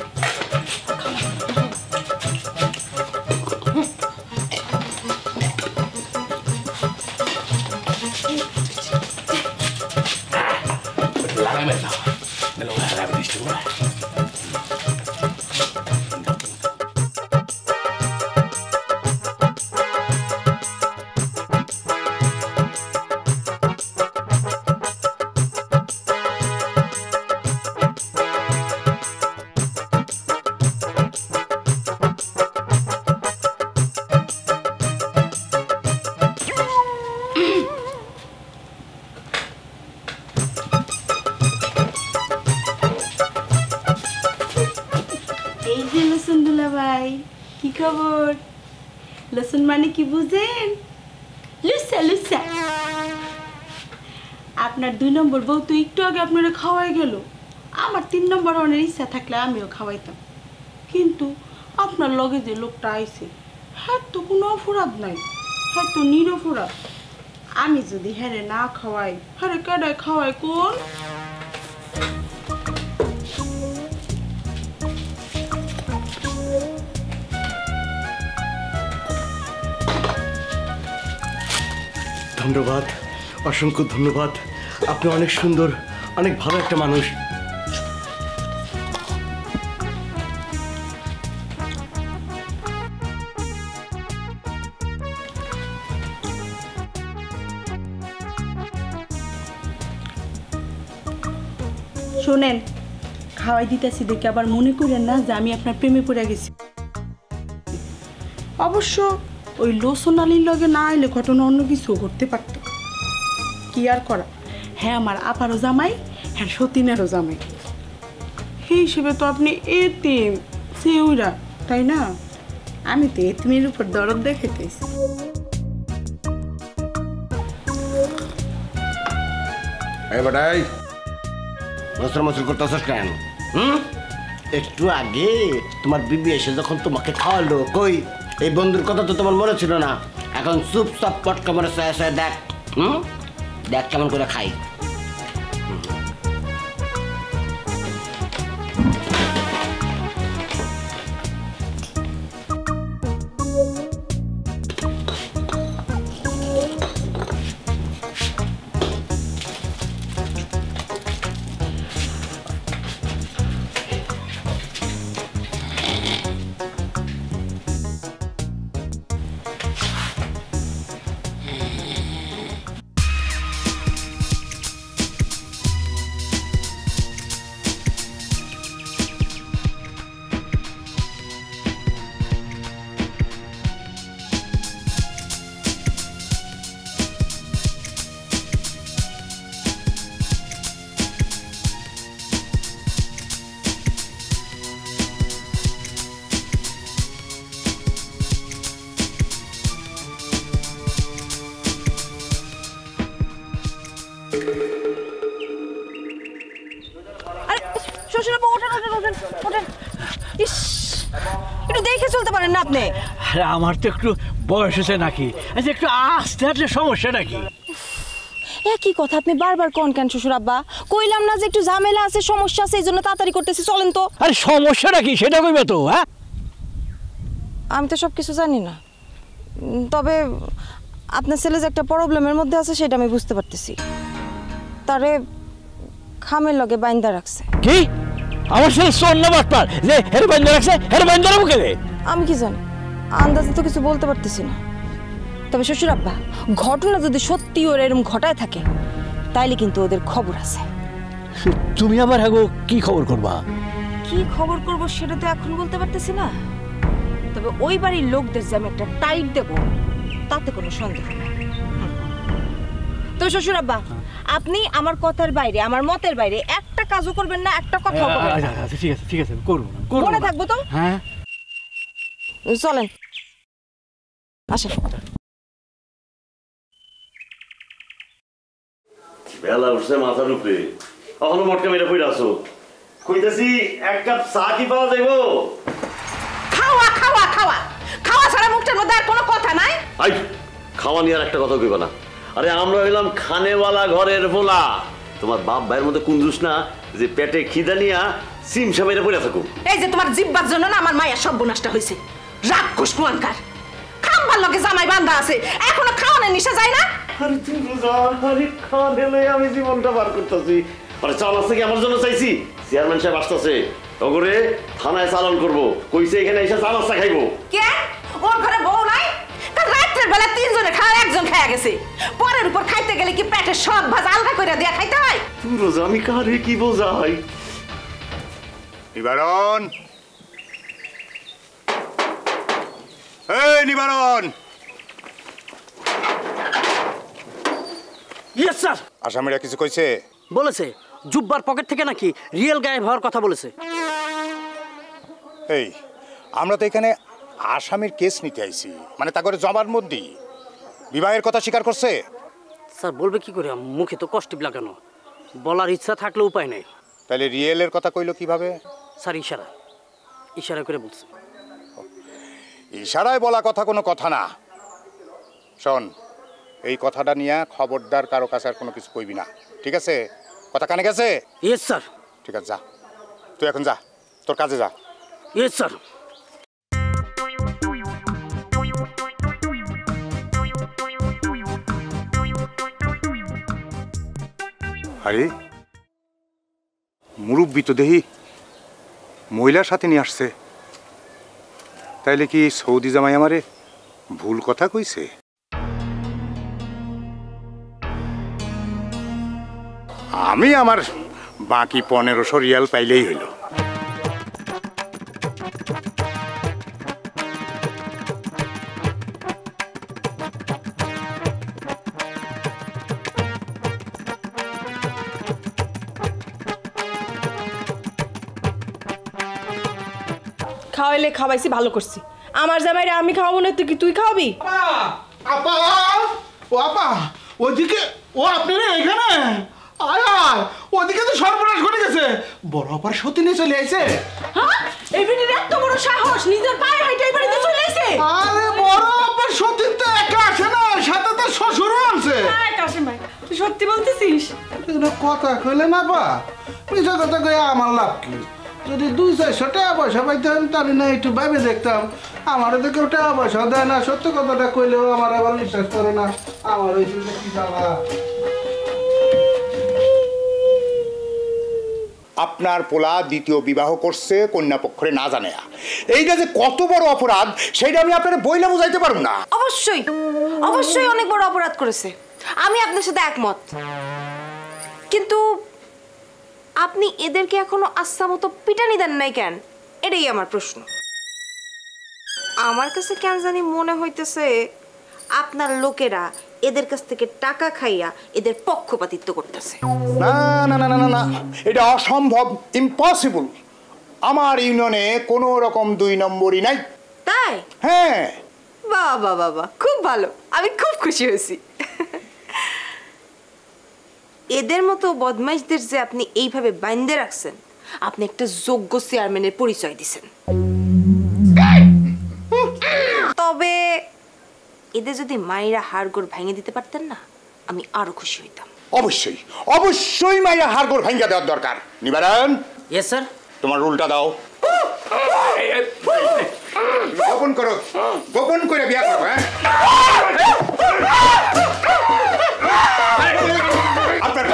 Speaker 4: লাগামে দাও মেলো লাগামে দিচ্ছি বলে
Speaker 7: কি খবর লসুন মানে কি বুঝেন লুসা লুসা আপনার দুই নম্বর বউ তো একটু আগে আপনারা খাওয়াই গেল আমার তিন নম্বর অনেক ইচ্ছা থাকলে আমিও খাওয়াইতাম কিন্তু আপনার লগে যে লোকটা আইছে হ্যাঁ তো কোনো অপরাধ নাই হ্যাঁ তো নিরপরাধ আমি যদি হ্যাঁ না খাওয়াই হ্যাঁ কেডায় খাওয়াই কোন
Speaker 6: ধন্যবাদ অসংখ্য ধন্যবাদ আপনি অনেক সুন্দর অনেক ভালো একটা মানুষ
Speaker 7: শোনেন খাওয়াই দিতেছি দেখে আবার মনে করেন না যে আমি আপনার প্রেমে পড়ে গেছি অবশ্য ওই লোসন আলীর লগে না এলে ঘটনা অন্য কিছু করতে পারত কি আর করা হ্যাঁ আমার আপারও জামাই হ্যাঁ সতীনেরও জামাই সেই হিসেবে তো আপনি এতিম সেউরা তাই না আমি তো এতিমের উপর দরদ দেখাইতেছি
Speaker 10: এই বেটাই মশর মশর করতেছস কেন হুম একটু আগে তোমার বিবি এসে যখন তোমাকে খাওয়ালো কই এই বন্ধুর কথা তো তোমার মনে ছিল না এখন চুপচাপ পটকা মনে চায় দেখ হুম দেখ কেমন করে খাই
Speaker 3: ইস, একটু দেখে চলতে পারেন না আপনি?
Speaker 13: আরে আমার তো একটু বয়স হয়েছে নাকি, আচ্ছা একটু আস্তে হাঁটলে সমস্যা নাকি?
Speaker 3: একই কথা আপনি বারবার কোন কেন শ্বশুর আব্বা? কইলাম না যে একটু ঝামেলা আছে, সমস্যা আছে, এই জন্য তাড়াতাড়ি করতেছি, চলেন তো।
Speaker 13: আরে সমস্যা নাকি সেটা কইবে তো? হ্যাঁ,
Speaker 3: আমি তো সব কিছু জানি না, উম, তবে আপনার ছেলে যে একটা প্রবলেমের মধ্যে আছে সেটা আমি বুঝতে পারতেছি। তারে খামের লগে বাইন্দা রাখছে।
Speaker 13: কি আমার ছেলে সোন না বাটপার যে হের বাইন্দা রাখছে, হের বাইন্দা রাখবো কে?
Speaker 3: আমি কি জানি, আন্দাজে তো কিছু বলতে পারতেছি না। তবে শ্বশুর আব্বা, ঘটনা যদি সত্যি ওর এরকম ঘটায় থাকে তাইলে কিন্তু ওদের খবর আছে।
Speaker 13: তুমি আবার হাগো কি খবর করবা?
Speaker 3: কি খবর করব সেটা তো এখন বলতে পারতেছি না, তবে ওই বাড়ির লোকদের যে আমি একটা টাইট দেব তাতে কোনো সন্দেহ নেই। তো শ্বশুর আব্বা, আপনি আমার কথার বাইরে, আমার মতের বাইরে একটা কাজও করবেন না, একটা কথাও করবেন না।
Speaker 13: আচ্ছা ঠিক আছে ঠিক আছে করবো না,
Speaker 3: মনে থাকবো তো?
Speaker 13: হ্যাঁ
Speaker 3: চলেন আসেন।
Speaker 2: বেলা উঠছে মাথার উপরে, এখনো মটকা মেরে পড়ে আসো। কইতাছি এক কাপ চা কি পাওয়া যাইবো?
Speaker 5: খাওয়া খাওয়া খাওয়া খাওয়া ছাড়া মুখটার মধ্যে আর কোনো কথা নাই।
Speaker 2: আই খাওয়া নিয়ে আর একটা কথা কইবা না। আরে আমরা হইলাম খানেওয়ালা ঘরের ভোলা। তোমার বাপ ভাইয়ের মধ্যে কুঞ্জুস না যে পেটে খিদা নিয়া সিমসা মেরে পড়ে থাকো।
Speaker 5: এই যে তোমার জিব্বার জন্য না আমার মায়ের সর্বনাশটা হয়েছে। রাগ কুসকুয়ানকার খাম্বার লগে জামাই বান্ধা আছে, এখনো খাওয়ানোর নিশা যায় না।
Speaker 2: আরে তুই বুঝা, আরে খানে লই আমি জীবনটা পার করতেছি। আরে চাল আছে কি আমার জন্য চাইছি? চেয়ারম্যান সাহেব আসতেছে, ওগরে থানায় চালান করব। কইছে এখানে এসে চা নাস্তা খাইবো।
Speaker 5: কে ওর ঘরে বউ নাই? কাল রাত্রের বেলা তিনজনে খাওয়া একজন খাইয়া গেছে, পরের উপর খাইতে গেলে কি পেটে সব ভাজ আলগা করে দিয়া খাইতে হয়?
Speaker 2: তুই রোজা আমি কারে কি বোঝাই?
Speaker 15: নিবারণ, এই নিবারণ।
Speaker 16: Yes sir.
Speaker 15: আসামিরা কিছু কইছে?
Speaker 16: বলেছে জুব্বার পকেট থেকে নাকি রিয়েল গায়েব হওয়ার কথা বলেছে।
Speaker 15: এই আমরা তো এখানে আসামির কেস নিতে আইছি, মানে তা করে জমার মধ্যেই বিবাহের কথা স্বীকার করছে।
Speaker 16: স্যার বলবে কি করে, মুখে তো কষ্ট লাগানো, বলার ইচ্ছা থাকলে উপায় নেই।
Speaker 15: তাহলে রিয়েলের কথা কইলো কিভাবে?
Speaker 16: স্যার ইশারা ইশারা করে বলছে।
Speaker 15: ইশারায় বলা কথা কোনো কথা না। শোন, এই কথাটা নিয়ে খবরদার কারো কাছে আর কোনো কিছু কইবি না, ঠিক আছে? কথা কানে গেছে?
Speaker 16: Yes sir.
Speaker 15: ঠিক আছে, যা তুই এখন যা, তোর কাজে যা।
Speaker 16: Yes sir.
Speaker 15: আরে মুরব্বি তো দেহি মহিলার সাথে নিয়ে আসছে, তাইলে কি সৌদি জামাই আমারে ভুল কথা কইছে? আমি আমার বাকি পনেরোশো রিয়াল পাইলেই হইল।
Speaker 8: খাওয়াইলে খাওয়াইছি, ভালো করছি। আমার জামাইরে আমি খাওয়াবো না, তুই কি তুই খাওয়াবি?
Speaker 6: আপা, ও আপা, ওদিকে ও আপনারা এখানে আয় আয়, ওদিকে তো সর্বনাশ ঘটে গেছে। বড় অপার সতীনে চলে আইছে।
Speaker 8: হ্যাঁ, এই বিনির এত বড় সাহস, নিজের পায়ে হাইটা এই বাড়িতে চলে আইছে।
Speaker 6: আরে বড় অপার সতীন তো একা আসে না, সাথে তো শ্বশুরও আনছে।
Speaker 8: হ্যাঁ কাশিম ভাই, তুই সত্যি বলতেছিস?
Speaker 6: কথা কইলে না পা, মিছা কথা কয়ে আমার লাভ কি? যদি দুই চারশো টাকা পয়সা পাইতাম তাহলে না একটু ভেবে দেখতাম। আমারও তো কেউ টাকা পয়সা দেয় না, সত্য কথাটা কইলেও আমার আবার বিশ্বাস করে না। আমার ওই কি জ্বালা।
Speaker 15: আপনার পোলা দ্বিতীয় বিবাহ করছে কন্যা পক্ষে না জানে, এইটা যে কত বড় অপরাধ সেটা আমি আপনার বইলে বুঝাইতে পারব না।
Speaker 3: অবশ্যই অবশ্যই অনেক বড় অপরাধ করেছে, আমি আপনার সাথে একমত। কিন্তু আপনি এদেরকে এখনো আচ্ছা মতো পিটানি দেন নাই কেন, এটাই আমার প্রশ্ন। আমার কাছে কেন জানি মনে হইতেছে আপনার লোকেরা এদের কাছ থেকে টাকা খাইয়া এদের পক্ষপাতিত্ব করতেছে।
Speaker 15: না না না না না, এটা অসম্ভব, ইম্পসিবল। আমার ইউনিয়নে কোনো রকম দুই নম্বরই নাই।
Speaker 3: তাই?
Speaker 15: হ্যাঁ।
Speaker 3: বাবা বাবা, খুব ভালো, আমি খুব খুশি হয়েছি। এদের মতো বদমাইশদের যে আপনি এইভাবে বাইন্ধে রাখছেন, আপনি একটা যোগ্য চেয়ারম্যানের পরিচয় দিছেন। তবে এদের যদি মাইরা হাড়গোড় ভেঙে দিতে পারতেন না, আমি আরো খুশি হইতাম।
Speaker 15: অবশ্যই অবশ্যই মাইয়া হাড়গোড় ভাঙ্গা দেওয়ার দরকার। নিবারণ,
Speaker 16: ইয়েস স্যার।
Speaker 15: তোমার রুলটা দাও। গোপন করো, গোপন করে বিয়া করো। হ্যাঁ, আপনার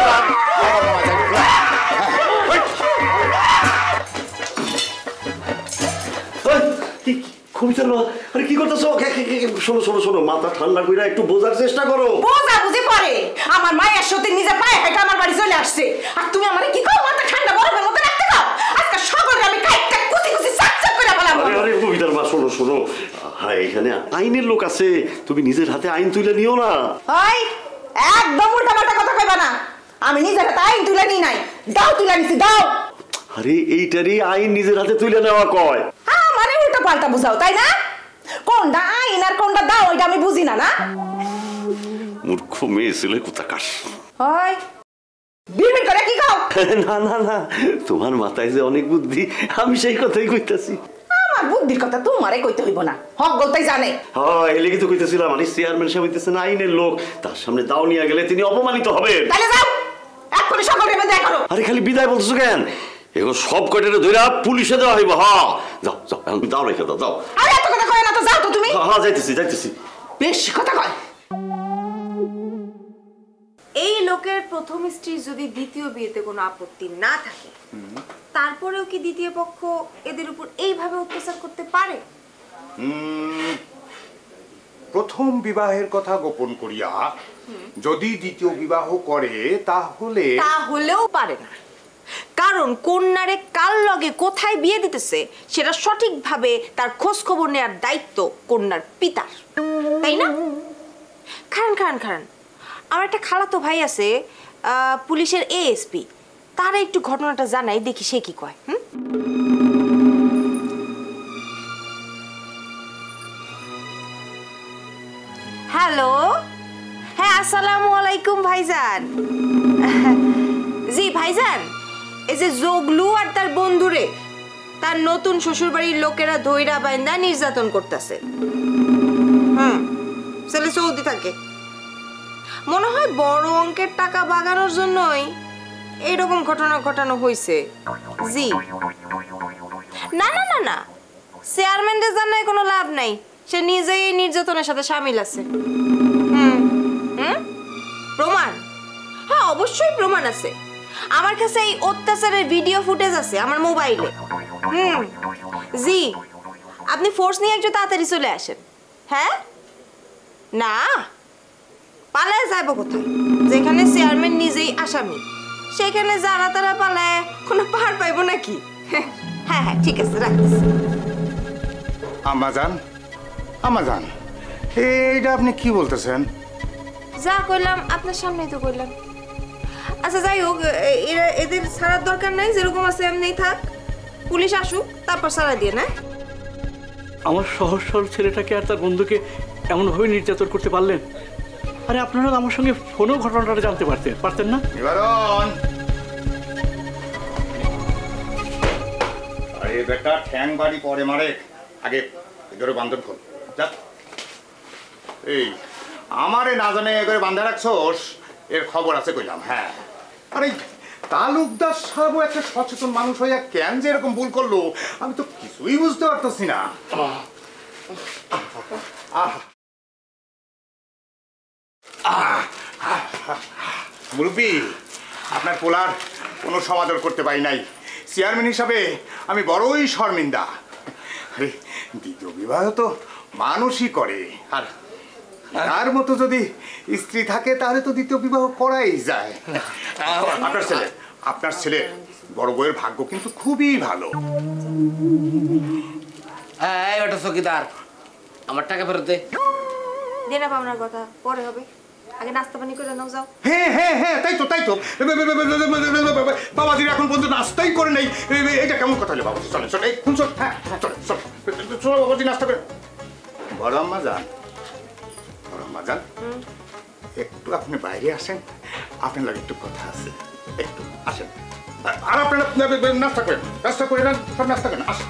Speaker 2: কবিতা না, আরে কি করতেছো? শোনো শোনো শোনো, মাথা ঠান্ডা কইরা একটু বোঝার চেষ্টা করো।
Speaker 5: বোঝা বুঝি পরে আমার মায়ের সাথে নিজে পায়ে হেঁটে আমার বাড়ি চলে আসছে, আর তুমি আমারে কি কও মাথা ঠান্ডা বরফের মতো রাখতে দাও? আজকে সকলে আমি কাইটটা কুচি কুচি চাকচাক করে ফেলাম।
Speaker 2: আরে আরে কবিতার মা, শোনো শোনো, হ্যাঁ এখানে আইনের লোক আছে, তুমি নিজের হাতে আইন তুলে নিও না।
Speaker 5: ওই একদম উল্টা পাল্টা কথা কইবা না। আমি নিজের হাতে আইন তুলে নি নাই, দাও তুলে নিছি, দাও।
Speaker 2: আরে এইটারই আইন নিজের হাতে তুলে নেওয়া কয়।
Speaker 5: আমারে উল্টা পাল্টা বুঝাও, তাই না? কোনটা আইন আর কোনটা দাও এটা আমি বুঝি না। না
Speaker 2: মূর্খ মেয়ে ছেলে কোথাকার।
Speaker 5: ওই বিড়বিড় করে কি কও?
Speaker 2: না না না, তোমার মাথায় যে অনেক বুদ্ধি, আমি সেই কথাই কইতাছি।
Speaker 5: আমার বুদ্ধির কথা তোমারে কইতে হইব না, হক গলতাই জানে।
Speaker 2: হ্যাঁ, এই লেগে তো কইতেছিলাম, মানে চেয়ারম্যান সাহেব হইতেছেন আইনের লোক, তার সামনে দাও নিয়ে গেলে তিনি অপমানিত হবেন।
Speaker 5: তাহলে যাও, এক্ষুনি সকলের মধ্যে দেখা করো।
Speaker 2: আরে খালি বিদায় বলছো কেন? এগুলো সব কয়টারে ধইরা পুলিশে দেওয়া হইব। হ্যাঁ যাও যাও, এখন দাও রেখে দাও, দাও।
Speaker 5: আরে এত কথা কয় না তো, যাও তো তুমি।
Speaker 2: হ্যাঁ যাইতেছি যাইতেছি।
Speaker 5: বেশি কথা কয়।
Speaker 3: এই লোকের প্রথম স্ত্রীর যদি দ্বিতীয় বিয়েতে কোনো আপত্তি না থাকে, তারপরেও কি দ্বিতীয় পক্ষ এদের উপর এইভাবে অত্যাচার করতে পারে?
Speaker 15: প্রথম বিবাহের কথা গোপন করিয়া যদি দ্বিতীয় বিবাহ করে তাহলে
Speaker 3: তাহলেও পারে না, কারণ কন্যারে কার লগে কোথায় বিয়ে দিতেছে সেটা সঠিকভাবে তার খোঁজ খবর নেওয়ার দায়িত্ব কন্যার পিতার, তাই না? খান খান খান আমার একটা খালাতো ভাই আছে, পুলিশের এএসপি, তারা একটু ঘটনাটা জানাই, দেখি সে কি কয়। হুম, হ্যালো, হ্যাঁ আসসালামু আলাইকুম ভাইজান। জি ভাইজান, এই যে জগলু আর তার বন্ধুরে তার নতুন শ্বশুরবাড়ির লোকেরা ধইরা বাইন্দা নির্যাতন করতেছে। হুম, ছেলে সৌদি থাকে, মনে হয় বড় অঙ্কের টাকা বাগানোর জন্যই এইরকম ঘটনা ঘটানো হয়েছে। জি না না না না, চেয়ারম্যানদের জানায় কোনো লাভ নাই, সে নিজেই নির্যাতনের সাথে শামিল আছে। হুম হুম প্রমাণ? হ্যাঁ অবশ্যই প্রমাণ আছে আমার কাছে, এই অত্যাচারের ভিডিও ফুটেজ আছে আমার মোবাইলে। হুম জি, আপনি ফোর্স নিয়ে একটু তাড়াতাড়ি চলে আসেন। হ্যাঁ না, পালায় যাব কোথায়? যেখানে চেয়ারম্যান নিজেই আসামি, সেখানে যারা তারা পালায় কোনো পার পাইব নাকি? হ্যাঁ হ্যাঁ ঠিক আছে, রাখছি।
Speaker 15: আমাজান, আমাজান, এইটা আপনি কি বলতেছেন?
Speaker 3: যা কইলাম আপনার সামনেই তো কইলাম। আচ্ছা যাই হোক, এরা এদের ছাড়ার দরকার নাই, যেরকম আছে এমনিই থাক, পুলিশ আসুক তারপর ছাড়া দিয়ে। না
Speaker 13: আমার সহজ সরল ছেলেটাকে আর তার বন্ধুকে এমনভাবে নির্যাতন করতে পারলেন? আরে আপনারা আমার সঙ্গে ফোনেও ঘটনাটা জানতে পারতেন পারতেন না?
Speaker 15: নিবারণ, আরে বেটা ঠ্যাং বাড়ি পরে মারে, আগে ধরে বান্ধন খোল। এই আমারে না জানে করে বান্ধা রাখছোস, এর খবর আছে কইলাম। হ্যাঁ, আরে তালুকদার সাহেব একটা সচেতন মানুষ হইয়া কেন যে এরকম ভুল করলো আমি তো কিছুই বুঝতে পারতেছি না। মুরব্বী, আপনার পোলার কোনো সমাদর করতে পারি নাই, চেয়ারম্যান হিসাবে আমি বড়ই শর্মিন্দা। আরে দ্বিতীয় বিবাহ তো মানুষই করে, আর তার মতো যদি স্ত্রী থাকে তাহলে তো দ্বিতীয় বিবাহ করাই যায়। আপনার ছেলে আপনার ছেলে বড় বউয়ের ভাগ্য কিন্তু খুবই ভালো।
Speaker 16: এই ওটা চকিদার, আমার টাকা ফেরত দে।
Speaker 3: দেনা পাওনার কথা পরে হবে, আগে নাস্তা পানি করে নাও, যাও।
Speaker 15: হ্যাঁ হ্যাঁ হ্যাঁ, তাই তো তাই তো বাবাজির এখন পর্যন্ত নাস্তাই করে নেই, এটা কেমন কথা হলো? বাবাজি চলে চলে, শুন চল, হ্যাঁ চলে চল, চলো বাবাজি নাস্তা করে। বড় আম্মা যান, বড় আম্মা যান, একটু আপনি বাইরে আসেন, আপনার লাগে একটু কথা আছে, একটু আসেন। আর আপনারা নাস্তা করেন, নাস্তা করে নেন, সব নাস্তা করেন। আসেন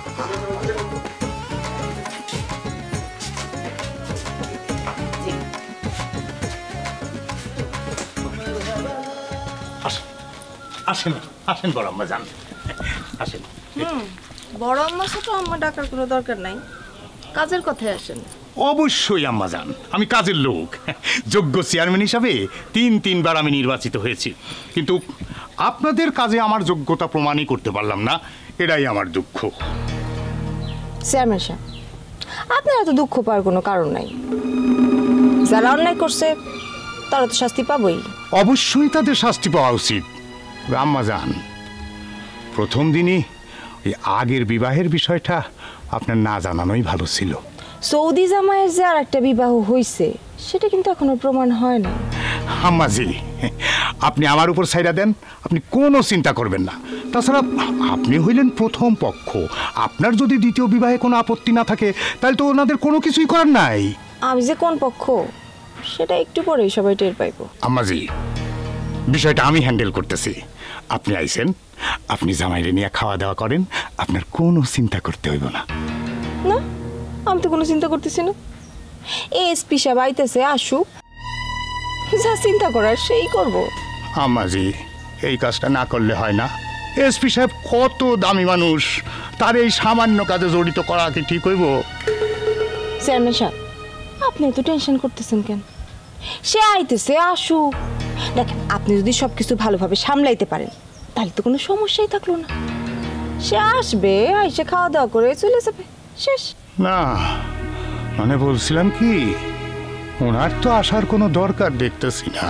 Speaker 3: আসেন আসেন বড় আম্মা যান আসেন। বড় আম্মার সাথে আম্মা ডাকার কোনো দরকার নাই, কাজের কথায় আসেন।
Speaker 15: অবশ্যই আম্মা যান, আমি কাজের লোক, যোগ্য চেয়ারম্যান হিসাবে তিন তিনবার আমি নির্বাচিত হয়েছি, কিন্তু আপনাদের কাজে আমার যোগ্যতা প্রমাণই করতে পারলাম না, এটাই আমার দুঃখ।
Speaker 3: চেয়ারম্যান সাহেব, আপনার এত দুঃখ পাওয়ার কোনো কারণ নাই। যারা অন্যায় করছে তারা তো শাস্তি পাবই।
Speaker 15: অবশ্যই তাদের শাস্তি পাওয়া উচিত। আম্মা যান, প্রথম দিনই ওই আগের বিবাহের বিষয়টা আপনার না জানানোই ভালো ছিল।
Speaker 3: সৌদি জামাইয়ের যে আর একটা বিবাহ হয়েছে সেটা কিন্তু এখনো প্রমাণ হয় না।
Speaker 15: আম্মাজি, আপনি আমার উপর ছাইড়া দেন, আপনি কোনো চিন্তা করবেন না। তাছাড়া আপনি হইলেন প্রথম পক্ষ, আপনার যদি দ্বিতীয় বিবাহে কোনো আপত্তি না থাকে তাহলে তো ওনাদের কোনো কিছুই করার নাই।
Speaker 3: আমি যে কোন পক্ষ সেটা একটু পরেই সবাই টের পাইব।
Speaker 15: আম্মাজি, বিষয়টা আমি হ্যান্ডেল করতেছি। আপনি আইছেন, আপনি জামাইরে নিয়ে খাওয়া দাওয়া করেন, আপনার কোনো চিন্তা করতে হইব না।
Speaker 3: না, আমি তো কোনো চিন্তা করতেছি না। এসপি সাহেব আইতেছে, আসুক, যা চিন্তা করার সেই করব।
Speaker 15: আম্মাজি, এই কাজটা না করলে হয় না। এসপি সাহেব কত দামি মানুষ, তার এই সামান্য কাজে জড়িত করা কি ঠিক হইব?
Speaker 3: চেয়ারম্যান সাহেব, আপনি তো টেনশন করতেছেন কেন? সে আইতেছে, আসুক। দেখেন, আপনি যদি সবকিছু ভালোভাবে সামলাইতে পারেন তাহলে তো কোনো সমস্যাই থাকলো না। সে আসবে, আইসে খাওয়া দাওয়া করে চলে যাবে, শেষ।
Speaker 15: না, মানে বলছিলাম কি, ওনার তো আসার কোনো দরকার দেখতেছি না।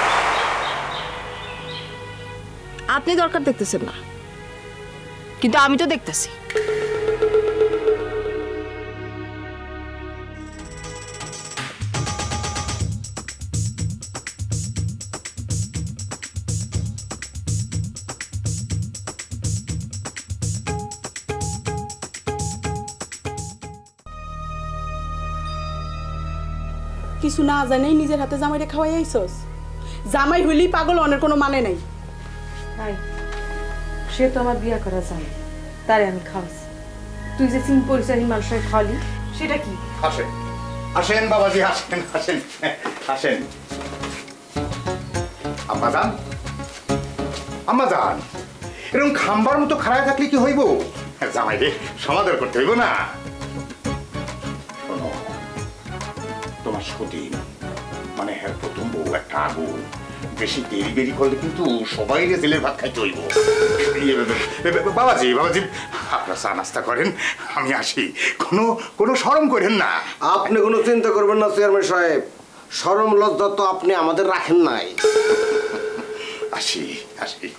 Speaker 3: আপনি দরকার দেখতেছেন না, কিন্তু আমি তো দেখতেছি।
Speaker 7: কিছু না জানেই নিজের হাতে জামাইরে খাওয়াই আইছস। জামাই হইলি পাগল, অনেক কোনো মানে নাই।
Speaker 8: ভাই, সে তো আমার বিয়া করা যায়, তারে আমি খাওয়াইছি। তুই যে চিন পরিচয়হীন মানুষের খাওয়ালি, সেটা কি?
Speaker 15: আসেন আসেন বাবাজি, আসেন আসেন আসেন। আম্মা যান, আম্মা যান, এরকম খাম্বার মতো খাড়ায় থাকলে কি হইব? জামাই রে সমাদর করতে হইব না। তোমার সতী মানে হ্যাঁ প্রথম বউ একটা আগুন, বেশি দেরি বেরি করলে কিন্তু সবাই জেলের ভাত খাইতে হইব। বাবাজি বাবাজি আপনারা চা নাস্তা করেন, আমি আসি। কোনো কোনো শরম করেন না।
Speaker 10: আপনি কোনো চিন্তা করবেন না চেয়ারম্যান সাহেব, শরম লজ্জা তো আপনি আমাদের রাখেন নাই।
Speaker 15: আসি আসি।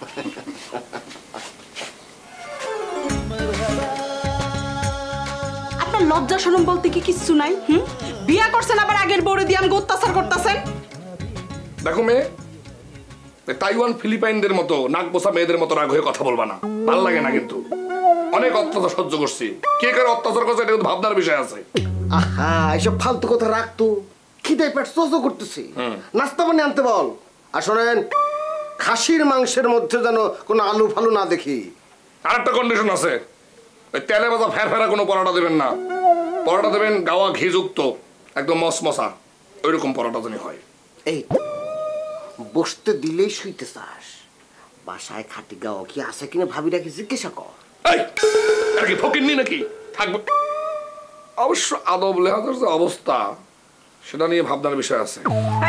Speaker 7: আপনার লজ্জা শরম বলতে কি কিচ্ছু নাই? হুম, বিয়া করছেন আবার আগের বউরে দিয়ে আমাকে অত্যাচার করতেছেন।
Speaker 4: দেখো মেয়ে, তাইওয়ান ফিলিপাইনদের মতো নাক বসা মেয়েদের মতো রাগ হয়ে কথা বলবা না, ভাল লাগে না। কিন্তু অনেক অত্যাচার সহ্য করছি, কে কার অত্যাচার করছে এটা ভাবনার বিষয় আছে।
Speaker 10: আহা, এসব ফালতু কথা রাখতো, খিদে পেট চোচো করতেছি, নাস্তা পানি আনতে বল। আর শোনেন, খাসির মাংসের মধ্যে যেন কোনো আলু ফালু না দেখি।
Speaker 4: আর একটা কন্ডিশন আছে, ওই তেলে ভাজা ফের ফেরা কোনো পরোটা দেবেন না। পরোটা দেবেন গাওয়া ঘিযুক্ত, একদম মসমসা, ওইরকম পরোটা যেন হয়।
Speaker 10: এই বসতে দিলেই শুইতে চাস? বাসায় খাটি গাওয়া কি আছে কিনা ভাবিরা কি জিজ্ঞাসা কর।
Speaker 4: এটা কি ফকিন্নি নাকি থাকবে? অবশ্য আদব লেহাজের যে অবস্থা সেটা নিয়ে ভাবনার বিষয় আছে।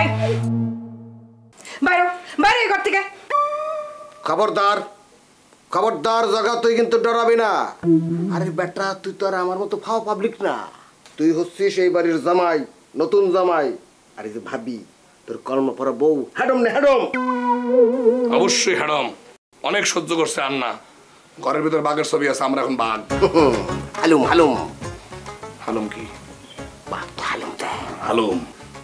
Speaker 5: বাইরে বাইরে ঘর থেকে।
Speaker 10: খবরদার খবরদার, জায়গা তুই কিন্তু ডরাবি না। আরে বেটা, তুই তো আর আমার মতো ফাও পাবলিক না, তুই হচ্ছিস এই বাড়ির জামাই, নতুন জামাই। আরে যে ভাবি, তোর কর্মপরা বউ হ্যাডম না হ্যাডম।
Speaker 4: অবশ্যই হ্যাডম, অনেক সহ্য করছে আর না। ঘরের ভিতরে বাঘের ছবি আছে, আমরা এখন বাঘ।
Speaker 10: হালুম হালুম
Speaker 4: হালুম কি?
Speaker 10: বাঘ তো হালুম দেয়।
Speaker 4: হালুম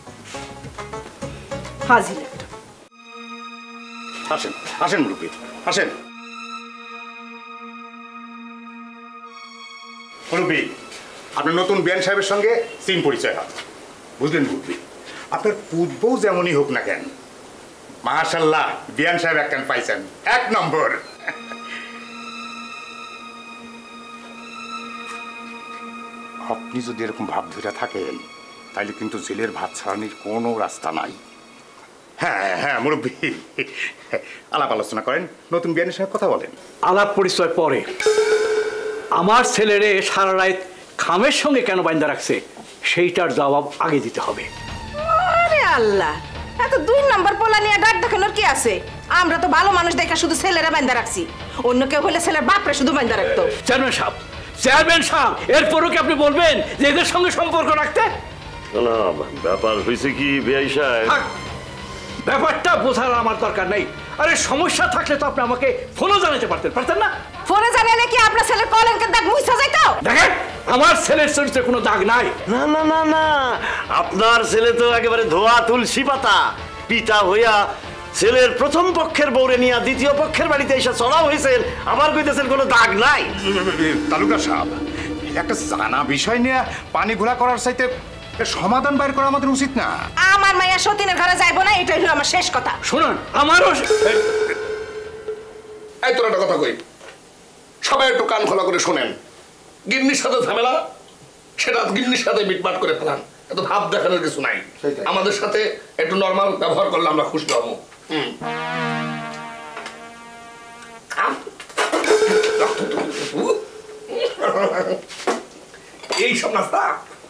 Speaker 7: হাজির।
Speaker 15: আসেন আসেন মুরব্বী, আসেন। মুরব্বী, আপনার নতুন বিয়ান সাহেবের সঙ্গে সিম পরিচয় হয়, বুঝলেন মুরব্বী? আপনার পুতবউ যেমনই হোক না কেন, মাশাআল্লাহ বিয়ান সাহেব একখান পাইছেন, এক নম্বর। আপনি যদি এরকম ভাব ধরে থাকেন তাহলে কিন্তু জেলের ভাত ছাড়ানোর কোনো রাস্তা নাই। হ্যাঁ হ্যাঁ মুরব্বী, আলাপ আলোচনা করেন, নতুন বিয়ানের সাথে কথা বলেন।
Speaker 13: আলাপ পরিচয় পরে, আমার ছেলেরে সারা রাত খামের সঙ্গে কেন বাইন্দা রাখছে সেইটার জবাব আগে দিতে হবে।
Speaker 5: আরে আল্লাহ, এত দুই নাম্বার পোলা নিয়ে ডাক দেখানোর কি আছে? আমরা তো ভালো মানুষ দেখা শুধু ছেলেরা বাইন্দা রাখছি, অন্য কেউ হলে ছেলের বাপরে শুধু বাইন্দা রাখতো।
Speaker 13: চেয়ারম্যান সাহেব, চেয়ারম্যান সাহেব, এরপরও কি আপনি বলবেন যে এদের সঙ্গে সম্পর্ক রাখতে?
Speaker 2: না, ব্যাপার হয়েছে কি বিআই সাহেব,
Speaker 13: ব্যাপারটা বোঝার আমার দরকার নেই। আরে সমস্যা থাকলে তো আপনি আমাকে ফোনও জানাতে পারতেন, পারতেন না?
Speaker 5: ফোনে জানালে কি আপনার ছেলের কলঙ্কের দাগ মুছা যাইতো?
Speaker 13: দেখেন, আমার ছেলের চরিত্রে কোনো দাগ নাই।
Speaker 2: না না না না, আপনার ছেলে তো একেবারে ধোয়া তুলসী পাতা। পিতা হইয়া ছেলের প্রথম পক্ষের বউরে নিয়ে দ্বিতীয় পক্ষের বাড়িতে এসে চড়াও হয়েছেন, আবার কইতেছেন কোনো দাগ নাই।
Speaker 15: তালুকদার সাহেব, একটা জানা বিষয় নিয়ে পানি ঘোলা করার চাইতে সমাধান বাইর করা আমাদের উচিত না?
Speaker 5: আমার মাইয়া সতীনের ঘরে যাইবো না, এটাই হলো আমার শেষ কথা।
Speaker 13: শুনুন, আমারও
Speaker 4: এই তোর একটা কথা কই, সবাই একটু কান খোলা করে শোনেন। গিন্নির সাথে ঝামেলা, সেটা গিন্নির সাথে মিটমাট করে ফেলান, এত ভাব দেখানোর কিছু নাই। আমাদের সাথে একটু নর্মাল ব্যবহার করলে আমরা খুশি হবো। এই সব নাস্তা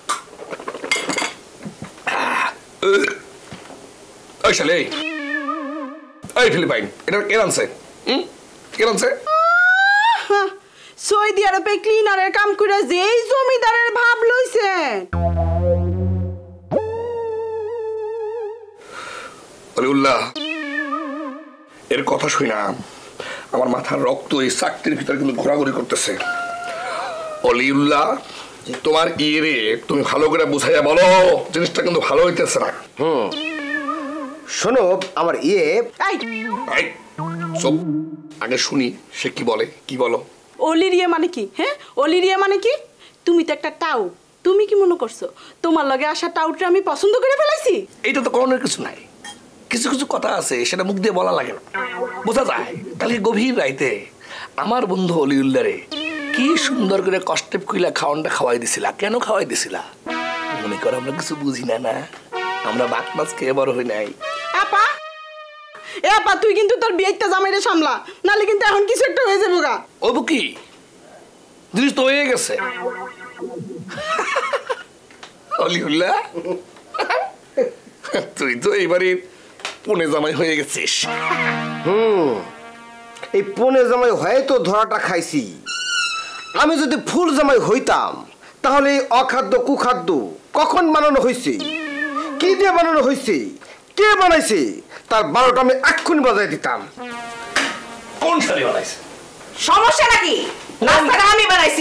Speaker 4: ওই শালে, এই ফিলিপাইন, এটা কে আনছে? হুম, কে আনছে?
Speaker 7: সৌদি আরবে ক্লিনারের কাম করে যেই জমিদারের ভাব লইছে।
Speaker 4: অলিউল্লাহ, এর কথা শুই না আমার মাথার রক্ত এই চাকতির ভিতরে কিন্তু ঘোরাঘুরি করতেছে। অলিউল্লাহ, তোমার ইয়ে তুমি ভালো করে বুঝাইয়া বলো, জিনিসটা কিন্তু ভালো হইতেছে না।
Speaker 10: হুম, শোনো আমার ইয়ে,
Speaker 4: সব আগে শুনি সে কি বলে। কি বলো?
Speaker 7: অলিরিয়া মানে কি? হ্যাঁ, অলিরিয়া মানে কি? তুমি তো একটা টাউট, তুমি কি মনে করছো তোমার লগে আসা টাউটরে আমি পছন্দ করে ফেলাইছি?
Speaker 4: এইটা তো করণের কিছু নাই, কিছু কিছু কথা আছে সেটা মুখ দিয়ে বলা লাগে না, বোঝা যায়। কালকে গভীর রাইতে আমার বন্ধু অলিউল্লারে কি সুন্দর করে কষ্টে কইলা খাওয়ানটা খাওয়াই দিছিলা। কেন খাওয়াই দিছিলা? মনে করো আমরা কিছু বুঝি না, না আমরা বাক মাছ খেয়ে বড় হই নাই।
Speaker 7: আপা, এ আপা, তুই কিন্তু তোর বিয়েটা জামাইরে সামলা, নালে কিন্তু এখন কিছু একটা হয়ে যাবো গা।
Speaker 4: ও বুকি, জিনিস তো হয়ে গেছে। অলিউল্লাহ, তুই তো এইবারে পুনে জামাই হয়ে গেছিস।
Speaker 10: হুম, এই পুনে জামাই হয়ে তো ধরাটা খাইছি। আমি যদি ফুল জামাই হইতাম তাহলে এই অখাদ্য কুখাদ্য কখন বানানো হয়েছে, কি দিয়ে বানানো হয়েছে, কে বানাইছে, তার বারোটা আমি এক্ষুনি বাজাই দিতাম।
Speaker 4: কোন শাড়ি বানাইছে?
Speaker 5: সমস্যা নাকি? নাস্তাটা আমি বানাইছি।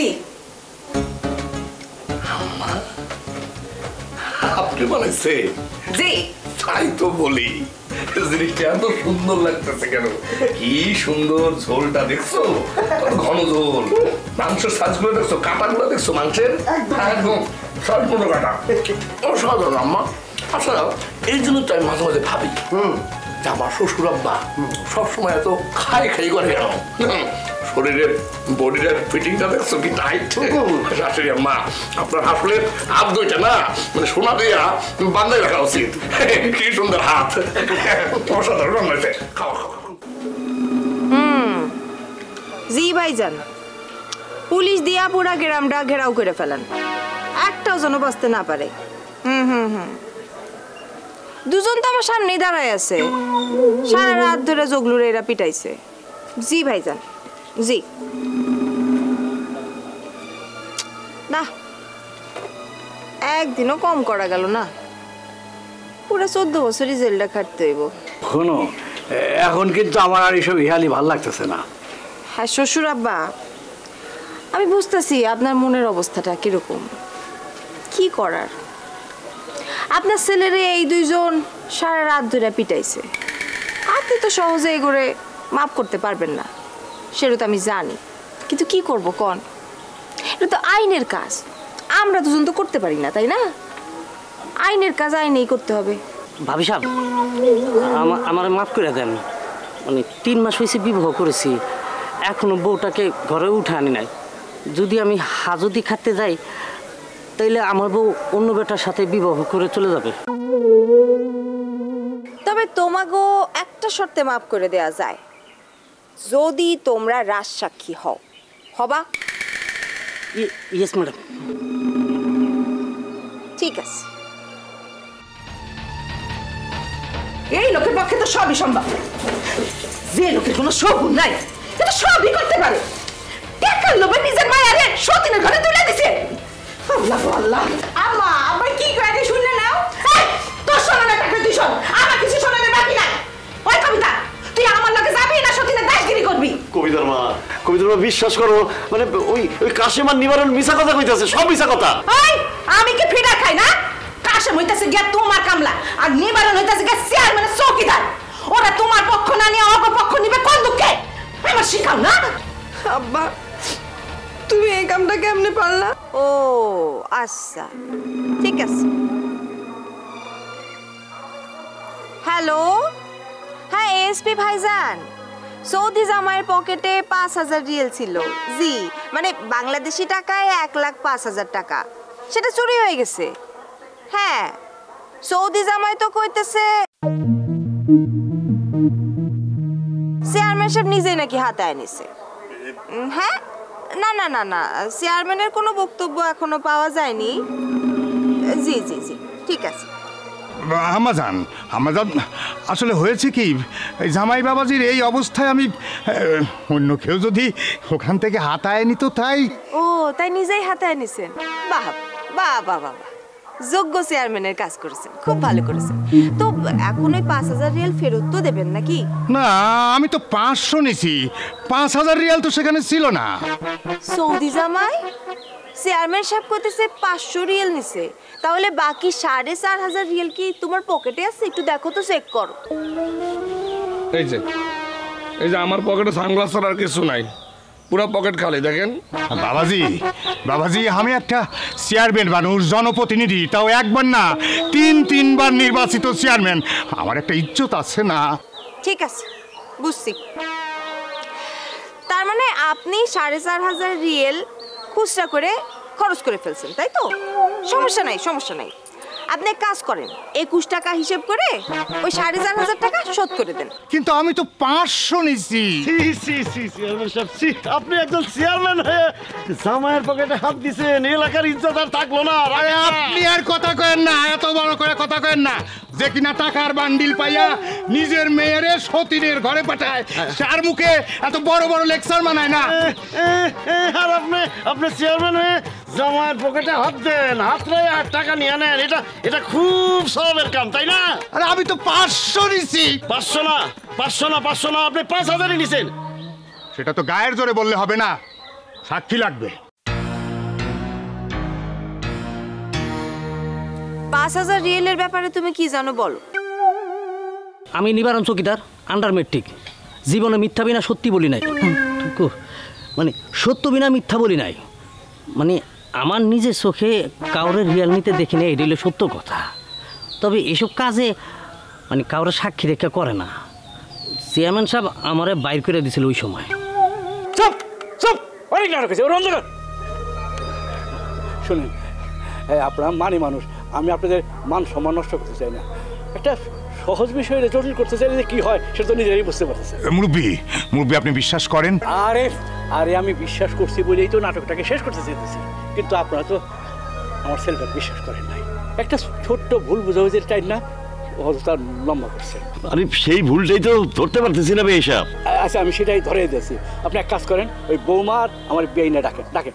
Speaker 4: আপনি বানাইছে?
Speaker 5: জি।
Speaker 4: তাই তো বলি, জিনিসটা এত সুন্দর লাগতেছে কেন। কি সুন্দর ঝোলটা দেখছো, কত ঘন ঝোল। মাংসের সাজগুলো দেখছো, কাটাগুলো দেখছো মাংসের, একদম সম্পূর্ণ কাটা। অসাধারণ আম্মা। আচ্ছা, এই জন্য তো আমি মাঝে মাঝে ভাবি যে আমার শ্বশুর আব্বা সবসময় এত খাই খাই করে কেন। শরীরের বডিটার ফিটিংটা দেখছো কি টাইট। শাশুড়ি আম্মা, আপনার আসলে হাত দুইটা না মানে সোনা দিয়া বান্ধাই রাখা উচিত। কি সুন্দর হাত, অসাধারণ রান্নাইছে। খাওয়া খাওয়া।
Speaker 3: হুম, জি ভাইজান, পুলিশ দিয়া পুরা গ্রামটা ঘেরাও করে ফেলেন, একটাও যেন বাঁচতে না পারে। হুম হুম হুম দুজন তো আমার সামনেই দাঁড়ায় আছে, সারা রাত ধরে জগলুরে এরা পিটাইছে। জি ভাইজান, জি। না, একদিনও কম করা গেল না, পুরো চোদ্দ বছরই জেলটা খাটতে হইব।
Speaker 13: শোনো, এখন কিন্তু আমার আর এসব ইহালি ভাল লাগতেছে না।
Speaker 3: হ্যাঁ শ্বশুর আব্বা, আমি বুঝতেছি আপনার মনের অবস্থাটা কিরকম। কি করার, আপনার ছেলেরে এই দুইজন সারা রাত ধরে পিটাইছে, আপনি তো সহজে এই করে মাফ করতে পারবেন না, সেটা তো আমি জানি। কিন্তু কি করব কন, এটা তো আইনের কাজ, আমরা দুজন তো করতে পারি না, তাই না? আইনের কাজ আইনেই করতে হবে।
Speaker 16: ভাবি সাহেব, আমার মাফ করে দেন। মানে তিন মাস হয়েছে বিবাহ করেছি, এখনো বউটাকে ঘরে উঠে আনি নাই। যদি আমি হাজতি খাটতে যাই তাইলে আমার বউ অন্য বেটার সাথে বিবাহ করে চলে যাবে।
Speaker 3: তবে তোমাগো একটা শর্তে মাফ করে দেয়া যায়, যদি তোমরা রাজসাক্ষী হও। হবা?
Speaker 16: Yes madam.
Speaker 3: ঠিক আছে।
Speaker 5: এই লোকের পক্ষে তো সবই সম্ভব। যে লোকের কোনো শোভন নাই এটা সবই করতে পারে। টাকার লোভে নিজের মায়ারে সতীনের ঘরে তুলে দিছে। আল্লাহ আল্লাহ। আম্মা আবার কি করে দি শুনলে নাও? তোর শোনা না টাকা তুই শোন, আমার কিছু শোনা না বাকি নাই। ওই কবিতা, তুই আমার লগে যাবি না সতীনের দাসগিরি করবি?
Speaker 2: কবিতার মা, কবিতার মা বিশ্বাস করো, মানে ওই ওই কাশেম আর নিবারণ মিছা কথা কইতাছে, সব মিছা কথা।
Speaker 5: ওই আমি কি ফিডা খাই না? কাশেম হইতাছে গিয়া তোমার কামলা, আর নিবারণ হইতাছে গিয়া চেয়ারম্যানের চৌকিদার। ওরা তোমার পক্ষ না নিয়ে অপর পক্ষ নিবে কোন দুঃখে? আমার শিখাও না।
Speaker 3: আব্বা তুমি এই কামটা কেমনে পারলা? ও আচ্ছা ঠিক আছে। হ্যালো, হ্যাঁ এসপি ভাইজান, সৌদি জামাইয়ের পকেটে পাঁচ হাজার রিয়েল ছিল। জি মানে বাংলাদেশি টাকায় এক লাখ পাঁচ হাজার টাকা, সেটা চুরি হয়ে গেছে। হ্যাঁ সৌদি জামাই তো কইতেছে চেয়ারম্যান সাহেব নিজেই নাকি হাতায় নিছে। হ্যাঁ না না না না, চেয়ারম্যানের কোনো বক্তব্য এখনো পাওয়া যায়নি। জি জি জি ঠিক আছে।
Speaker 15: আমাজান আমাজান আসলে হয়েছে কি, এই জামাই বাবাজির এই অবস্থায় আমি অন্য কেউ যদি ওখান থেকে হাতায় নিত তাই।
Speaker 3: ও তাই নিজেই হাতায় নিছেন? বাহ বাহ বাহ বাহ, যোগ্য চেয়ারম্যানের কাজ করেছেন, খুব ভালো করেছেন। তো এখন ওই পাঁচ হাজার রিয়াল ফেরত তো দেবেন নাকি?
Speaker 15: না আমি তো পাঁচশো নিছি, পাঁচ হাজার রিয়াল তো সেখানে ছিল না।
Speaker 3: সৌদি জামাই চেয়ারম্যান সাহেব কইতেছে পাঁচশো রিয়াল নিছে, তাহলে বাকি সাড়ে চার হাজার রিয়াল কি তোমার পকেটে আছে? একটু দেখো তো, চেক করো।
Speaker 4: এই যে এই যে আমার পকেটে সানগ্লাস আর কিছু নাই, পুরো পকেট খালি দেখেন।
Speaker 15: বাবাজি বাবাজি আমি একটা চেয়ারম্যান মানুষ, জনপ্রতিনিধি, তাও একবার না তিন তিনবার নির্বাচিত চেয়ারম্যান, আমার একটা ইজ্জত আছে না?
Speaker 3: ঠিক আছে বুঝছি, তার মানে আপনি সাড়ে চার হাজার রিয়েল খুচরা করে খরচ করে ফেলছেন, তাই তো? সমস্যা নাই সমস্যা নাই, আপনি এক কাজ করেন, একুশ টাকা হিসেব করে ওই সাড়ে চার হাজার টাকা শোধ করে দেন।
Speaker 15: কিন্তু আমি তো পাঁচশো নিছি।
Speaker 2: আপনি একজন চেয়ারম্যান হয়ে জামাইয়ের পকেটে হাত দিছেন, এলাকার ইজ্জত আর থাকলো না।
Speaker 15: আরে আপনি আর কথা কয়েন না, এত বড় করে কথা কয়েন না, যে কিনা টাকার বান্ডিল পাইয়া নিজের মেয়েরে সতীনের ঘরে পাঠায়, তার মুখে এত বড় বড় লেকচার মানায় না।
Speaker 2: আর আপনি আপনি চেয়ারম্যান হয়ে জামাইয়ের পকেটে হাত দেন, হাত রায় আর টাকা নিয়ে নেন, এটা এটা খুব সবের কাম, তাই না?
Speaker 15: আরে আমি তো পাঁচশো নিছি।
Speaker 2: পাঁচশো না পাঁচশো না পাঁচশো না, আপনি পাঁচ হাজারই নিছেন।
Speaker 15: সেটা তো গায়ের জোরে বললে হবে না, সাক্ষী লাগবে।
Speaker 3: পাঁচ হাজার রিয়েলের ব্যাপারে তুমি কি জানো বলো?
Speaker 16: আমি নিবারণ চৌকিদার, আন্ডার মেট্রিক, জীবনে মিথ্যা বিনা সত্যি বলি নাই, মানে সত্য বিনা মিথ্যা বলি নাই, মানে আমার নিজের চোখে কাউরে রিয়াল নিতে দেখি না, এটা হলো সত্য কথা। তবে এসব কাজে মানে কাউরে সাক্ষী রেখা করে না। চেয়ারম্যান সাহেব আমারে বাইর করে দিয়েছিল ওই সময়।
Speaker 13: চুপ চুপ, অনেক নাটক হয়েছে, ওর অন্ধকার। শুনুন আপনারা মানি মানুষ, আমি আপনাদের মান সম্মান নষ্ট করতে চাই না, একটা সহজ বিষয় জটিল করতে চাইলে যে কি হয় সেটা তো নিজেরই বুঝতে পারতেছে।
Speaker 15: মুরব্বী মুরব্বী আপনি বিশ্বাস করেন?
Speaker 13: আরে আরে আমি বিশ্বাস করছি বলেই তো নাটকটাকে শেষ করতে চাইতেছি, কিন্তু আপনারা তো আমার ছেলেটাকে বিশ্বাস করেন নাই। একটা ছোট্ট ভুল বুঝাবুঝির টাইম না অযথা লম্বা করছে।
Speaker 2: আরে সেই ভুলটাই তো ধরতে পারতেছি না বেহিসাব।
Speaker 13: আচ্ছা আমি সেটাই ধরে দিয়েছি, আপনি এক কাজ করেন, ওই বৌমার আমার বেইনে ডাকেন ডাকেন।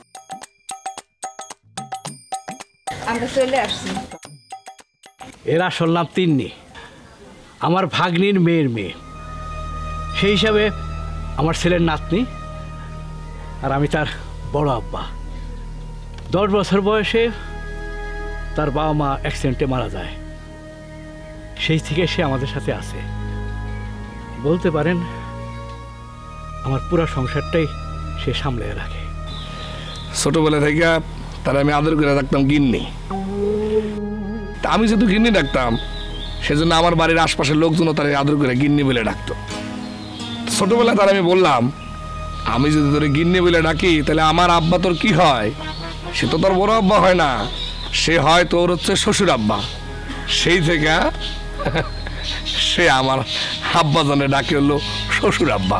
Speaker 3: আমরা চলে আসছি।
Speaker 13: এর আসল নাম তিন্নি, আমার ভাগ্নির মেয়ের মেয়ে, সেই হিসাবে আমার ছেলের নাতনি, আর আমি তার বড় আব্বা। দশ বছর বয়সে তার বাবা মা অ্যাক্সিডেন্টে মারা যায়, সেই থেকে সে আমাদের সাথে আছে। বলতে পারেন আমার পুরো সংসারটাই সে সামলে রাখে।
Speaker 4: ছোটবেলা থেকে তারা আমি আদর করে রাখতাম গিন্নি। আমি যেহেতু গিন্নি ডাকতাম সেজন্য আমার বাড়ির আশপাশের লোকজনও তারা আদর করে গিন্নি বলে ডাকতো। ছোটবেলায় তার আমি বললাম, আমি যদি তোর গিন্নি বলে ডাকি তাহলে আমার আব্বা তোর কি হয়? সে তো তোর বড় আব্বা হয় না, সে হয় তোর হচ্ছে শ্বশুর আব্বা, সেই থেকে সে আমার আব্বা জানে ডাকে হলো শ্বশুর আব্বা।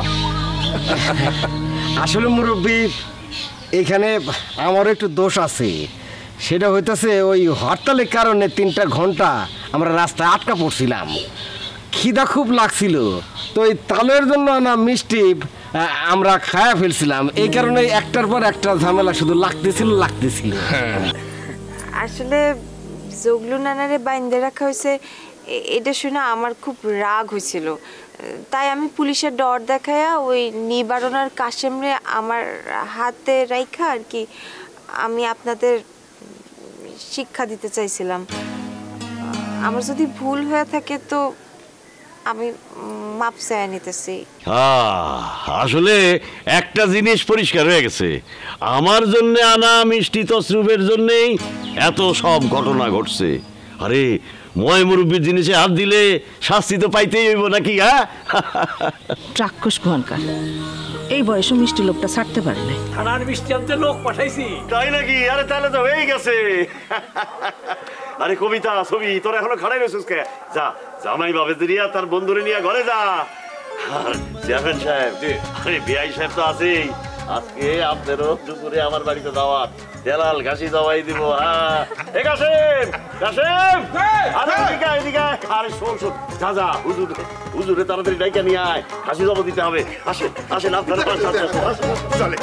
Speaker 10: আসলে মুরব্বী এখানে আমার একটু দোষ আছে, সেটা হইতেছে ওই হরতালের কারণে তিনটা ঘন্টা আমরা রাস্তায় আটকা পড়ছিলাম, খিদা খুব লাগছিল, তো ওই তালের জন্য না মিষ্টি আমরা খায়া ফেলছিলাম, এই কারণে একটার পর একটা ঝামেলা শুধু লাগতেছিল লাগতেছিল।
Speaker 3: আসলে জগলু নানারে বাইন্দে রাখা হয়েছে এটা শুনে আমার খুব রাগ হয়েছিল, তাই আমি পুলিশের ডর দেখায়া ওই নিবারণার কাশেমরে আমার হাতে রাইখা আর কি আমি আপনাদের শিক্ষা দিতে চাইছিলাম। আমার যদি ভুল হয়ে থাকে তো আমি মাপ চাই নিতেছি।
Speaker 2: আসলে একটা জিনিস পরিষ্কার হয়ে গেছে, আমার জন্য আনা মিষ্টি তসরুফের জন্যেই এত সব ঘটনা ঘটছে। আরে ময় মুরব্বীর জিনিসে হাত দিলে শাস্তি তো পাইতেই হইব নাকি? হ্যাঁ,
Speaker 5: চাক্ষুষ ভয়ঙ্কর, এই বয়সে মিষ্টি লোকটা ছাড়তে পারে না।
Speaker 13: থানার মিষ্টি আনতে লোক পাঠাইছি।
Speaker 2: তাই নাকি? আরে তাহলে তো হয়েই গেছে। আরে কবিতা ছবি তোর এখনো খাড়াই রয়েছিস কে? যা জামাই বাবে দিরিয়া তার বন্ধুরে নিয়ে ঘরে যা। আর চেয়ারম্যান সাহেব, আরে বিআই সাহেব তো আছেই, আজকে আপনারও দুপুরে আমার বাড়িতে দাওয়াত, তেলাল ঘাসি দাওয়াই দিব। হ্যাঁ, এ কাশেম কাশেম, আরে এদিকে আয়, এদিকে আয়। আরে শোন শোন, যা যা হুজুর হুজুরে তাড়াতাড়ি ডাইকা নিয়ে আয়, ঘাসি জমা দিতে হবে। আসেন আসেন আপনার পাশে চলে।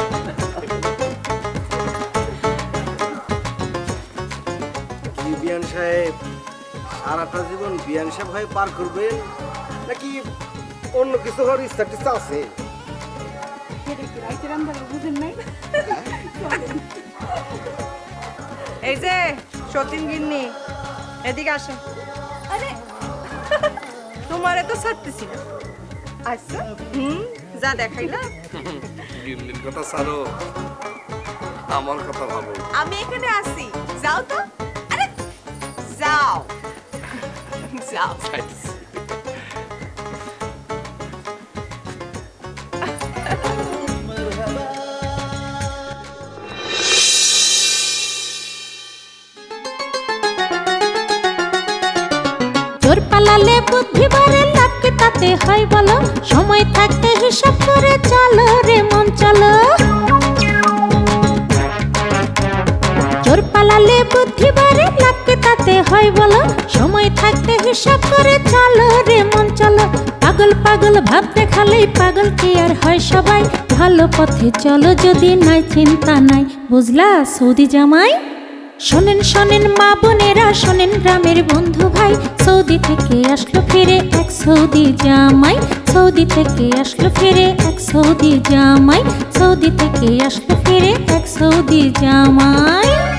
Speaker 10: কি বিয়ান সাহেব সারাটা জীবন বিয়ান সাহেব হয়ে পার করবেন নাকি অন্য কিছু হওয়ার ইচ্ছা টিচ্ছা আছে?
Speaker 3: এই যে সতীন গিন্নি, এদিকে আসো। আরে তোমারে তো ছাড়তেছি না। আচ্ছা, হুম, যা দেখাইলা।
Speaker 4: গিন্নির কথা ছাড়ো, আমার কথা ভাবো।
Speaker 3: আমি এখানে আছি, যাও তো। আরে যাও যাও।
Speaker 1: চোর পালালে বুদ্ধি বাড়ে, লাভ কি তাতে হয় বলো? সময় থাকতে হিসাব করে চলো রে মন চলো। চোর পালালে বুদ্ধি বাড়ে, লাভ কি তাতে হয় বলো? সময় থাকতে হিসাব করে চলো রে মন চলো। পাগল পাগল ভাব দেখালেই পাগল কি আর হয় সবাই? ভালো পথে চলো যদি নাই চিন্তা নাই, বুঝলা সৌদি জামাই? শোনেন শোনেন মা বোনেরা, শোনেন গ্রামের বন্ধু ভাই, সৌদি থেকে আসলো ফিরে এক সৌদি জামাই। সৌদি থেকে আসলো ফিরে এক সৌদি জামাই। সৌদি থেকে আসলো ফিরে এক সৌদি জামাই।